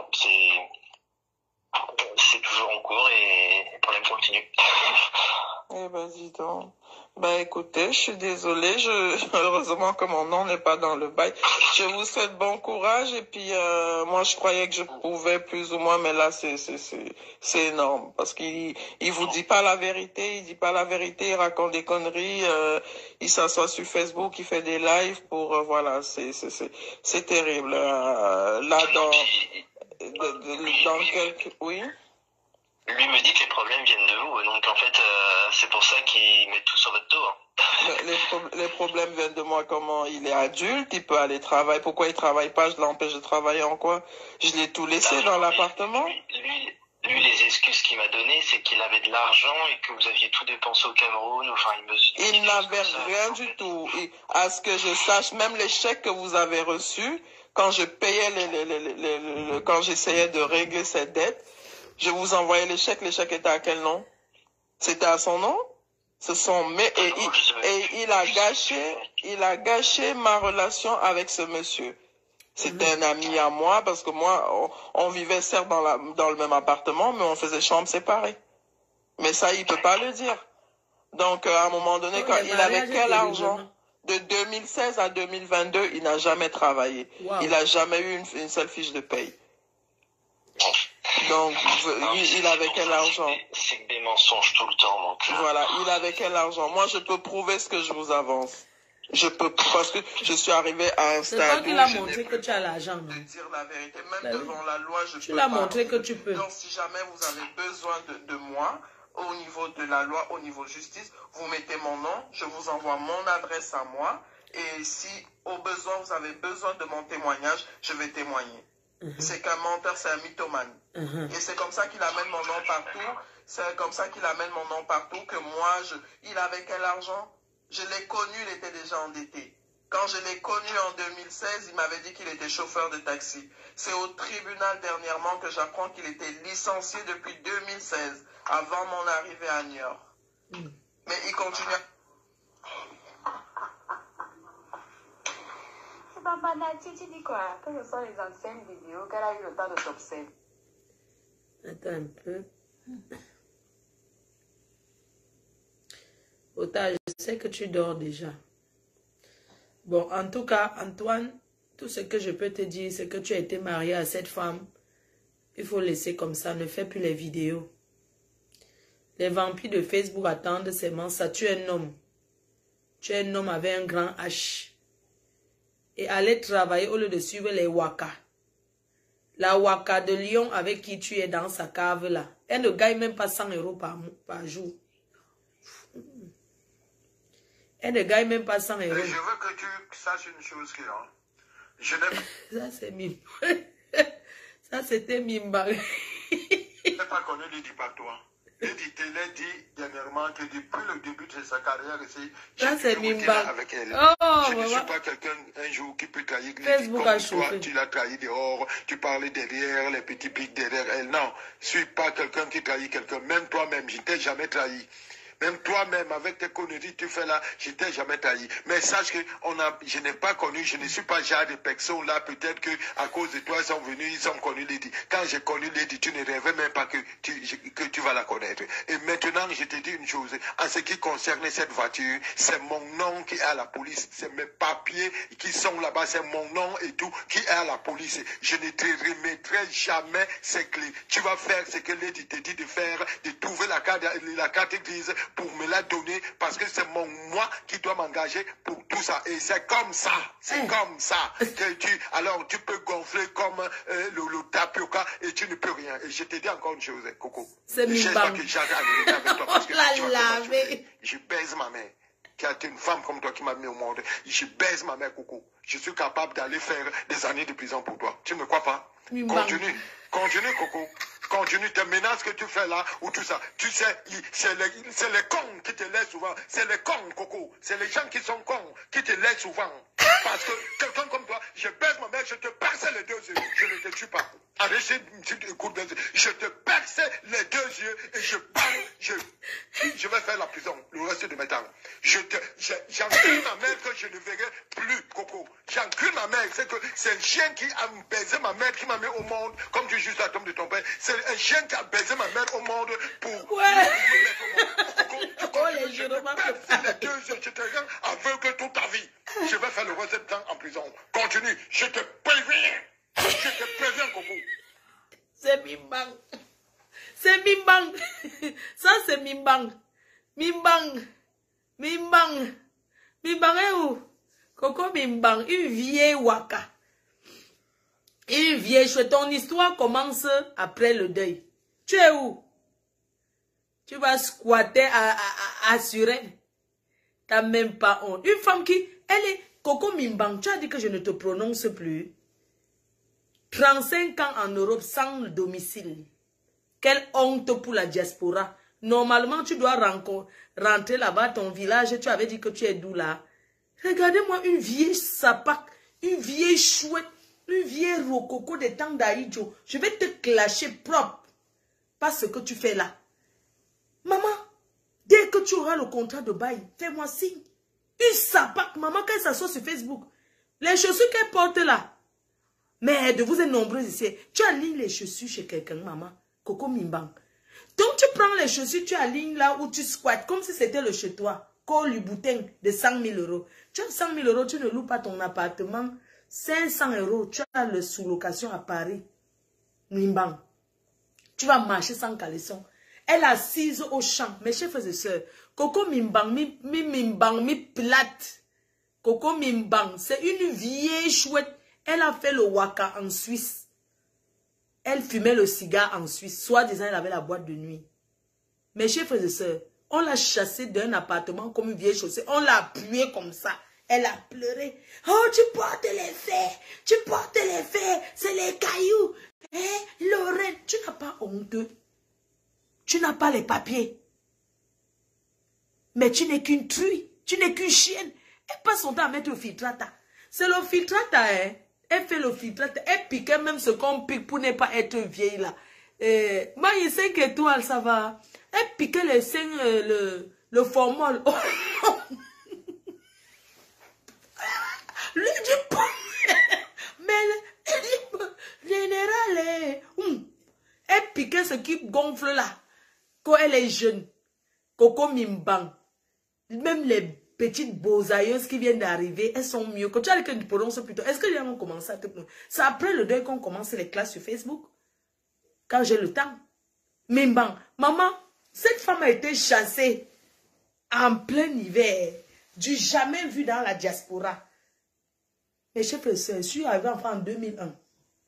c'est toujours en cours et le problème continue. Eh ben, dis donc. Bah écoutez, je suis désolée, heureusement que mon nom n'est pas dans le bail. Je vous souhaite bon courage et puis moi je croyais que je pouvais plus ou moins, mais là c'est énorme parce qu'il vous dit pas la vérité, il raconte des conneries, il s'assoit sur Facebook, il fait des lives pour voilà, c'est terrible. Là dans quelques oui. Lui me dit que les problèmes viennent de vous, donc en fait, c'est pour ça qu'il met tout sur votre dos. Les problèmes viennent de moi, comment? Il est adulte, il peut aller travailler. Pourquoi il travaille pas? Je l'empêche de travailler en quoi? Je l'ai tout laissé dans l'appartement. Lui, les excuses qu'il m'a données, c'est qu'il avait de l'argent et que vous aviez tout dépensé au Cameroun. Enfin, il n'avait rien du tout. Et à ce que je sache, même les chèques que vous avez reçus, quand je payais quand j'essayais de régler cette dette, je vous envoyais les chèques étaient à quel nom? C'était à son nom? Il a gâché ma relation avec ce monsieur. C'était un ami à moi, parce que moi, on vivait certes dans le même appartement, mais on faisait chambre séparée. Mais ça, il peut pas le dire. Donc, à un moment donné, quand il avait quel argent? De 2016 à 2022, il n'a jamais travaillé. Wow. Il n'a jamais eu une seule fiche de paye. Donc, il avait quel argent? C'est que des mensonges tout le temps, donc. Voilà, il avait quel argent? Moi, je peux prouver ce que je vous avance. Je peux, parce que je suis arrivé à un stade où... C'est toi qui l'as montré que tu as l'argent. De dire la vérité, même devant la loi, je peux pas. Tu l'as montré que tu peux. Donc, si jamais vous avez besoin de moi, au niveau de la loi, au niveau justice, vous mettez mon nom, je vous envoie mon adresse à moi, et si, au besoin, vous avez besoin de mon témoignage, je vais témoigner. C'est qu'un menteur, c'est un mythomane. Et c'est comme ça qu'il amène mon nom partout. C'est comme ça qu'il amène mon nom partout. Que moi, il avait quel argent? Je l'ai connu, il était déjà endetté. Quand je l'ai connu en 2016, il m'avait dit qu'il était chauffeur de taxi. C'est au tribunal dernièrement que j'apprends qu'il était licencié depuis 2016, avant mon arrivée à New York. Mais il continue. Banati, tu dis quoi? Que ce sont les anciennes vidéos qu'elle a eu le temps de t'observer. Attends un peu. Ota, je sais que tu dors déjà. Bon, en tout cas, Antoine, tout ce que je peux te dire, c'est que tu as été marié à cette femme. Il faut laisser comme ça, ne fais plus les vidéos. Les vampires de Facebook attendent seulement ça. Tu es un homme. Tu es un homme avec un grand H. Et aller travailler au lieu de suivre les Waka. La Waka de Lyon avec qui tu es dans sa cave là. Elle ne gagne même pas 100 € par jour. Elle ne gagne même pas 100 €. Je veux que tu saches une chose que je n'ai Ça, c'est Mim. Ça, c'était Mimba. Je n'ai pas connu Lady par toi. Lady te l'a dit dernièrement que depuis le début de sa carrière ici, ça c'est Mimba avec elle. Oh, je ne suis pas quelqu'un un jour qui peut trahir Lady Facebook comme a toi. chauffé. Tu l'as trahi dehors, tu parlais derrière, les petits pics derrière elle. Non, je ne suis pas quelqu'un qui trahit quelqu'un. Même toi-même, je ne t'ai jamais trahi. Même toi-même, avec tes conneries que tu fais là, je t'ai jamais trahi. Mais sache que je n'ai pas connu, je ne suis pas genre de personnes là, peut-être que à cause de toi, ils sont venus, ils ont connu Lady. Quand j'ai connu Lady, tu ne rêvais même pas que tu vas la connaître. Et maintenant, je te dis une chose, en ce qui concerne cette voiture, c'est mon nom qui est à la police, c'est mes papiers qui sont là-bas, c'est mon nom et tout qui est à la police. Je ne te remettrai jamais ces clés. Tu vas faire ce que Lady te dit de faire, de trouver la carte grise pour me la donner, parce que c'est moi qui dois m'engager pour tout ça. Et c'est comme ça, comme ça. Alors tu peux gonfler comme le tapioca et tu ne peux rien. Et je te dis encore une chose, Coco. C'est Mimba. Je baise ma mère, qui a été une femme comme toi qui m'a mis au monde. Je baise ma mère, Coco. Je suis capable d'aller faire des années de prison pour toi. Tu ne me crois pas? Continue, Coco. Continue tes menaces que tu fais là, ou tout ça. Tu sais, c'est les cons qui te laissent souvent. C'est les cons, Coco. C'est les gens qui sont cons qui te laissent souvent. Parce que quelqu'un comme toi, je baisse ma mère, je te perce les 2 yeux. Je ne te tue pas. Arrêtez une petite coup de yeux. Je te perce les 2 yeux et je parle. Je vais faire la prison le reste de mes temps. J'encule ma mère que je ne verrai plus, Coco. J'encule ma mère. C'est un chien qui a baisé ma mère, qui m'a mis au monde, comme tu juges la tombe de ton père. C'est un chien qui a baisé ma mère au monde pour me mettre au monde. Je te perce les 2 yeux. Je te rends aveugle toute ta vie. Je vais faire le reste de temps en prison. Continue. Je te préviens. Je te préviens, Coco. C'est Mimbang. C'est Mimbang. Ça, c'est Mimbang. Mimbang est où? Coco Mimbang, une vieille waka. Une vieille chouette. Ton histoire commence après le deuil. Tu es où? Tu vas squatter à Suren. T'as même pas honte. Une femme qui, elle est Coco Mimbang. Tu as dit que je ne te prononce plus. 35 ans en Europe sans domicile. Quelle honte pour la diaspora. Normalement, tu dois rentrer là-bas, ton village. Tu avais dit que tu es d'où là? Regardez-moi une vieille sapac, une vieille chouette, une vieille rococo des temps d'Aïdjo. Je vais te clasher propre. Pas ce que tu fais là. Maman, dès que tu auras le contrat de bail, fais-moi signe. Une sapac, maman, quand elle s'assoit sur Facebook. Les chaussures qu'elle porte là. Mais de vous êtes nombreux ici. Tu alignes les chaussures chez quelqu'un, maman. Coco Mimbang. Donc tu prends les chaussures, tu alignes là où tu squattes, comme si c'était le chez toi. Col boutin de 100 000 €. Tu as 100 000 €, tu ne loues pas ton appartement. 500 €, tu as le sous-location à Paris. Mimbang. Tu vas marcher sans caleçon. Elle assise au champ. Mes chers frères et sœurs. Coco Mimbang, mi plate. Coco Mimbang, c'est une vieille chouette. Elle a fait le waka en Suisse. Elle fumait le cigare en Suisse. Soi-disant, elle avait la boîte de nuit. Mes chers frères et sœurs, on l'a chassée d'un appartement comme une vieille chaussée. On l'a appuyée comme ça. Elle a pleuré. Oh, tu portes les faits. Tu portes les faits. C'est les cailloux. Eh, Lorraine, tu n'as pas honteux. Tu n'as pas les papiers. Mais tu n'es qu'une truie. Tu n'es qu'une chienne. Elle passe son temps à mettre le filtrata. C'est le filtrata, hein. Elle fait le filtrate, elle piquait même ce qu'on pique pour ne pas être vieille là. Moi, il 5 étoiles, ça va. Elle piquait le sein, le formol. Lui dit pas. Mais général, elle piquait ce qui gonfle là. Quand elle est jeune. Coco Mimbang. Même les petites beausailleuses qui viennent d'arriver, elles sont mieux. Quand tu as dit que tu prononces plutôt, est-ce que les gens vont commencer à te prononcer? C'est après le deuil qu'on commence les classes sur Facebook. Quand j'ai le temps. Mimbang, maman, cette femme a été chassée en plein hiver. Du jamais vu dans la diaspora. Mes chers frères et sœurs, je suis arrivé en 2001.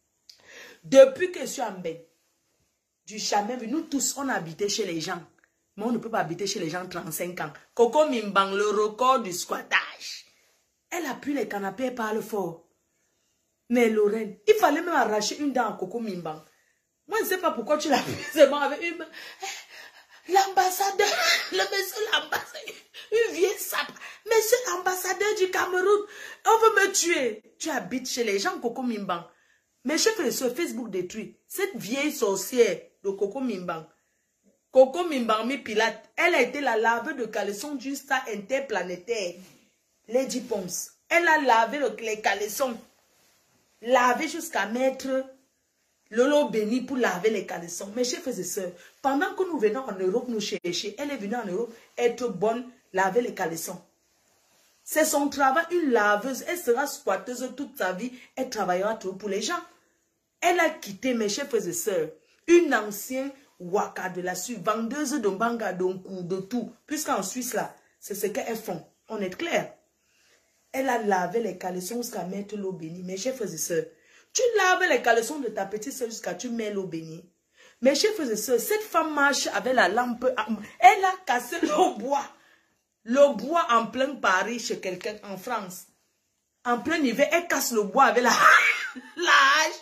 Depuis que je suis en Bénin, du jamais vu, nous tous, on habitait chez les gens. Mais on ne peut pas habiter chez les gens 35 ans. Coco Mimbang, le record du squattage. Elle appuie les canapés et parle fort. Mais Lorraine, il fallait même arracher une dent à Coco Mimbang. Moi, je ne sais pas pourquoi tu l'as pris seulement avec une... L'ambassadeur, le monsieur l'ambassadeur, une vieille sape. Monsieur l'ambassadeur du Cameroun, on veut me tuer. Tu habites chez les gens Coco Mimbang. Mes chefs et sur Facebook détruit. Cette vieille sorcière de Coco Mimbang. Coco Mimbang mi Pilate, elle a été la laveuse de caleçon d'une star interplanétaire. Lady Pons. Elle a lavé les caleçons. Lavé jusqu'à mettre Lolo béni pour laver les caleçons. Mes chers frères et sœurs, pendant que nous venons en Europe nous chercher, elle est venue en Europe être bonne, laver les caleçons. C'est son travail, une laveuse. Elle sera squatteuse toute sa vie. Elle travaillera toujours pour les gens. Elle a quitté, mes chers frères et sœurs, une ancienne waka de la Suisse, vendeuse de banga, de tout. Puisqu'en Suisse, là, c'est ce qu'elles font. On est clair. Elle a lavé les caleçons jusqu'à mettre l'eau bénie. Mes chers frères et sœurs, tu laves les caleçons de ta petite soeur jusqu'à tu mets l'eau bénie. Mes chers frères et sœurs, cette femme marche avec la lampe. Elle a cassé le bois. Le bois en plein Paris chez quelqu'un en France. En plein hiver, elle casse le bois avec la hache.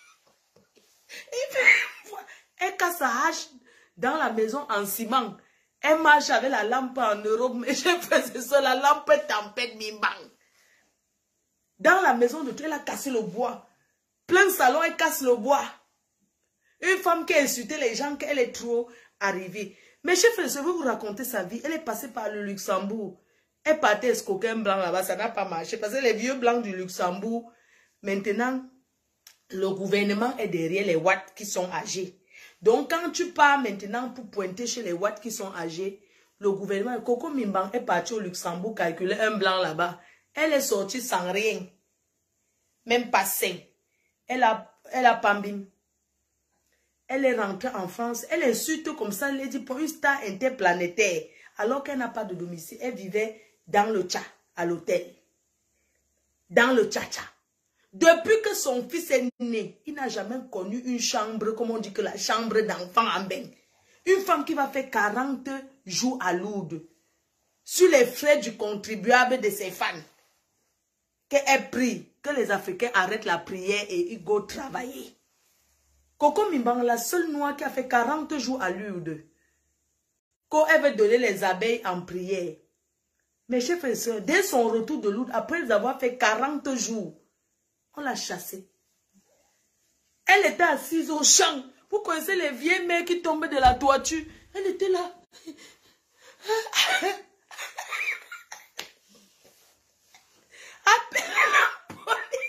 Elle casse sa hache dans la maison en ciment. Elle marche avec la lampe en Europe. Mes chers frères et sœurs, la lampe tempête Mimbang. Dans la maison de toi, elle a cassé le bois. Plein salon, elle casse le bois. Une femme qui a insulté les gens, qu'elle est trop arrivée. Mes chers frères, je vais vous raconter sa vie. Elle est passée par le Luxembourg. Elle partait escoquin blanc là-bas, ça n'a pas marché. Parce que les vieux blancs du Luxembourg, maintenant, le gouvernement est derrière les Watts qui sont âgés. Donc, quand tu pars maintenant pour pointer chez les Watts qui sont âgés, le gouvernement, Coco Mimbang est parti au Luxembourg calculer un blanc là-bas. Elle est sortie sans rien. Même pas 5. Elle a pambim. Elle est rentrée en France. Elle insulte comme ça, elle dit pour une star interplanétaire. Alors qu'elle n'a pas de domicile. Elle vivait dans le tcha, à l'hôtel. Dans le tcha-tcha. Depuis que son fils est né, il n'a jamais connu une chambre, comme on dit que la chambre d'enfant en bain. Une femme qui va faire 40 jours à Lourdes. Sur les frais du contribuable de ses fans. Qu'elle prie, que les Africains arrêtent la prière et ils go travailler. Coco Mimbang, la seule noire qui a fait 40 jours à Lourdes. Quand elle veut donner les abeilles en prière. Mes chers frères et sœurs, dès son retour de Lourdes, après avoir fait 40 jours, on l'a chassée. Elle était assise au champ. Vous connaissez les vieilles mères qui tombaient de la toiture. Elle était là. Appelez la police.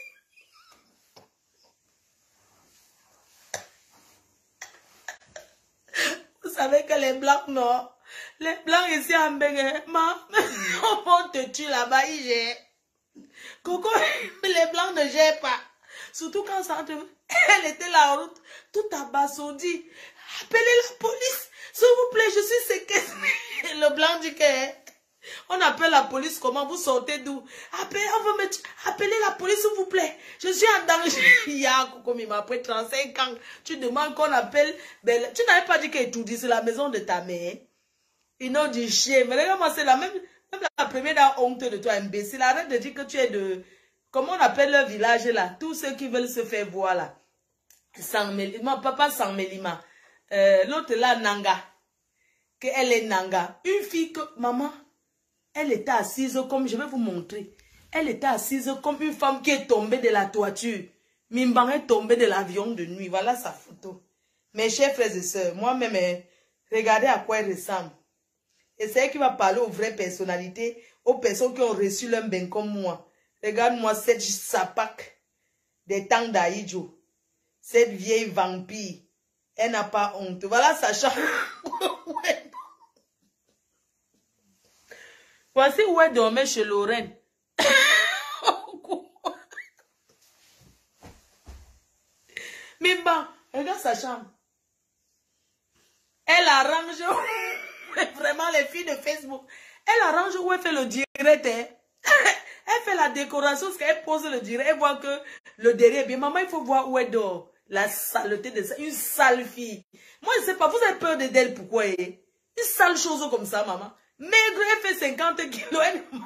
Vous savez que les blancs, non. Les blancs ici en Béguin, on va te tuer là-bas, ils gèrent. Coco, les blancs ne gèrent pas. Surtout quand ça entre... Elle était là en route, tout abasourdi. Appelez la police, s'il vous plaît, je suis séquestré. Le blanc dit que... On appelle la police, comment vous sortez d'où? Appelez la police, s'il vous plaît. Je suis en danger. Il y a Coco Mima, après 35 ans, tu demandes qu'on appelle... Tu n'avais pas dit que tout dit, c'est la maison de ta mère. Ils n'ont dit chien. Mais regarde-moi, c'est la même la première a honte de toi, imbécile. Arrête de dire que tu es de... Comment on appelle le village là? Tous ceux qui veulent se faire voir là. Non, papa Sanmelima. L'autre là, Nanga. Elle est Nanga. Une fille que... Maman, elle était assise comme... Je vais vous montrer. Elle était assise comme une femme qui est tombée de la toiture. Mimbang est tombée de l'avion de nuit. Voilà sa photo. Mes chers frères et sœurs, moi-même, regardez à quoi elle ressemble. Et c'est elle qui va parler aux vraies personnalités, aux personnes qui ont reçu leur bain comme moi. Regarde-moi cette sapac des temps d'Aïdjo. Cette vieille vampire. Elle n'a pas honte. Voilà sa chambre. Voici où elle dormait chez Lorraine. Mimba, regarde sa chambre. Elle arrange... Vraiment, les filles de Facebook. Elle arrange où elle fait le direct. Elle fait la décoration, parce qu'elle pose le direct. Elle voit que le derrière est bien. Maman, il faut voir où elle dort. La saleté de ça. Une sale fille. Moi, je ne sais pas. Vous avez peur d'elle, pourquoi? Une sale chose comme ça, maman. Maigre, elle fait 50 kilos.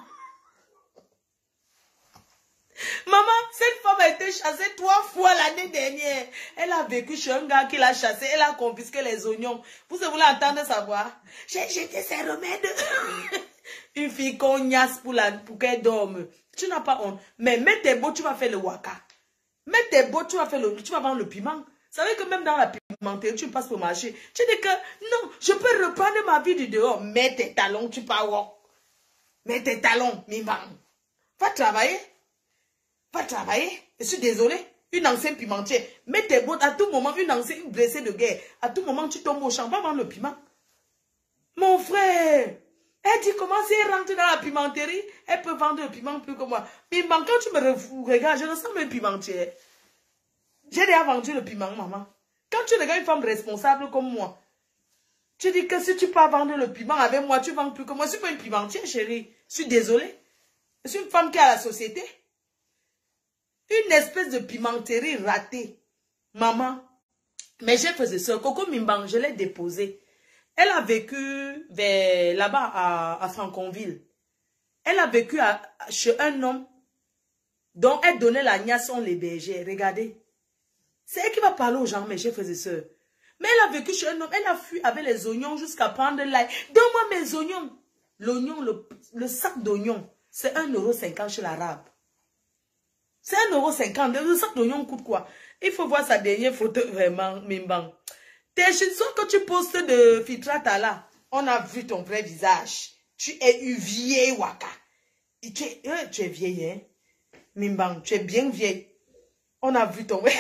Maman, cette femme a été chassée 3 fois l'année dernière. Elle a vécu chez un gars qui l'a chassée. Elle a confisqué les oignons. Vous voulez entendre savoir? J'ai jeté ses remèdes. Une fille cognasse pour qu'elle dorme. Tu n'as pas honte. Mais mets tes bottes, tu vas faire le waka. Mets tes bottes, tu vas vendre le piment. Vous savez que même dans la pimenterie, tu passes au marché. Tu dis que non, je peux reprendre ma vie du dehors. Mets tes talons, tu pars. Mets tes talons, mimban. Va travailler. Va travailler. Je suis désolée. Une ancienne pimentière. Mets tes bottes à tout moment. Une ancienne blessée de guerre. À tout moment, tu tombes au champ. Va vendre le piment. Mon frère. Elle dit comment si elle rentre dans la pimenterie, elle peut vendre le piment plus que moi. Piment, quand tu me regardes, je ressemble à une pimentière. J'ai déjà vendu le piment, maman. Quand tu regardes une femme responsable comme moi, tu dis que si tu peux vendre le piment avec moi, tu vends plus que moi. Je suis pas une pimentière, chérie. Je suis désolée. Je suis une femme qui est à la société. Une espèce de pimenterie ratée. Maman. Mais j'ai fait ça. Coco Mimbang, je l'ai déposée. Elle a vécu là-bas à Franconville. Elle a vécu chez un homme dont elle donnait la niasse, on l'hébergeait. Regardez. C'est elle qui va parler aux gens, mes chers frères et sœurs. Mais elle a vécu chez un homme. Elle a fui avec les oignons jusqu'à prendre l'ail. Donne-moi mes oignons. L'oignon, le sac d'oignons, c'est 1,50 € chez l'arabe. C'est 1,50 €. Le sac d'oignons coûte quoi? Il faut voir sa dernière photo vraiment, Mimbang. Tes chansons que tu postes de Fitrata là, on a vu ton vrai visage. Tu es une vieille waka. Tu es vieille, hein? Mimbang, tu es bien vieille. On a vu ton vrai.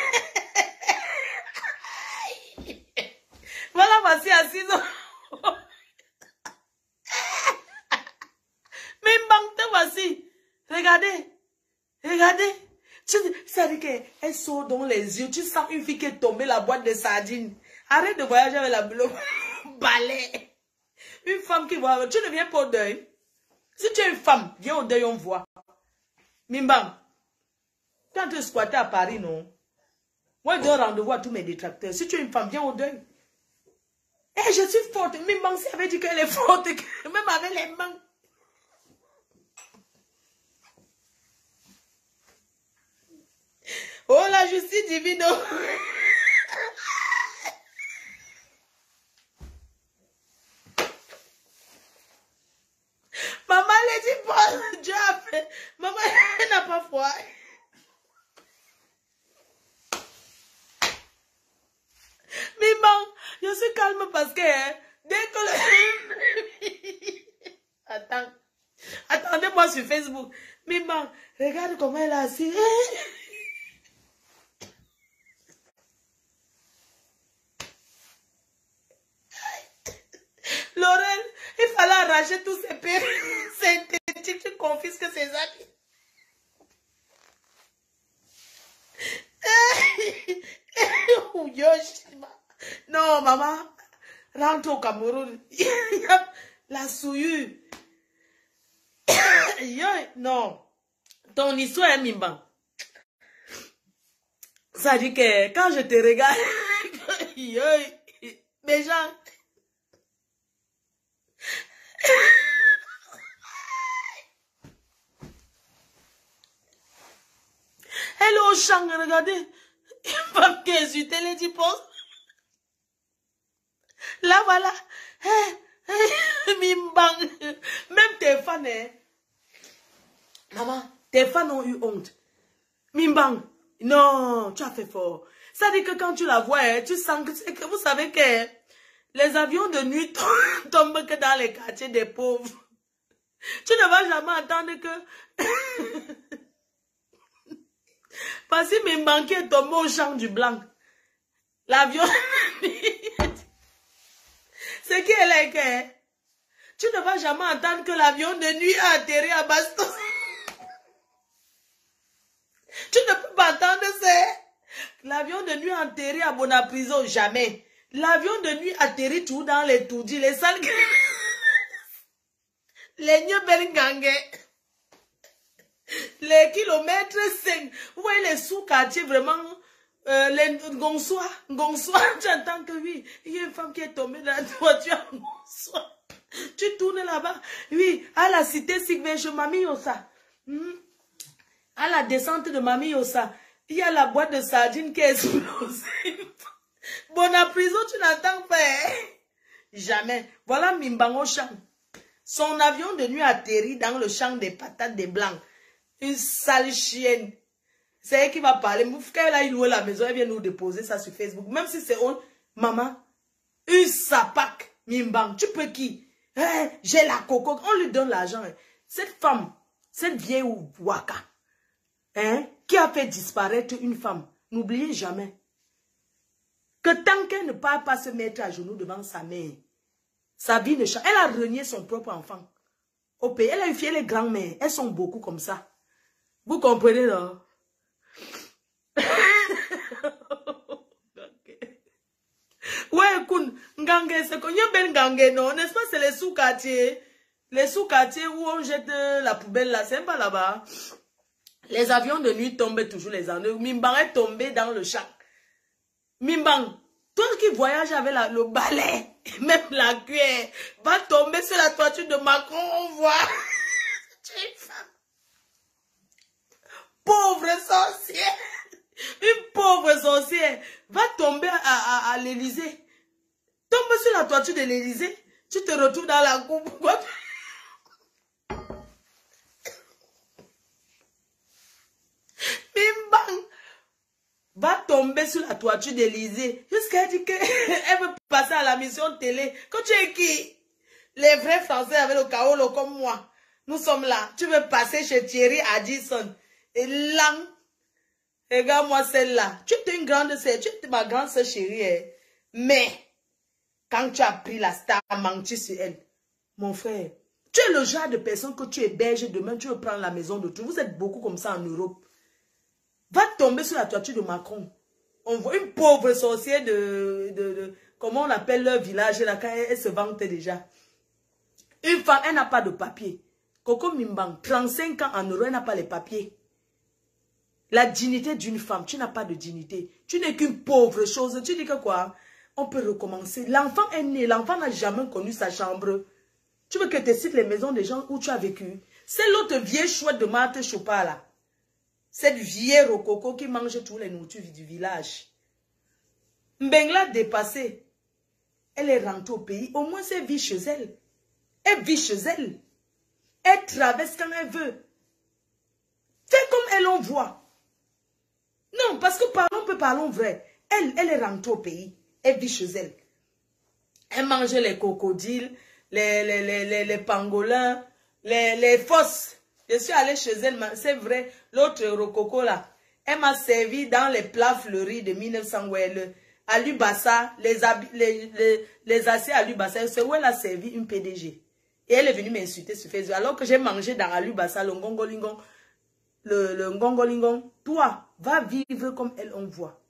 Voilà, voici assise. Mimbang, te voici. Regardez. Regardez. Ça dit qu'elle sort dans les yeux. Tu sens une fille qui est tombée la boîte de sardines. Arrête de voyager avec la boule. Balai. Une femme qui voit. Tu ne viens pas au deuil. Si tu es une femme, viens au deuil, on voit. Mimbang. Quand tu es squatté à Paris, non? Moi, je donne rendez-vous à tous mes détracteurs. Si tu es une femme, viens au deuil. Eh, je suis forte. Mimbang, ça veut dire qu'elle est forte. Même avec les mains. Oh, la justice divine. Maman, elle dit pas, Dieu a fait. Maman, elle n'a pas foi. Maman, je suis calme parce que dès que le... Attends. Attendez-moi sur Facebook. Maman, regarde comment elle a assis. Laurel, il fallait arracher tous ces pères synthétiques, tu confisques ses habits. Non, maman, rentre au Cameroun. La souillure. Non, ton histoire est Mimbang. Ça dit que quand je te regarde, mes gens. Elle est au champ, regardez. Une femme qui insulte, elle dit pause. Là, voilà. Mimbang. Même tes fans, hein. Maman, tes fans ont eu honte. Mimbang. Non, tu as fait fort. Ça dit que quand tu la vois, hein, tu sens que vous savez que les avions de nuit tombent que dans les quartiers des pauvres. Tu ne vas jamais entendre que... Parce que mes banquiers est tombé au champ du blanc. L'avion... C'est qui est là, tu ne vas jamais entendre que l'avion de nuit a atterri à Bastos. Tu ne peux pas entendre ça. L'avion de nuit a atterri à Bonaprison, jamais. L'avion de nuit atterrit tout dans les tourdis, les salles... les Nyebelingangais. Les kilomètres 5. Vous voyez les sous-quartiers vraiment les Gonsois, tu entends que oui, il y a une femme qui est tombée dans la voiture à Gonsois. Tu tournes là-bas, oui, à la cité Sigvèche, Mamie Yossa. À la descente de Mamie Yossa, il y a la boîte de sardines qui est explosée. Bon, à prison, tu n'entends pas. Jamais. Voilà Mimbango champ. Son avion de nuit atterrit dans le champ des patates des blancs. Une sale chienne. C'est elle qui va parler. Quand elle a loué la maison, elle vient nous déposer ça sur Facebook. Même si c'est on, maman, une sapac, Mimbang, tu peux qui? J'ai la coco. On lui donne l'argent. Cette femme, cette vieille Waka, qui a fait disparaître une femme, n'oubliez jamais que tant qu'elle ne part pas se mettre à genoux devant sa mère, sa vie ne change. Elle a renié son propre enfant. Au pays, elle a eu fier les grands-mères. Elles sont beaucoup comme ça. Vous comprenez, non? Ouais, Koun, Ngangé, c'est qu'on y a ben Ngangé, non? N'est-ce pas, c'est les sous-quartiers. Les sous-quartiers où on jette la poubelle là, c'est pas là-bas. Les avions de nuit tombent toujours les anneaux. Mimbang est tombé dans le champ. Mimbang, toi qui voyages avec le balai, même la cuillère, va tomber sur la toiture de Macron, on voit. Tu es une femme. Pauvre sorcière. Une pauvre sorcière va tomber à l'Élysée. Tombe sur la toiture de l'Élysée, tu te retrouves dans la cour. Pourquoi? Mimbang va tomber sur la toiture d'Élysée jusqu'à dire qu'elle veut passer à la mission télé. Quand tu es qui? Les vrais Français avec le Kaolo comme moi. Nous sommes là. Tu veux passer chez Thierry Addison. Et là, regarde-moi celle-là. Tu es une grande sœur. Tu es ma grande sœur chérie. Hein. Mais, quand tu as pris la star, menti sur elle. Mon frère, tu es le genre de personne que tu héberges demain. Tu veux prendre la maison de tout. Vous êtes beaucoup comme ça en Europe. Va tomber sur la toiture de Macron. On voit une pauvre sorcière comment on appelle leur village là, quand elle se vante déjà. Une femme, elle n'a pas de papier. Coco Mimbang, 35 ans en Europe, elle n'a pas les papiers. La dignité d'une femme, tu n'as pas de dignité. Tu n'es qu'une pauvre chose. Tu dis que quoi? On peut recommencer. L'enfant est né, l'enfant n'a jamais connu sa chambre. Tu veux que tu cites les maisons des gens où tu as vécu? C'est l'autre vieille chouette de Marthe Chopin là. Cette vieille rococo qui mange tous les nourritures du village. Mbengla dépassée. Elle est rentrée au pays. Au moins, elle vit chez elle. Elle vit chez elle. Elle traverse quand elle veut. Fais comme elle en voit. Non, parce que parlons vrai. Elle est rentrée au pays. Elle vit chez elle. Elle mange les crocodiles, les pangolins, les fosses. Je suis allée chez elle, c'est vrai, l'autre rococo là, elle m'a servi dans les plats fleuris de 1900, ouais, Alubassa, les assiettes Alubassa, c'est où elle a servi une PDG. Et elle est venue m'insulter sur Facebook, alors que j'ai mangé dans Alubassa, le ngongolingon, le ngongolingon. Toi, va vivre comme elle on voit.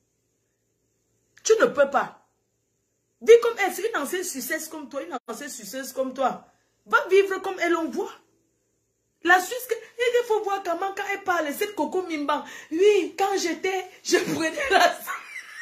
Tu ne peux pas. Vis comme elle, c'est une ancienne sucette comme toi, une ancienne suceuse comme toi. Va vivre comme elle on voit. La Suisse, il faut voir comment quand elle parle, cette Coco Mimbang. Oui, quand j'étais, je prenais l'ascenseur.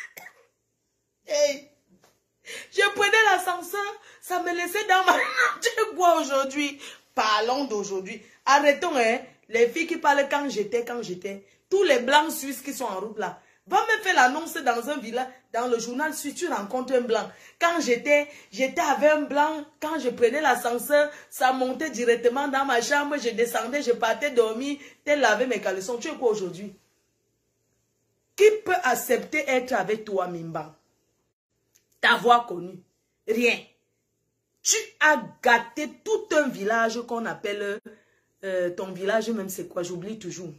Hey, je prenais l'ascenseur, ça me laissait dans ma... Tu vois aujourd'hui, parlons d'aujourd'hui. Arrêtons, hein, les filles qui parlent quand j'étais. Tous les blancs suisses qui sont en route là. Va me faire l'annonce dans un village, dans le journal suisse, tu rencontres un blanc. Quand j'étais avec un blanc, quand je prenais l'ascenseur, ça montait directement dans ma chambre, je descendais, je partais dormir, tel laver mes caleçons. Tu es quoi aujourd'hui? Qui peut accepter être avec toi, Mimbang? T'avoir connu? Rien. Tu as gâté tout un village qu'on appelle, ton village même c'est quoi? J'oublie toujours.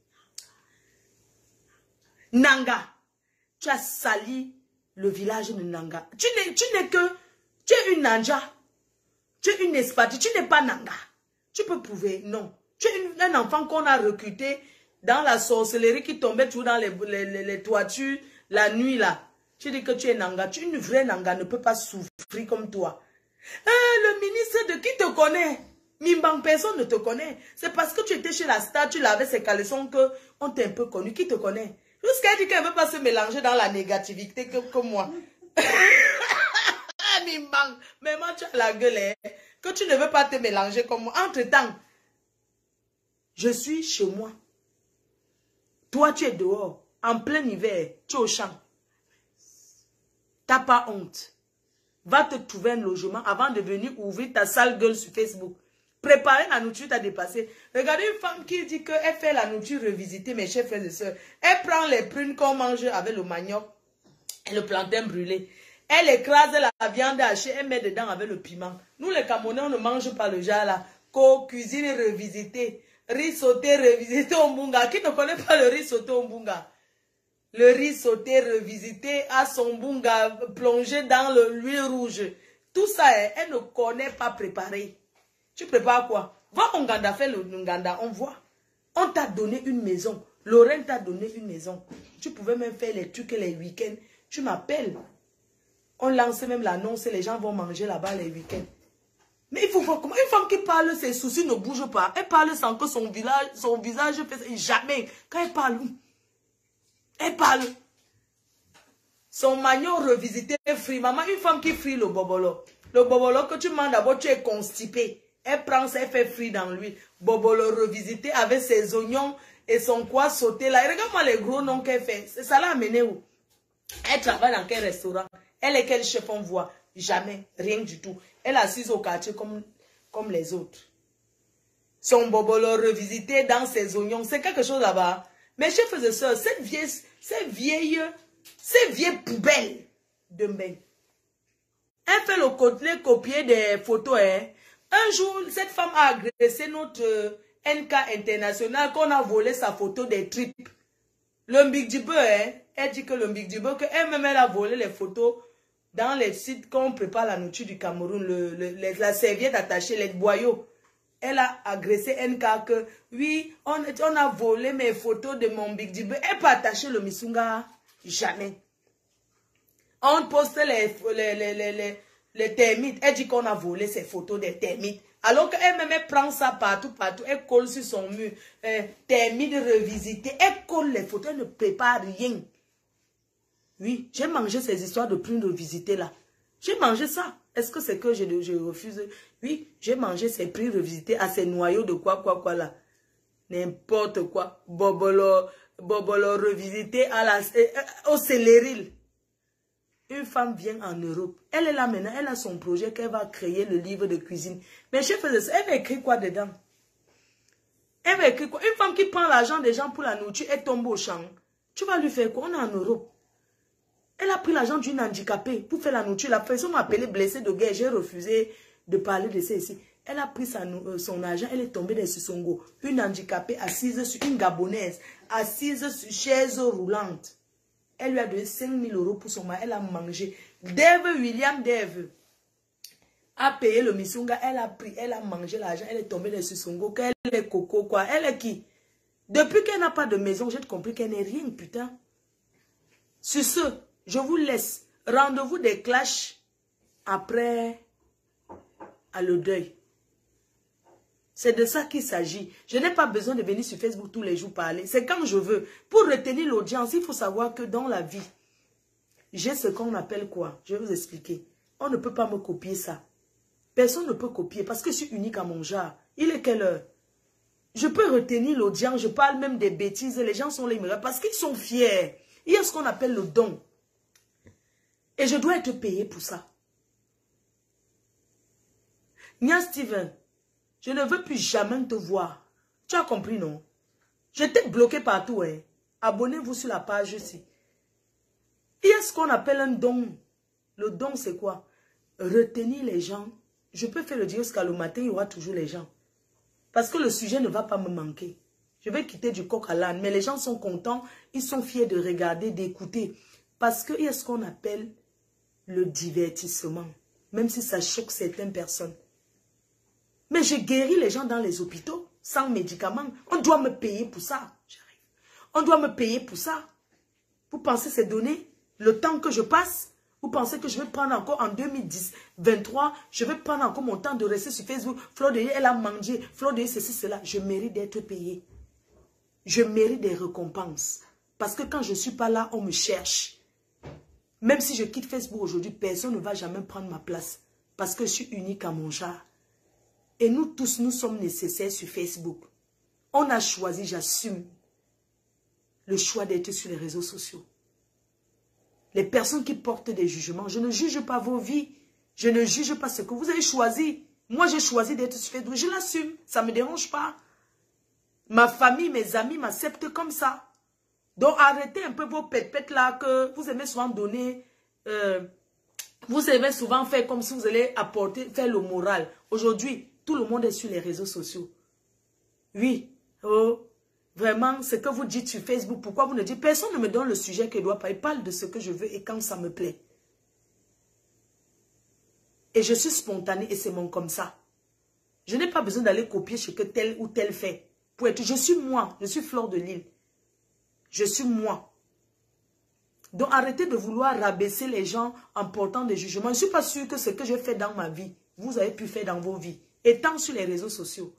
Nanga, tu as sali le village de Nanga. Tu es une Nanja. Tu es une Espati. Tu n'es pas Nanga. Tu peux prouver, non. Tu es un enfant qu'on a recruté dans la sorcellerie qui tombait tout dans les toitures la nuit là. Tu dis que tu es Nanga. Tu es une vraie Nanga, ne peut pas souffrir comme toi. Le ministre de qui te connaît? Mimbang, personne ne te connaît. C'est parce que tu étais chez la star, tu lavais ses caleçons qu'on t'a un peu connu. Qui te connaît? Puisqu'elle dit qu'elle ne veut pas se mélanger dans la négativité que moi. Mais moi, tu as la gueule, hein, que tu ne veux pas te mélanger comme moi. Entre-temps, je suis chez moi. Toi, tu es dehors, en plein hiver, tu es au champ. T'as pas honte. Va te trouver un logement avant de venir ouvrir ta sale gueule sur Facebook. Préparer la nourriture t'a dépassé. Regardez une femme qui dit qu'elle fait la nourriture revisitée, mes chers frères et sœurs. Elle prend les prunes qu'on mange avec le manioc et le plantain brûlé. Elle écrase la viande hachée, elle met dedans avec le piment. Nous, les Camerounais, on ne mange pas le genre là. Cuisine revisitée. Riz sauté revisité au mbunga. Qui ne connaît pas le riz sauté au mbunga? Le riz sauté revisité à son mbunga plongé dans l'huile rouge. Tout ça, elle ne connaît pas préparer. Tu prépares quoi? Va au Nganda, fais le Nganda, on voit. On t'a donné une maison. Lorraine t'a donné une maison. Tu pouvais même faire les trucs les week-ends. Tu m'appelles. On lance même l'annonce et les gens vont manger là-bas les week-ends. Mais il faut voir comment une femme qui parle, ses soucis ne bougent pas. Elle parle sans que son visage fait jamais. Quand elle parle, elle parle. Son magnon revisité frit. Maman, une femme qui frit le bobolo. Le bobolo que tu manges d'abord, tu es constipé. Elle prend ça, elle fait frit dans l'huile. Bobolo revisité avec ses oignons et son quoi sauté là. Et regarde-moi les gros noms qu'elle fait. Ça l'a amené où? Elle travaille dans quel restaurant? Elle est quel chef on voit? Jamais, rien du tout. Elle est assise au quartier comme les autres. Son bobolo revisité dans ses oignons, c'est quelque chose là-bas. Mes chers frères et sœurs, ces vieilles poubelles de mbain. Elle fait le côté copier des photos. Hein. Un jour, cette femme a agressé notre NK international qu'on a volé sa photo des tripes. Le Mbigdibeu, hein, elle dit que le Mbigdibeu, qu'elle-même elle a volé les photos dans les sites qu'on prépare la nourriture du Cameroun, la serviette attachée, les boyaux. Elle a agressé NK que, oui, on a volé mes photos de mon Mbigdibeu. Elle peut attacher le Misunga. Jamais. On poste les termites. Elle dit qu'on a volé ses photos des termites. Alors qu'elle-même, elle prend ça partout. Elle colle sur son mur. Termites revisitées. Elle colle les photos. Elle ne prépare rien. Oui, j'ai mangé ces histoires de prunes revisitées là. J'ai mangé ça. Est-ce que c'est que je refuse? Oui, j'ai mangé ces prunes revisitées à ces noyaux de quoi là. N'importe quoi. Bobolo revisité au céléril. Une femme vient en Europe. Elle est là maintenant. Elle a son projet qu'elle va créer le livre de cuisine. Mais chef, elle va écrire quoi dedans? Elle va écrire quoi? Une femme qui prend l'argent des gens pour la nourriture et tombe au champ. Tu vas lui faire quoi? On est en Europe. Elle a pris l'argent d'une handicapée pour faire la nourriture. La personne m'a appelé blessée de guerre. J'ai refusé de parler de ça ici. Elle a pris son argent. Elle est tombée dans ce Songo. Une handicapée assise sur une gabonaise. Assise sur chaise roulante. Elle lui a donné 5 000 € pour son mari. Elle a mangé. William Dave a payé le Misunga. Elle a pris. Elle a mangé l'argent. Elle est tombée dans ce Songo. Elle est coco quoi. Elle est qui? Depuis qu'elle n'a pas de maison, j'ai compris qu'elle n'est rien putain. Sur ce, je vous laisse. Rendez-vous des clashs après à le deuil. C'est de ça qu'il s'agit. Je n'ai pas besoin de venir sur Facebook tous les jours parler. C'est quand je veux. Pour retenir l'audience, il faut savoir que dans la vie, j'ai ce qu'on appelle quoi? Je vais vous expliquer. On ne peut pas me copier ça. Personne ne peut copier parce que je suis unique à mon genre. Il est quelle heure? Je peux retenir l'audience. Je parle même des bêtises. Les gens sont là, parce qu'ils sont fiers. Il y a ce qu'on appelle le don. Et je dois être payé pour ça. Nia Steven, je ne veux plus jamais te voir. Tu as compris, non? Je t'ai bloqué partout. Hein. Abonnez-vous sur la page ici. Il y a ce qu'on appelle un don. Le don, c'est quoi? Retenir les gens. Je peux faire le dire jusqu'à le matin, il y aura toujours les gens. Parce que le sujet ne va pas me manquer. Je vais quitter du coq à l'âne. Mais les gens sont contents. Ils sont fiers de regarder, d'écouter. Parce qu'il y a ce qu'on appelle le divertissement. Même si ça choque certaines personnes. Mais je guéris les gens dans les hôpitaux, sans médicaments. On doit me payer pour ça. J'arrive. On doit me payer pour ça. Vous pensez c'est donné le temps que je passe? Vous pensez que je vais prendre encore en 2023, je vais prendre encore mon temps de rester sur Facebook? Flodeye, elle a mangé. Flodeye, ceci, cela. Je mérite d'être payé. Je mérite des récompenses. Parce que quand je ne suis pas là, on me cherche. Même si je quitte Facebook aujourd'hui, personne ne va jamais prendre ma place. Parce que je suis unique à mon genre. Et nous tous, nous sommes nécessaires sur Facebook. On a choisi, j'assume, le choix d'être sur les réseaux sociaux. Les personnes qui portent des jugements, je ne juge pas vos vies. Je ne juge pas ce que vous avez choisi. Moi, j'ai choisi d'être sur Facebook. Je l'assume. Ça ne me dérange pas. Ma famille, mes amis m'acceptent comme ça. Donc, arrêtez un peu vos pépettes là que vous aimez souvent donner. Vous aimez souvent faire comme si vous allez apporter, faire le moral. Aujourd'hui, tout le monde est sur les réseaux sociaux. Oui. Oh, vraiment, ce que vous dites sur Facebook, pourquoi vous ne dites, personne ne me donne le sujet qu'il doit pas. Il parle de ce que je veux et quand ça me plaît. Et je suis spontanée et c'est mon comme ça. Je n'ai pas besoin d'aller copier ce que tel ou tel fait. Pour être, je suis moi, je suis Fleur de Lille. Je suis moi. Donc arrêtez de vouloir rabaisser les gens en portant des jugements. Je ne suis pas sûre que ce que j'ai fait dans ma vie, vous avez pu faire dans vos vies, étant sur les réseaux sociaux.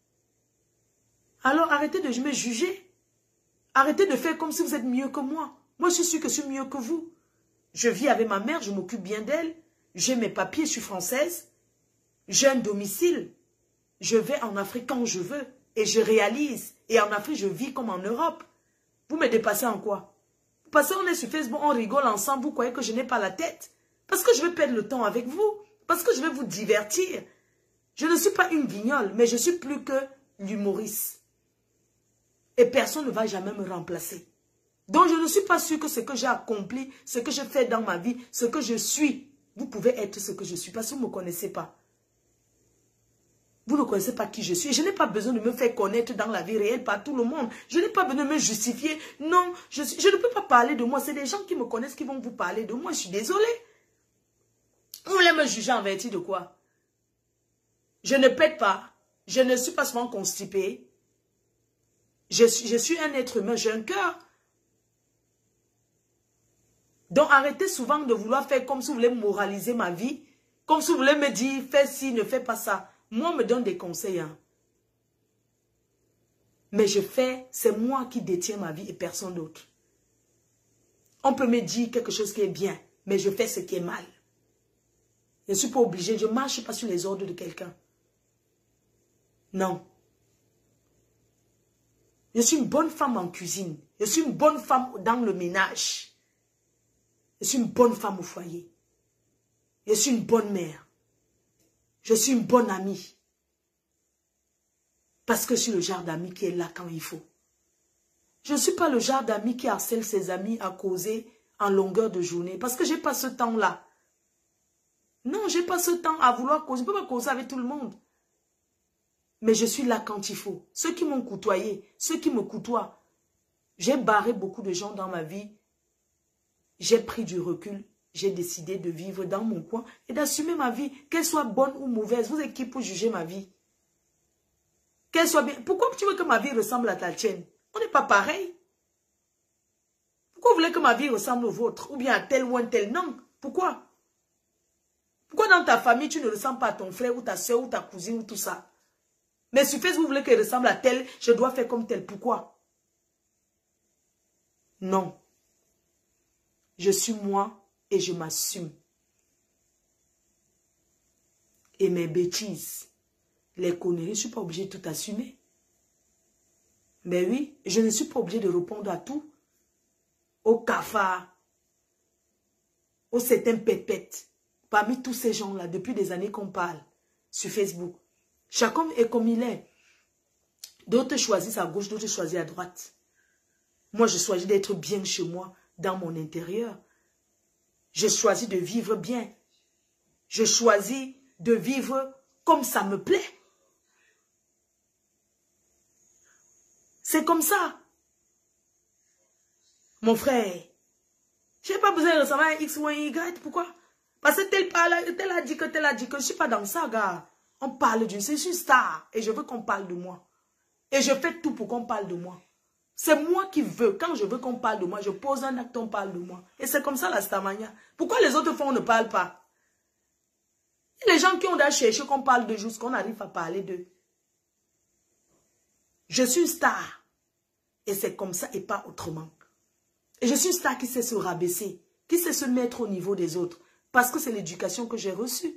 Alors arrêtez de me juger. Arrêtez de faire comme si vous êtes mieux que moi. Moi je suis sûre que je suis mieux que vous. Je vis avec ma mère, je m'occupe bien d'elle. J'ai mes papiers, je suis française. J'ai un domicile. Je vais en Afrique quand je veux. Et je réalise. Et en Afrique, je vis comme en Europe. Vous me dépassez en quoi? Parce qu'on est sur Facebook, on rigole ensemble. Vous croyez que je n'ai pas la tête? Parce que je vais perdre le temps avec vous. Parce que je vais vous divertir. Je ne suis pas une guignole, mais je suis plus que l'humoriste. Et personne ne va jamais me remplacer. Donc je ne suis pas sûre que ce que j'ai accompli, ce que je fais dans ma vie, ce que je suis, vous pouvez être ce que je suis. Parce que vous ne me connaissez pas. Vous ne connaissez pas qui je suis. Je n'ai pas besoin de me faire connaître dans la vie réelle par tout le monde. Je n'ai pas besoin de me justifier. Non, je ne peux pas parler de moi. C'est des gens qui me connaissent qui vont vous parler de moi. Je suis désolée. Vous voulez me juger en vertu de quoi? Je ne pète pas. Je ne suis pas souvent constipée. Je suis un être humain. J'ai un cœur. Donc arrêtez souvent de vouloir faire comme si vous voulez moraliser ma vie. Comme si vous voulez me dire, fais ci, ne fais pas ça. Moi, on me donne des conseils. Hein. Mais je fais, c'est moi qui détiens ma vie et personne d'autre. On peut me dire quelque chose qui est bien, mais je fais ce qui est mal. Je ne suis pas obligée, je ne marche pas sur les ordres de quelqu'un. Non. Je suis une bonne femme en cuisine. Je suis une bonne femme dans le ménage. Je suis une bonne femme au foyer. Je suis une bonne mère. Je suis une bonne amie. Parce que je suis le genre d'ami qui est là quand il faut. Je ne suis pas le genre d'ami qui harcèle ses amis à causer en longueur de journée. Parce que je n'ai pas ce temps-là. Non, je n'ai pas ce temps à vouloir causer. Je ne peux pas causer avec tout le monde. Mais je suis là quand il faut. Ceux qui m'ont côtoyé, ceux qui me côtoient. J'ai barré beaucoup de gens dans ma vie. J'ai pris du recul. J'ai décidé de vivre dans mon coin et d'assumer ma vie, qu'elle soit bonne ou mauvaise. Vous êtes qui pour juger ma vie? Qu'elle soit bien. Pourquoi tu veux que ma vie ressemble à ta tienne? On n'est pas pareil. Pourquoi vous voulez que ma vie ressemble au vôtre? Ou bien à tel ou un tel? Non. Pourquoi? Pourquoi dans ta famille, tu ne ressembles pas à ton frère ou ta soeur ou ta cousine ou tout ça? Mais sur Facebook, vous voulez qu'elle ressemble à tel, je dois faire comme tel. Pourquoi? Non. Je suis moi. Et je m'assume. Et mes bêtises, les conneries, je ne suis pas obligée de tout assumer. Mais oui, je ne suis pas obligée de répondre à tout. Au cafard, aux certains pépettes. Parmi tous ces gens-là, depuis des années qu'on parle sur Facebook. Chacun est comme il est. D'autres choisissent à gauche, d'autres choisissent à droite. Moi, je choisis d'être bien chez moi, dans mon intérieur. Je choisis de vivre bien. Je choisis de vivre comme ça me plaît. C'est comme ça. Mon frère, je n'ai pas besoin de ressembler à un X ou un Y. Pourquoi? Parce que tel a dit que tel a dit que je ne suis pas dans ça, gars. On parle d'une... Je suis star et je veux qu'on parle de moi. Et je fais tout pour qu'on parle de moi. C'est moi qui veux. Quand je veux qu'on parle de moi, je pose un acte, on parle de moi. Et c'est comme ça la Starmania. Pourquoi les autres fois, on ne parle pas? Les gens qui ont déjà cherché qu'on parle de jusqu'à qu'on arrive à parler d'eux. Je suis une star. Et c'est comme ça et pas autrement. Et je suis une star qui sait se rabaisser, qui sait se mettre au niveau des autres. Parce que c'est l'éducation que j'ai reçue.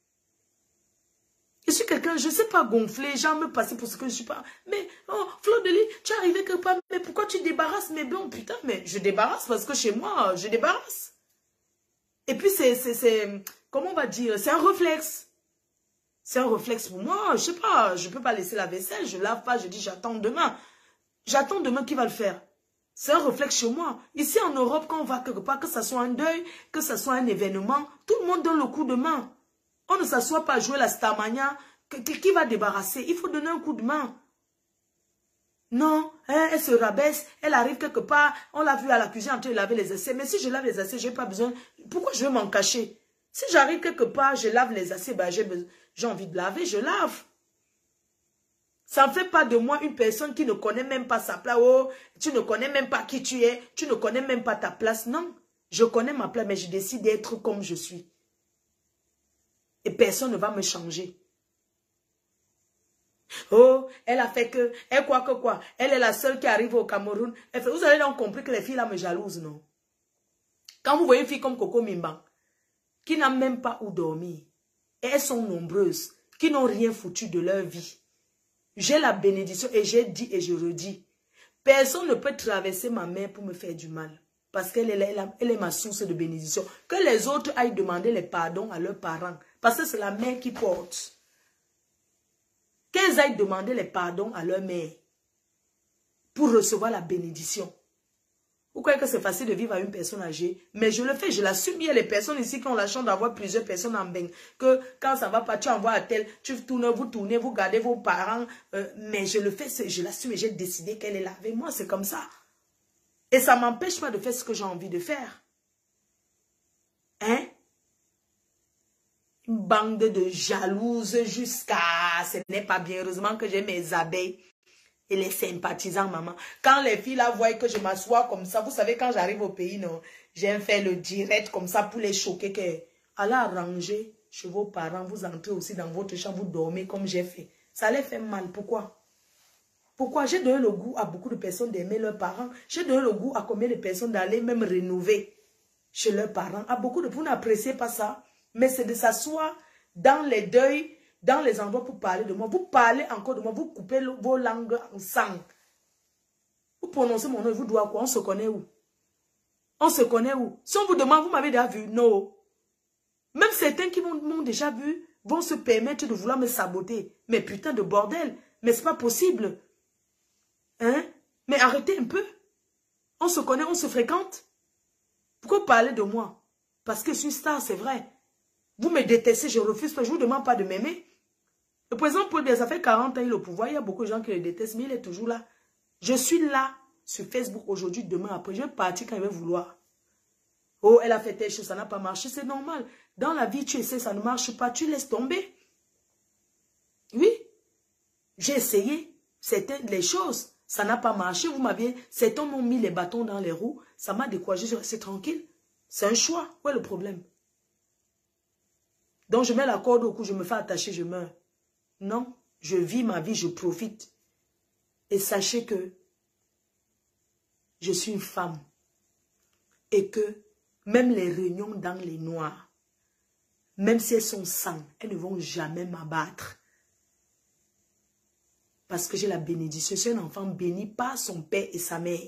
Je suis quelqu'un, je ne sais pas gonfler, genre me passer pour ce que je ne suis pas. Mais, oh, Fleur de Lys, tu es arrivé quelque part, mais pourquoi tu débarrasses mes blonds? Putain, mais je débarrasse parce que chez moi, je débarrasse. Et puis, c'est comment on va dire, c'est un réflexe. C'est un réflexe pour moi, je sais pas, je ne peux pas laisser la vaisselle, je lave pas, je dis j'attends demain. J'attends demain qui va le faire. C'est un réflexe chez moi. Ici en Europe, quand on va quelque part, que ce soit un deuil, que ce soit un événement, tout le monde donne le coup de main. On ne s'assoit pas à jouer la starmania. Qui va débarrasser? Il faut donner un coup de main. Non, hein, elle se rabaisse, elle arrive quelque part, on l'a vu à la cuisine en train de laver les assiettes. Mais si je lave les assiettes, je n'ai pas besoin. Pourquoi je vais m'en cacher? Si j'arrive quelque part, je lave les assiettes, ben j'ai envie de laver, je lave. Ça ne fait pas de moi une personne qui ne connaît même pas sa place. Oh, tu ne connais même pas qui tu es, tu ne connais même pas ta place. Non, je connais ma place, mais je décide d'être comme je suis. Et personne ne va me changer. Oh, elle a fait que, elle quoi que quoi. Elle est la seule qui arrive au Cameroun. Elle fait, vous avez donc compris que les filles là me jalousent, non? Quand vous voyez une fille comme Coco Mimba, qui n'a même pas où dormir, et elles sont nombreuses, qui n'ont rien foutu de leur vie. J'ai la bénédiction et j'ai dit et je redis. Personne ne peut traverser ma main pour me faire du mal. Parce qu'elle est ma source de bénédiction. Que les autres aillent demander les pardons à leurs parents. Parce que c'est la mère qui porte. Qu'elles aillent demander les pardons à leur mère. Pour recevoir la bénédiction. Vous croyez que c'est facile de vivre à une personne âgée? Mais je le fais, je l'assume. Il y a les personnes ici qui ont la chance d'avoir plusieurs personnes en bain. Que quand ça ne va pas, tu envoies à tel, tu tournes, vous gardez vos parents. Mais je le fais, je l'assume et j'ai décidé qu'elle est là avec moi. C'est comme ça. Et ça ne m'empêche pas de faire ce que j'ai envie de faire. Hein? Une bande de jalouses jusqu'à... Ce n'est pas bien. Heureusement que j'ai mes abeilles. Et les sympathisants, maman. Quand les filles là voient que je m'assois comme ça, vous savez, quand j'arrive au pays, non, j'aime faire le direct comme ça pour les choquer. Allez arranger chez vos parents, vous entrez aussi dans votre chambre, vous dormez comme j'ai fait. Ça les fait mal. Pourquoi? Pourquoi? J'ai donné le goût à beaucoup de personnes d'aimer leurs parents. J'ai donné le goût à combien de personnes d'aller même rénover chez leurs parents. À beaucoup de... Vous n'appréciez pas ça. Mais c'est de s'asseoir dans les deuils, dans les endroits pour parler de moi. Vous parlez encore de moi, vous coupez vos langues en sang. Vous prononcez mon nom et vous doit quoi? On se connaît où? On se connaît où? Si on vous demande, vous m'avez déjà vu? Non. Même certains qui m'ont déjà vu vont se permettre de vouloir me saboter. Mais putain de bordel. Mais c'est pas possible. Hein? Mais arrêtez un peu. On se connaît, on se fréquente. Pourquoi parler de moi? Parce que je suis une star, c'est vrai. Vous me détestez, je refuse pas, je ne vous demande pas de m'aimer. Le président Paul Biya, ça fait 40 ans, il est au pouvoir, il y a beaucoup de gens qui le détestent, mais il est toujours là. Je suis là, sur Facebook, aujourd'hui, demain, après, je vais partir quand il va vouloir. Oh, elle a fait telle chose, ça n'a pas marché, c'est normal. Dans la vie, tu essaies, ça ne marche pas, tu laisses tomber. Oui, j'ai essayé certaines les choses, ça n'a pas marché, vous m'aviez, certains m'ont mis les bâtons dans les roues, ça m'a découragé, je suis resté tranquille. C'est un choix, où est le problème? Donc je mets la corde au cou, je me fais attacher, je meurs. Non, je vis ma vie, je profite. Et sachez que je suis une femme. Et que même les réunions dans les noirs, même si elles sont sans, elles ne vont jamais m'abattre. Parce que j'ai la bénédiction. Je suis un enfant béni par son père et sa mère.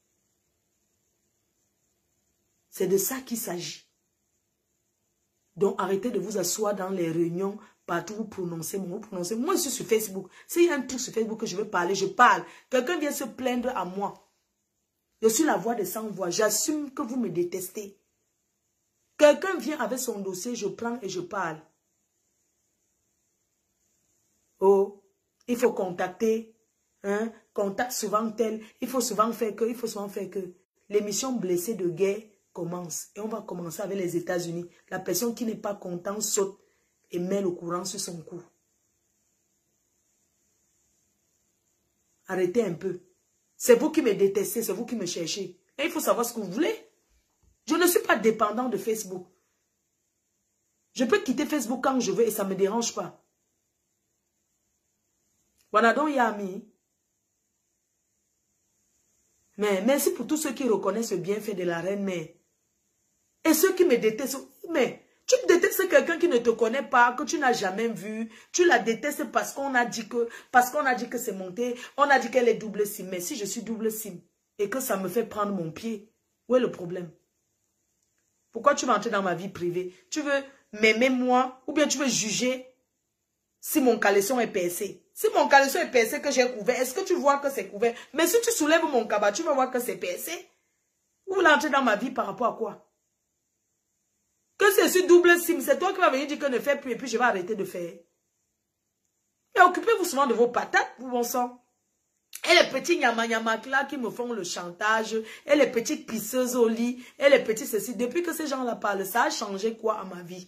C'est de ça qu'il s'agit. Donc, arrêtez de vous asseoir dans les réunions, partout vous prononcez mon nom. Moi, je suis sur Facebook. S'il y a un truc sur Facebook que je veux parler, je parle. Quelqu'un vient se plaindre à moi. Je suis la voix des sans-voix. J'assume que vous me détestez. Quelqu'un vient avec son dossier, je prends et je parle. Oh, il faut contacter. Hein, contacte souvent tel. Il faut souvent faire que. L'émission Blessée de guerre commence. Et on va commencer avec les États-Unis. La personne qui n'est pas contente saute et met le courant sur son cou. Arrêtez un peu. C'est vous qui me détestez, c'est vous qui me cherchez. Et il faut savoir ce que vous voulez. Je ne suis pas dépendant de Facebook. Je peux quitter Facebook quand je veux et ça ne me dérange pas. Wanadon Yami. Mais merci pour tous ceux qui reconnaissent le bienfait de la reine mère. Et ceux qui me détestent. Mais tu détestes quelqu'un qui ne te connaît pas, que tu n'as jamais vu. Tu la détestes parce qu'on a dit que c'est monté. On a dit qu'elle est double SIM. Mais si je suis double SIM et que ça me fait prendre mon pied, où est le problème? Pourquoi tu vas entrer dans ma vie privée? Tu veux m'aimer moi ou bien tu veux juger si mon caleçon est percé? Si mon caleçon est percé que j'ai couvert, est-ce que tu vois que c'est couvert? Mais si tu soulèves mon cabas, tu vas voir que c'est percé. Vous voulez entrer dans ma vie par rapport à quoi? Que c'est sur double SIM, c'est toi qui vas venir dire que ne fais plus et puis je vais arrêter de faire. Mais occupez-vous souvent de vos patates, vous bon sang. Et les petits nyama là qui me font le chantage, et les petites pisseuses au lit, et les petits ceci. Depuis que ces gens-là parlent, ça a changé quoi à ma vie?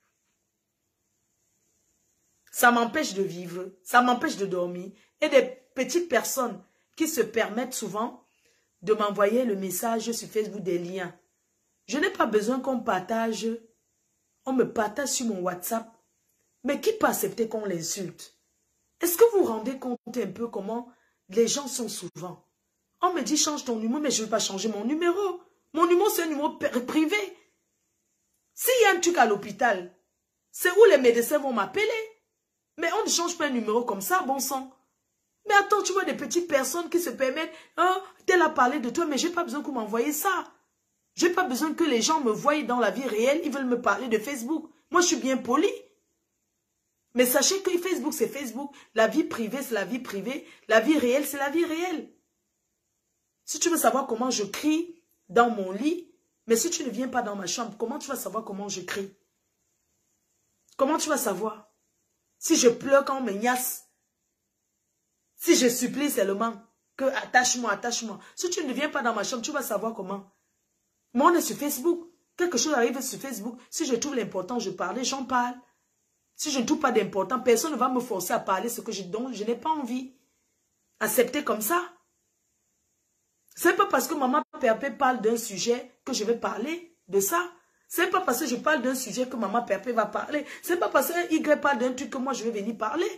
Ça m'empêche de vivre, ça m'empêche de dormir. Et des petites personnes qui se permettent souvent de m'envoyer le message sur Facebook, des liens. Je n'ai pas besoin qu'on partage, on me partage sur mon WhatsApp. Mais qui peut accepter qu'on l'insulte? Est-ce que vous vous rendez compte un peu comment les gens sont souvent? On me dit change ton numéro, mais je ne veux pas changer mon numéro. Mon numéro, c'est un numéro privé. S'il y a un truc à l'hôpital, c'est où les médecins vont m'appeler. Mais on ne change pas un numéro comme ça, bon sang. Mais attends, tu vois des petites personnes qui se permettent, oh, tel a parlé de toi, mais je n'ai pas besoin que vous m'envoyez ça. Je n'ai pas besoin que les gens me voient dans la vie réelle, ils veulent me parler de Facebook. Moi, je suis bien poli. Mais sachez que Facebook, c'est Facebook. La vie privée, c'est la vie privée. La vie réelle, c'est la vie réelle. Si tu veux savoir comment je crie dans mon lit, mais si tu ne viens pas dans ma chambre, comment tu vas savoir comment je crie? Comment tu vas savoir? Si je pleure quand on me gnasse, si je supplie seulement que attache-moi, attache-moi. Si tu ne viens pas dans ma chambre, tu vas savoir comment. Moi, on est sur Facebook. Quelque chose arrive sur Facebook. Si je trouve l'important, je parle, j'en parle. Si je ne trouve pas d'important, personne ne va me forcer à parler ce que dont je n'ai pas envie. Accepter comme ça. Ce n'est pas parce que maman Perpé parle d'un sujet que je vais parler de ça. Ce n'est pas parce que je parle d'un sujet que maman Perpé va parler. Ce n'est pas parce que Y parle d'un truc que moi je vais venir parler.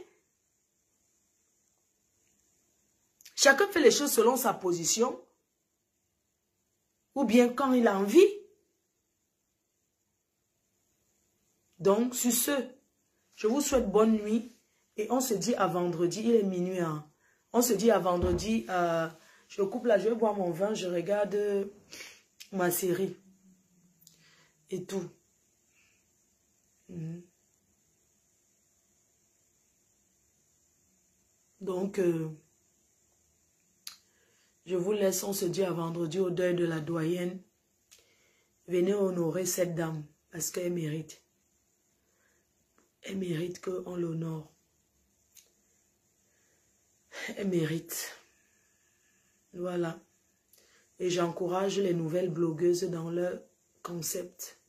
Chacun fait les choses selon sa position. Ou bien quand il a envie. Donc, sur ce, je vous souhaite bonne nuit. Et on se dit à vendredi. Il est minuit. Hein. On se dit à vendredi. Je coupe là, je vais boire mon vin. Je regarde ma série. Et tout. Donc, je vous laisse. On se dit à vendredi au deuil de la doyenne. Venez honorer cette dame. Parce qu'elle mérite. Elle mérite qu'on l'honore. Elle mérite. Voilà. Et j'encourage les nouvelles blogueuses dans leur concept.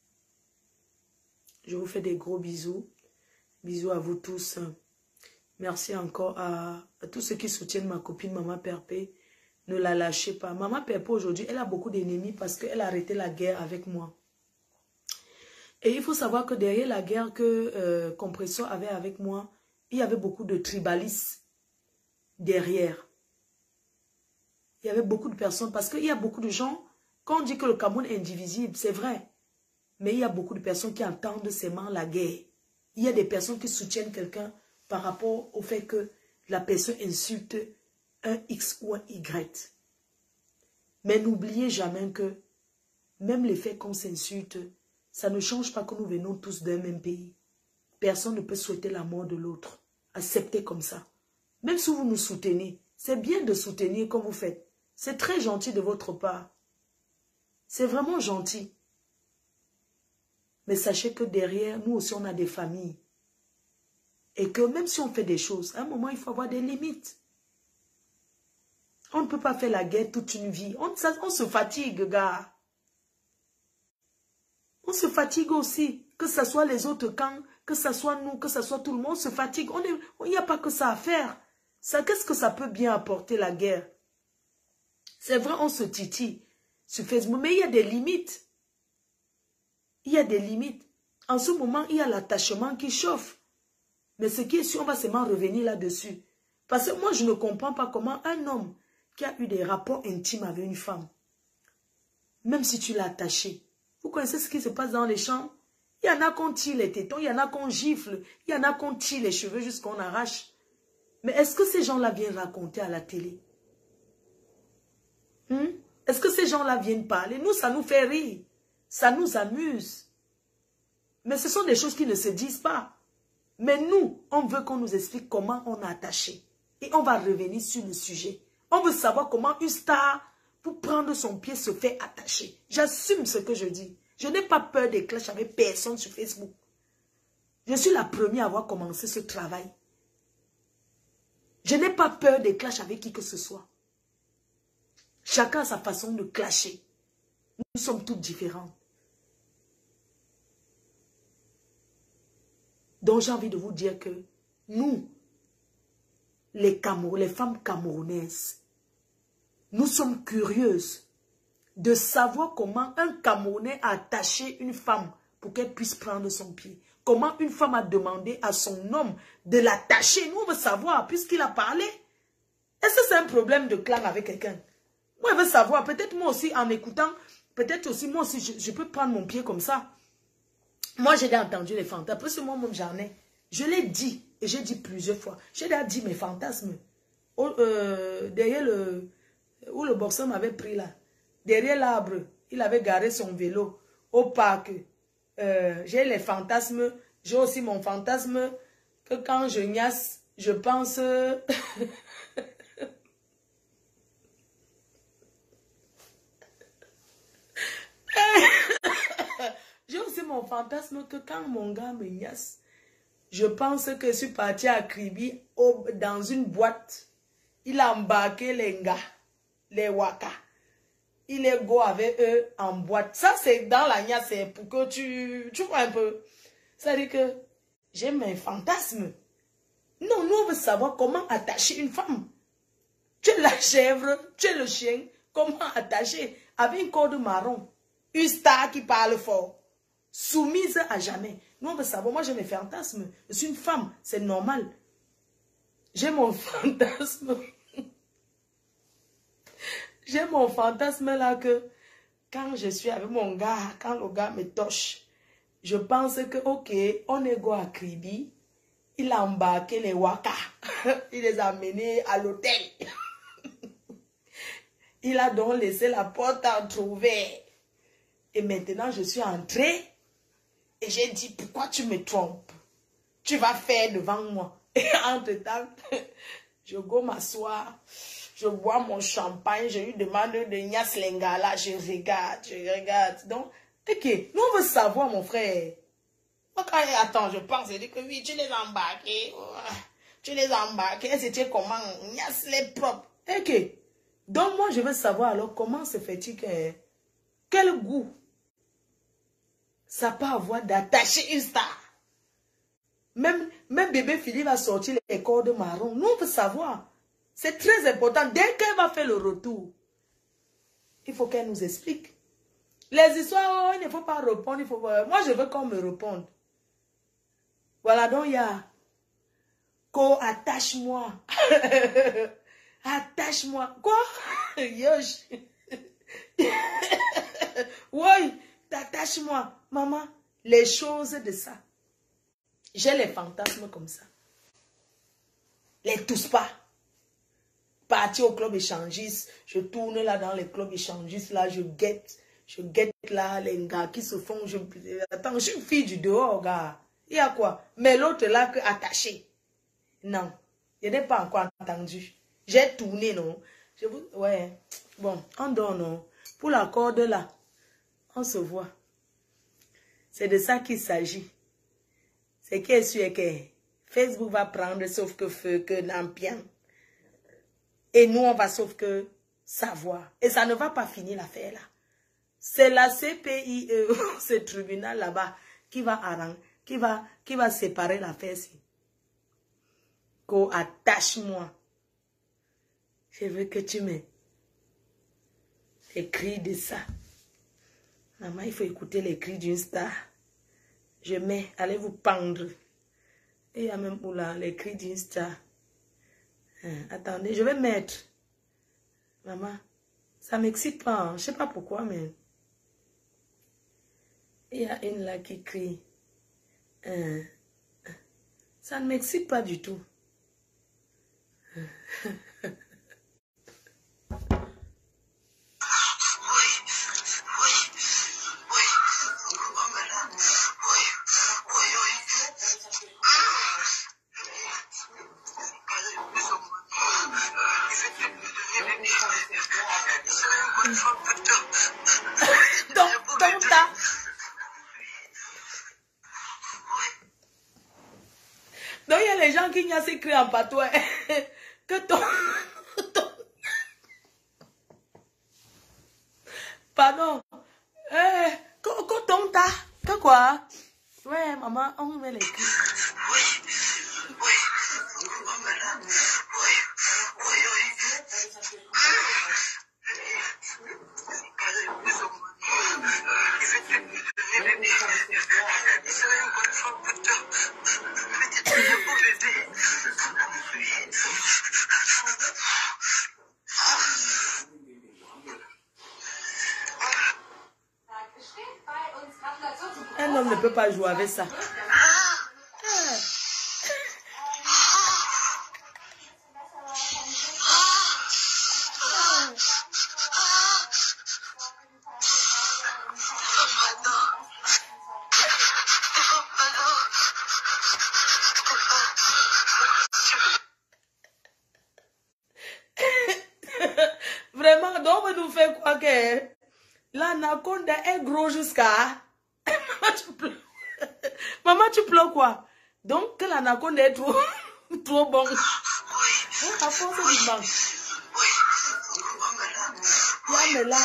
Je vous fais des gros bisous. Bisous à vous tous. Merci encore à tous ceux qui soutiennent ma copine Maman Perpé. Ne la lâchez pas. Maman Perpé aujourd'hui, elle a beaucoup d'ennemis parce qu'elle a arrêté la guerre avec moi. Et il faut savoir que derrière la guerre que Compressor avait avec moi, il y avait beaucoup de tribalistes derrière. Il y avait beaucoup de personnes, parce qu'il y a beaucoup de gens, quand on dit que le Cameroun est indivisible, c'est vrai. Mais il y a beaucoup de personnes qui entendent seulement la guerre. Il y a des personnes qui soutiennent quelqu'un par rapport au fait que la personne insulte un X ou un Y. Mais n'oubliez jamais que même les faits qu'on s'insulte, ça ne change pas que nous venons tous d'un même pays. Personne ne peut souhaiter la mort de l'autre. Acceptez comme ça. Même si vous nous soutenez, c'est bien de soutenir comme vous faites. C'est très gentil de votre part. C'est vraiment gentil. Mais sachez que derrière, nous aussi, on a des familles. Et que même si on fait des choses, à un moment, il faut avoir des limites. On ne peut pas faire la guerre toute une vie. On se fatigue, gars. On se fatigue aussi. Que ce soit les autres camps, que ce soit nous, que ce soit tout le monde, on se fatigue. Il n'y a pas que ça à faire. Qu'est-ce que ça peut bien apporter, la guerre? C'est vrai, on se titille sur Facebook, mais il y a des limites. Il y a des limites. En ce moment, il y a l'attachement qui chauffe. Mais ce qui est sûr, on va seulement revenir là-dessus. Parce que moi, je ne comprends pas comment un homme qui a eu des rapports intimes avec une femme, même si tu l'as attachée, vous connaissez ce qui se passe dans les chambres? Il y en a qu'on tire les tétons, il y en a qu'on gifle, il y en a qu'on tire les cheveux jusqu'on arrache. Mais est-ce que ces gens-là viennent raconter à la télé? Est-ce que ces gens-là viennent parler? Nous, ça nous fait rire. Ça nous amuse. Mais ce sont des choses qui ne se disent pas. Mais nous, on veut qu'on nous explique comment on a attaché. Et on va revenir sur le sujet. On veut savoir comment une star, pour prendre son pied, se fait attacher. J'assume ce que je dis. Je n'ai pas peur des clashs avec personne sur Facebook. Je suis la première à avoir commencé ce travail. Je n'ai pas peur des clashs avec qui que ce soit. Chacun a sa façon de clasher. Nous sommes toutes différentes. Donc j'ai envie de vous dire que nous, les femmes camerounaises, nous sommes curieuses de savoir comment un Camerounais a attaché une femme pour qu'elle puisse prendre son pied. Comment une femme a demandé à son homme de l'attacher. Nous, on veut savoir, puisqu'il a parlé. Est-ce que c'est un problème de clan avec quelqu'un? Moi, je veux savoir. Peut-être moi aussi, en écoutant, peut-être aussi, moi aussi, je peux prendre mon pied comme ça. Moi, j'ai entendu les fantasmes. Parce que moi-même, j'en ai. Je l'ai dit, et j'ai dit plusieurs fois. J'ai déjà dit mes fantasmes. Derrière où le boxeur m'avait pris là. Derrière l'arbre, il avait garé son vélo au parc. J'ai les fantasmes. J'ai aussi mon fantasme que quand je niasse, je pense... J'ai aussi mon fantasme que quand mon gars me niasse, je pense que je suis partie à Kribi dans une boîte. Il a embarqué les gars, les waka. Il est go avec eux en boîte. Ça, c'est dans la niasse, c'est pour que tu vois un peu. C'est-à-dire que j'ai mes fantasmes. Non, nous, on veut savoir comment attacher une femme. Tu es la chèvre, tu es le chien. Comment attacher avec une corde marron. Une star qui parle fort. Soumise à jamais. Nous, on veut savoir. Moi, j'ai mes fantasmes. Je suis une femme. C'est normal. J'ai mon fantasme. J'ai mon fantasme là que quand je suis avec mon gars, quand le gars me touche, je pense que, ok, on est go à Kribi. Il a embarqué les waka. Il les a amenés à l'hôtel. Il a donc laissé la porte entrouverte. Et maintenant, je suis entrée. Et j'ai dit, pourquoi tu me trompes? Tu vas faire devant moi. Et entre-temps, je go m'asseoir. Je bois mon champagne. Je lui demande de Nias Lingala. Je regarde. Donc, ok. Nous, on veut savoir, mon frère. Attends, je pense. Je dis que oui, tu les as embarqués. Tu les as embarqués. C'était comment? Nias les propres. Ok. Donc, moi, je veux savoir alors comment se fait-il que... Quel goût ça peut avoir d'attacher une star? Même bébé Philippe va sortir les cordes marron. Nous, on veut savoir. C'est très important. Dès qu'elle va faire le retour, il faut qu'elle nous explique. Les histoires, il ne faut pas répondre. Moi, je veux qu'on me réponde. Voilà, donc il y a... attache-moi. Attache-moi. Quoi? Yosh. Oui, t'attache-moi. Maman, les choses de ça. J'ai les fantasmes comme ça. Les tous pas. Partir au club échangiste. Je tourne là dans les clubs échangistes. Là, je guette là les gars qui se font... Attends, je suis une fille du dehors, gars. Il y a quoi? Mais l'autre là, que attaché. Non, je n'ai pas encore entendu. J'ai tourné, non? Ouais. Bon, on donne, non? Pour la corde là, on se voit. C'est de ça qu'il s'agit. C'est qu'il est sûr que Facebook va prendre sauf que feu, que Nampian. Et nous, on va sauf que savoir. Et ça ne va pas finir l'affaire là. C'est la CPI, ce tribunal là-bas, qui va arranger, qui va séparer l'affaire. Attache-moi. Je veux que tu me écris de ça. Maman, il faut écouter les cris d'une star. Je mets, allez vous pendre. Et il y a même où là, les cris d'une star. Attendez, je vais mettre. Maman, ça m'excite pas. Hein. Je sais pas pourquoi, mais... Il y a une là qui crie. Ça ne m'excite pas du tout. Donc il y a les gens qui n'y s'écrit en patois. Que ton... Pardon. Que ton ta. Que quoi? Ouais, maman, on met les cris. Un homme ne peut pas jouer avec ça. Vraiment, donc on nous fait quoi que l'anaconda est gros jusqu'à... Maman, tu pleures quoi? Donc que l'anaconda est trop, trop bon. La force du banc. Il y a là.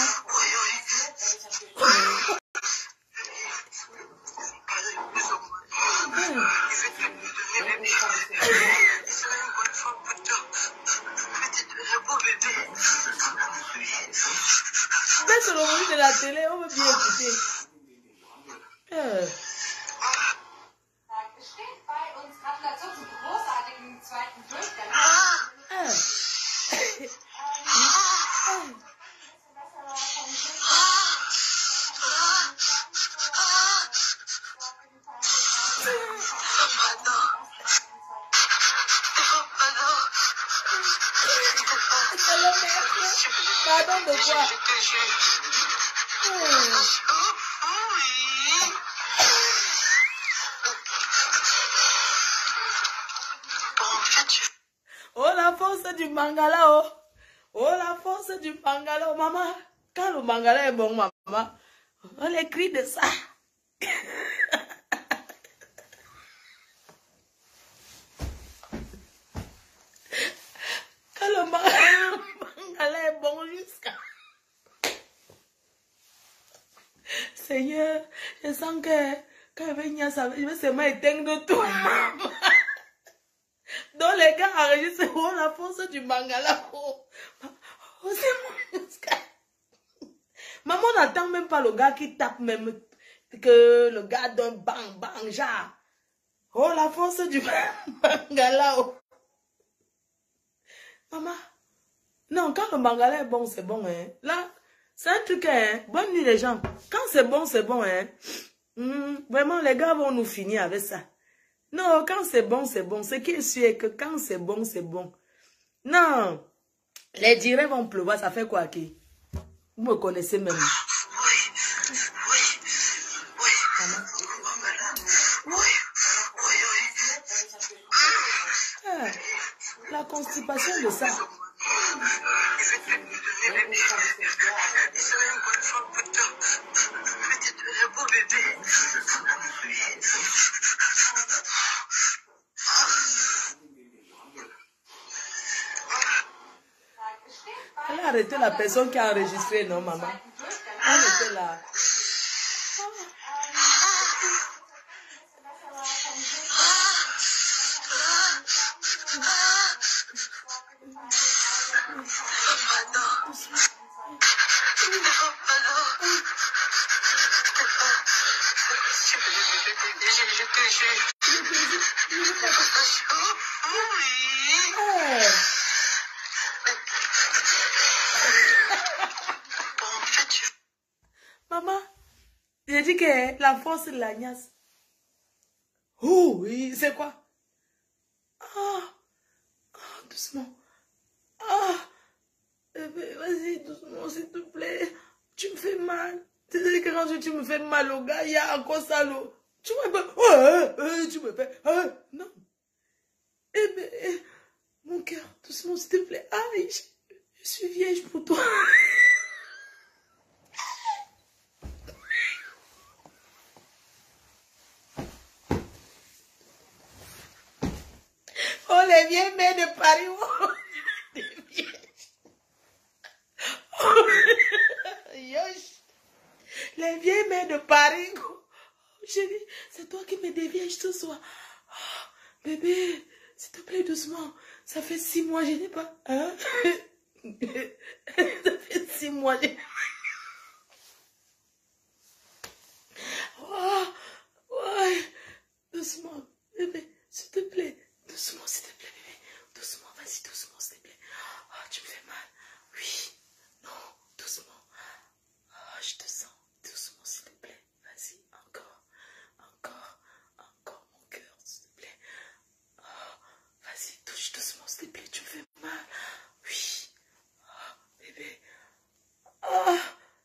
Mais sur le bruit de la télé, on veut bien écouter. Pardon de quoi? Oh la force du mangala, oh. Oh la force du mangala, oh, maman. Quand le mangala est bon, maman, on les crie de ça. Quand le mangala est bon jusqu'à... Seigneur, je sens que quand il va venir, je vais seulement éteindre tout. Donc les gars enregistrent oh, la force du mangala. Oh, oh c'est mon jusqu'à... Maman n'attend même pas le gars qui tape même que le gars donne bang bang genre. Oh la force du mangala. Oh. Maman. Non, quand le mangala est bon, c'est bon. Hein. Là, c'est un truc. Hein. Bonne nuit les gens. Quand c'est bon, c'est bon. Hein. Vraiment, les gars vont nous finir avec ça. Non, quand c'est bon, c'est bon. Ce qui est sûr est que quand c'est bon, c'est bon. Non. Les direts vont pleuvoir, ça fait quoi qui? Vous me connaissez même. Ah, la constipation de ça. Elle a arrêté la personne qui a enregistré, non, maman? Elle était là. Maman, j'ai dit que la force c'est la niasse. Oh, oui, c'est quoi? Ah, doucement. Ah, vas-y, doucement, s'il te plaît. Tu me fais mal. Tu sais que quand tu me fais mal au gars, il y a encore ça, l'eau. Tu me fais, tu me fais, non. Eh bien, mon cœur, doucement, s'il te plaît. Aïe, je suis vieille pour toi. Oh, les vieilles mères de Paris. Oh, les vieilles. Oh, yosh. Les vieilles mères de Paris. Oh, chérie, c'est toi qui me dévieilles ce soir. Oh, bébé, s'il te plaît, doucement. Ça fait 6 mois, je n'ai pas. Hein? Ça fait 6 mois. Oh, ouais. Doucement, bébé, s'il te plaît. Doucement, s'il te plaît, bébé. Doucement, vas-y, doucement, s'il te plaît. Oh, tu me fais mal. Oui. Non, doucement. Oh, je te sens. Doucement, s'il te plaît. Vas-y, encore. Encore. Encore, mon cœur, s'il te plaît. Oh, vas-y, touche doucement, s'il te plaît. Tu me fais mal. Oui. Oh, bébé. Oh.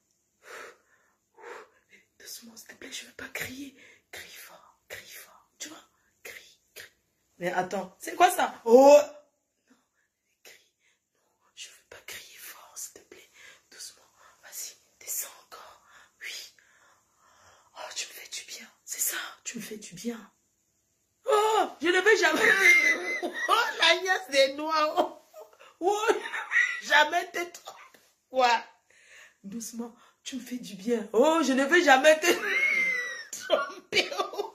Bébé, doucement, s'il te plaît. Je ne veux pas crier. Crie fort. Crie fort. Tu vois? Mais attends, c'est quoi ça? Oh! Non, crie. Non, je veux pas crier fort, s'il te plaît. Doucement. Vas-y, descends encore. Oui. Oh, tu me fais du bien. C'est ça, tu me fais du bien. Oh, je ne vais jamais... Oh, la niasse des noirs. Oh, jamais te tromper. Quoi? Doucement, tu me fais du bien. Oh, je ne vais jamais te tromper. Oh.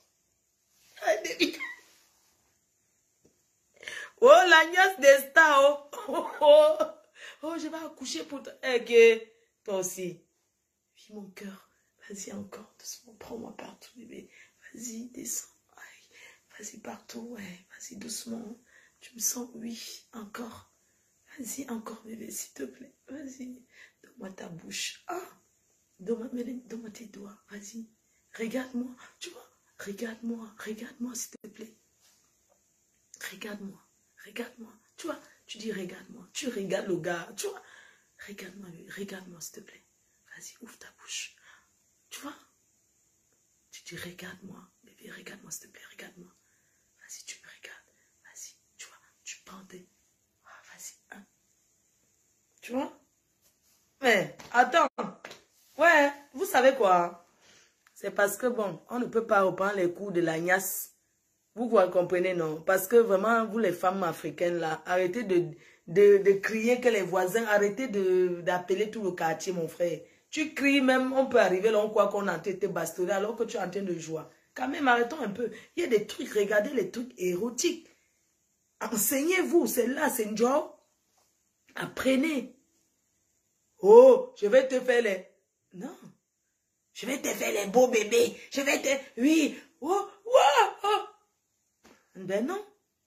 Oh, la niace des stars, oh, je vais accoucher pour toi. Okay. Toi aussi. Oui, mon cœur. Vas-y encore, doucement. Prends-moi partout, bébé. Vas-y, descends. Vas-y, partout, ouais. Vas-y, doucement. Tu me sens? Oui, encore. Vas-y, encore, bébé, s'il te plaît. Vas-y. Donne-moi ta bouche. Ah, donne-moi tes doigts. Vas-y. Regarde-moi. Tu vois? Regarde-moi. Regarde-moi, s'il te plaît. Regarde-moi. Regarde-moi, tu vois, tu dis regarde-moi, tu regardes le gars, tu vois, regarde-moi s'il te plaît, vas-y, ouvre ta bouche, tu vois, tu dis regarde-moi, bébé, regarde-moi s'il te plaît, regarde-moi, vas-y, tu me regardes, vas-y, tu vois, tu prends tes, vas-y, hein. Tu vois, mais attends, ouais, vous savez quoi, c'est parce que bon, on ne peut pas reprendre les coups de la niasse. Vous comprenez, non? Parce que vraiment, vous les femmes africaines, là, arrêtez de crier que les voisins, arrêtez d'appeler tout le quartier, mon frère. Tu cries même, on peut arriver là, on croit qu'on a été bastonné alors que tu es en train de jouer. Quand même, arrêtons un peu. Il y a des trucs, regardez les trucs érotiques. Enseignez-vous, c'est là, c'est une job. Apprenez. Oh, je vais te faire les... Non. Je vais te faire les beaux bébés. Je vais te... Oui. Oh, oh, oh. Ben non.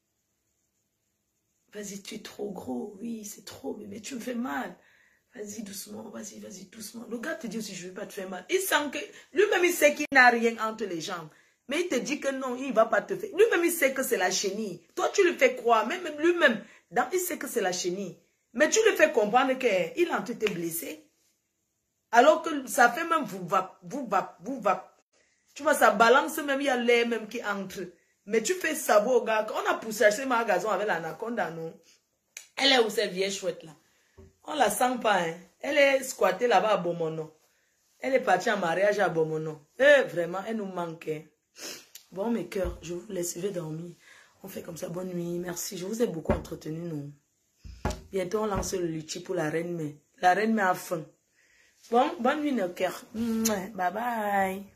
Vas-y, tu es trop gros. Oui, c'est trop, bébé. Tu me fais mal. Vas-y, doucement. Vas-y, vas-y, doucement. Le gars te dit aussi, je ne vais pas te faire mal. Il sent que... Lui-même, il sait qu'il n'a rien entre les jambes. Mais il te dit que non, il ne va pas te faire. Lui-même, il sait que c'est la chenille. Toi, tu le fais croire. Même lui-même, il sait que c'est la chenille. Mais tu le fais comprendre qu'il est en train de te blesser. Alors que ça fait même vous va. Tu vois, ça balance même, il y a l'air même qui entre. Mais tu fais savoir au gars qu'on a poussé ce magasin avec l'anaconda, non? Elle est où cette vieille chouette là? On la sent pas, hein? Elle est squattée là-bas à Beaumono. Elle est partie en mariage à Beaumono. Vraiment, elle nous manque. Hein? Bon, mes cœurs, je vous laisse, je vais dormir. On fait comme ça, bonne nuit. Merci, je vous ai beaucoup entretenu, non? Bientôt, on lance le litchi pour la reine, mais la reine a faim. Bon, bonne nuit, nos cœurs. Bye bye.